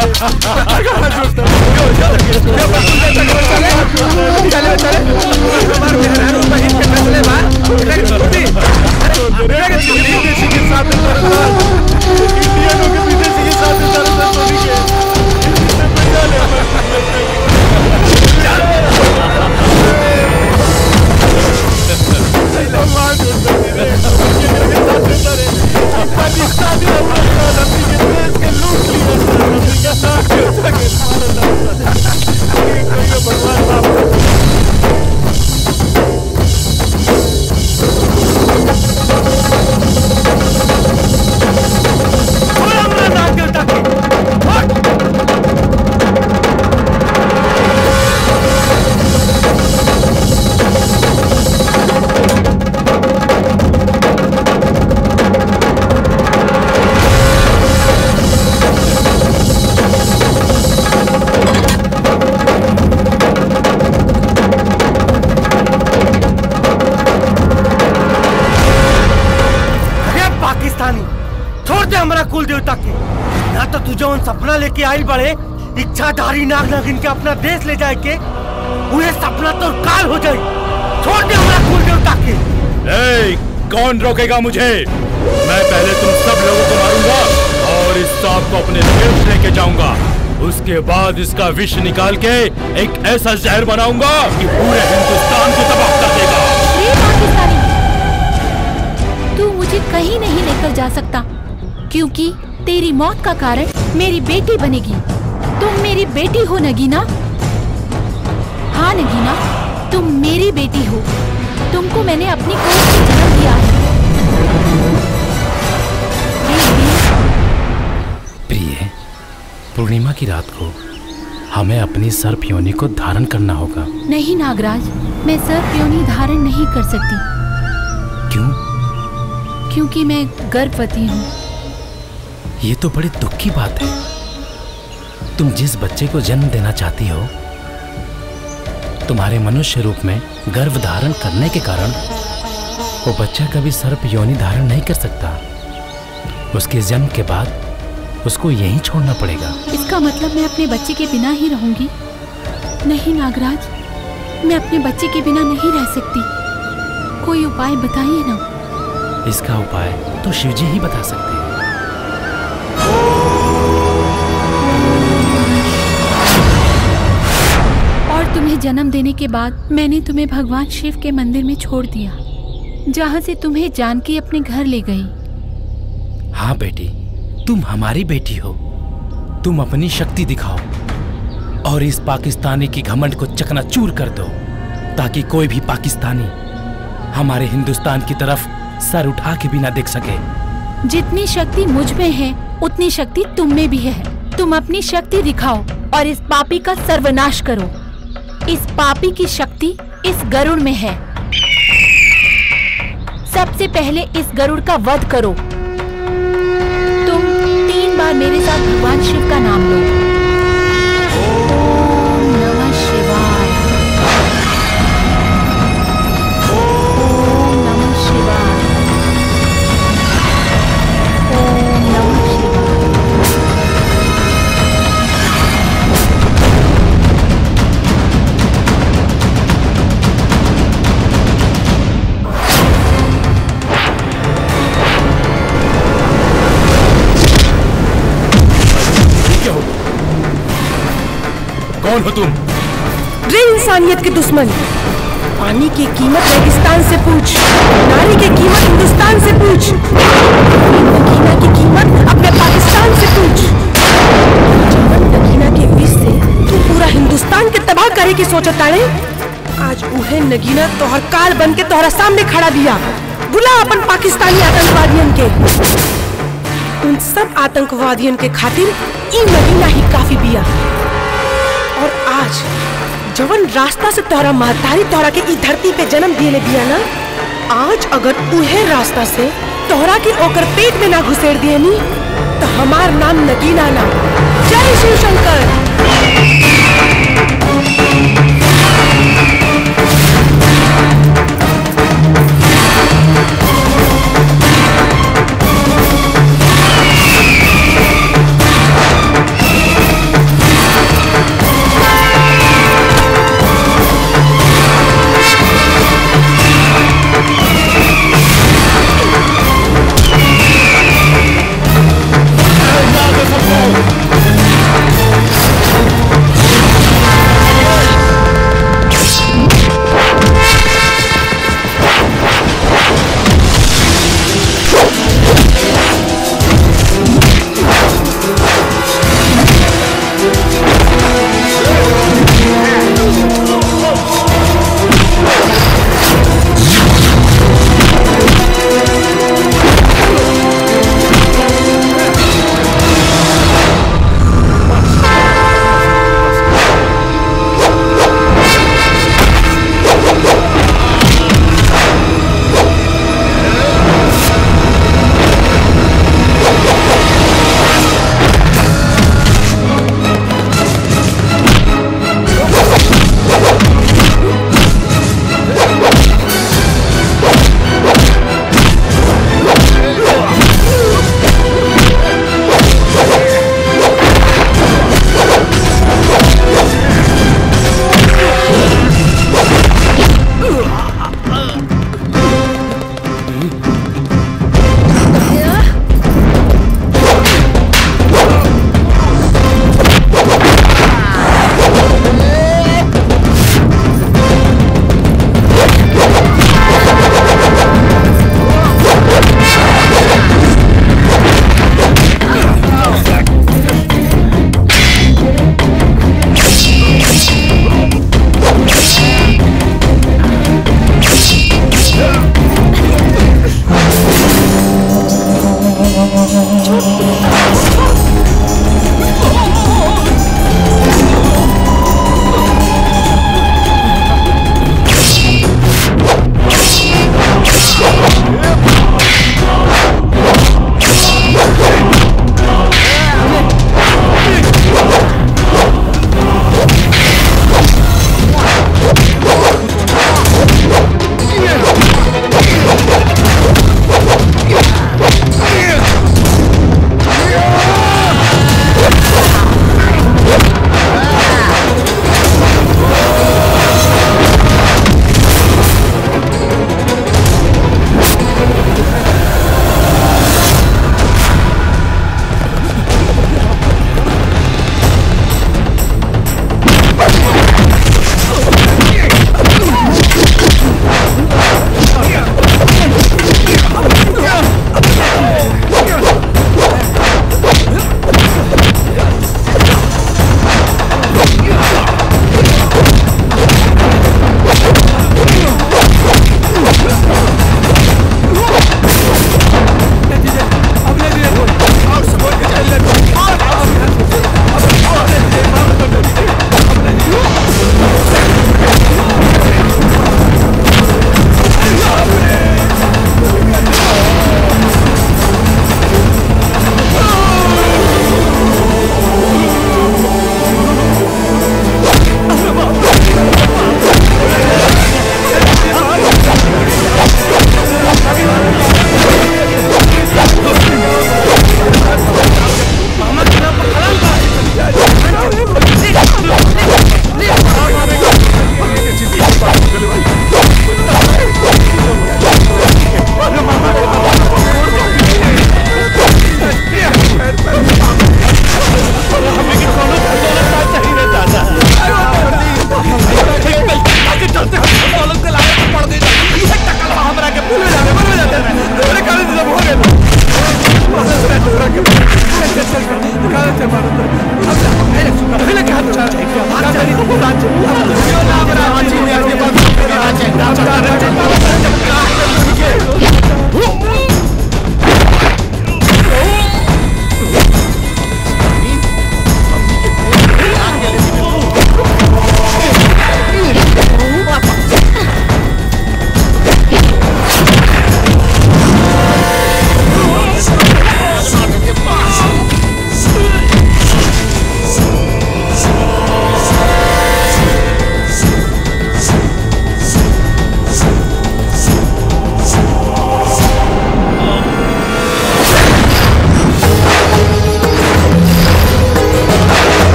चले चले हमार मेहरारू बहन के फैसले बा लेकिन छोटी अरे विदेशी के साथ इंडियनों के विदेशी के साथ छोटी के बचा ले सपना लेके आई बड़े इच्छाधारी नाग नागिन के अपना देश ले जाए के उन्हें सपना तो काल हो जाए। छोड़ दे हमारा कुल देवता के। ए, कौन रोकेगा मुझे? मैं पहले तुम सब लोगों को मारूंगा और इस सांप को अपने देश लेके जाऊंगा। उसके बाद इसका विष निकाल के एक ऐसा जहर बनाऊंगा कि पूरे हिंदुस्तान को तबाह कर देगा। तू मुझे कहीं नहीं लेकर जा सकता क्योंकि तेरी मौत का कारण मेरी बेटी बनेगी। तुम मेरी बेटी हो नगीना। हाँ नगीना, तुम मेरी बेटी हो। तुमको मैंने अपनी कोख से जन्म दिया है। प्रिय, पूर्णिमा की रात को हमें अपनी सर्प योनि को धारण करना होगा। नहीं नागराज, मैं सर्प योनि धारण नहीं कर सकती। क्यों? क्योंकि मैं गर्भवती हूँ। ये तो बड़ी दुख की बात है। तुम जिस बच्चे को जन्म देना चाहती हो, तुम्हारे मनुष्य रूप में गर्भ धारण करने के कारण वो बच्चा कभी सर्प योनि धारण नहीं कर सकता। उसके जन्म के बाद उसको यहीं छोड़ना पड़ेगा। इसका मतलब मैं अपने बच्चे के बिना ही रहूंगी? नहीं नागराज, मैं अपने बच्चे के बिना नहीं रह सकती। कोई उपाय बताइए ना। इसका उपाय तो शिवजी ही बता सकते हैं। और तुम्हें जन्म देने के बाद मैंने तुम्हें भगवान शिव के मंदिर में छोड़ दिया, जहाँ से तुम्हें जानकी अपने घर ले गई। हाँ बेटी, तुम हमारी बेटी हो। तुम अपनी शक्ति दिखाओ और इस पाकिस्तानी की घमंड को चकनाचूर कर दो, ताकि कोई भी पाकिस्तानी हमारे हिंदुस्तान की तरफ सर उठा के भी ना देख सके। जितनी शक्ति मुझ में है उतनी शक्ति तुम में भी है। तुम अपनी शक्ति दिखाओ और इस पापी का सर्वनाश करो। इस पापी की शक्ति इस गरुड़ में है। सबसे पहले इस गरुड़ का वध करो। तुम तीन बार मेरे साथ भगवान शिव का नाम लो। ओम नमः शिवाय, ओम नमः शिवाय, ओम नमः शिवाय। कौन हो तुम? रे इंसानियत के दुश्मन, पानी की कीमत रेगिस्तान से पूछ, नारी की कीमत हिंदुस्तान से पूछ, नगीना की कीमत अपने पाकिस्तान से पूछ। जवन नगीना के विष से तू पूरा हिंदुस्तान के तबाह करे की सोचता है, आज उहे नगीना तोहर काल बन के तोहरा सामने खड़ा दिया। बुला अपन पाकिस्तानी आतंकवादियन के। उन सब आतंकवादियन के खातिर ई नगीना ही काफी बिया। और आज जवन रास्ता से तोहरा महतारी तोहरा के ई धरती पे जन्म दिए दिया ना, आज अगर उहे रास्ता से तोहरा के ओकर पेट में ना घुसेड़ दिए नी, तो हमार नाम नगीना ना। जय शिव शंकर।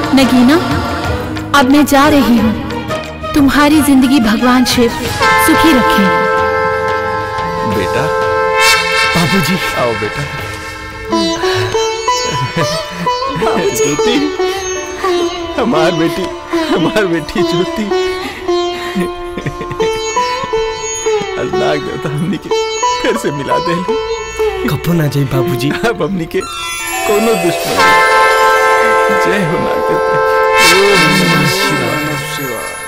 नगीना, अब मैं जा रही हूँ। तुम्हारी जिंदगी भगवान शिव सुखी रखें। बेटा, बाबूजी आओ बेटा। बाबूजी। हमार बेटी, हमार बेटी ज्योति। अल्लाह देवता हमनी के फिर से मिला दे। कपो ना जाई बाबूजी। अब हमनी के कोनो दुश्मन जय हो ना करते। ओम नमः शिवाय।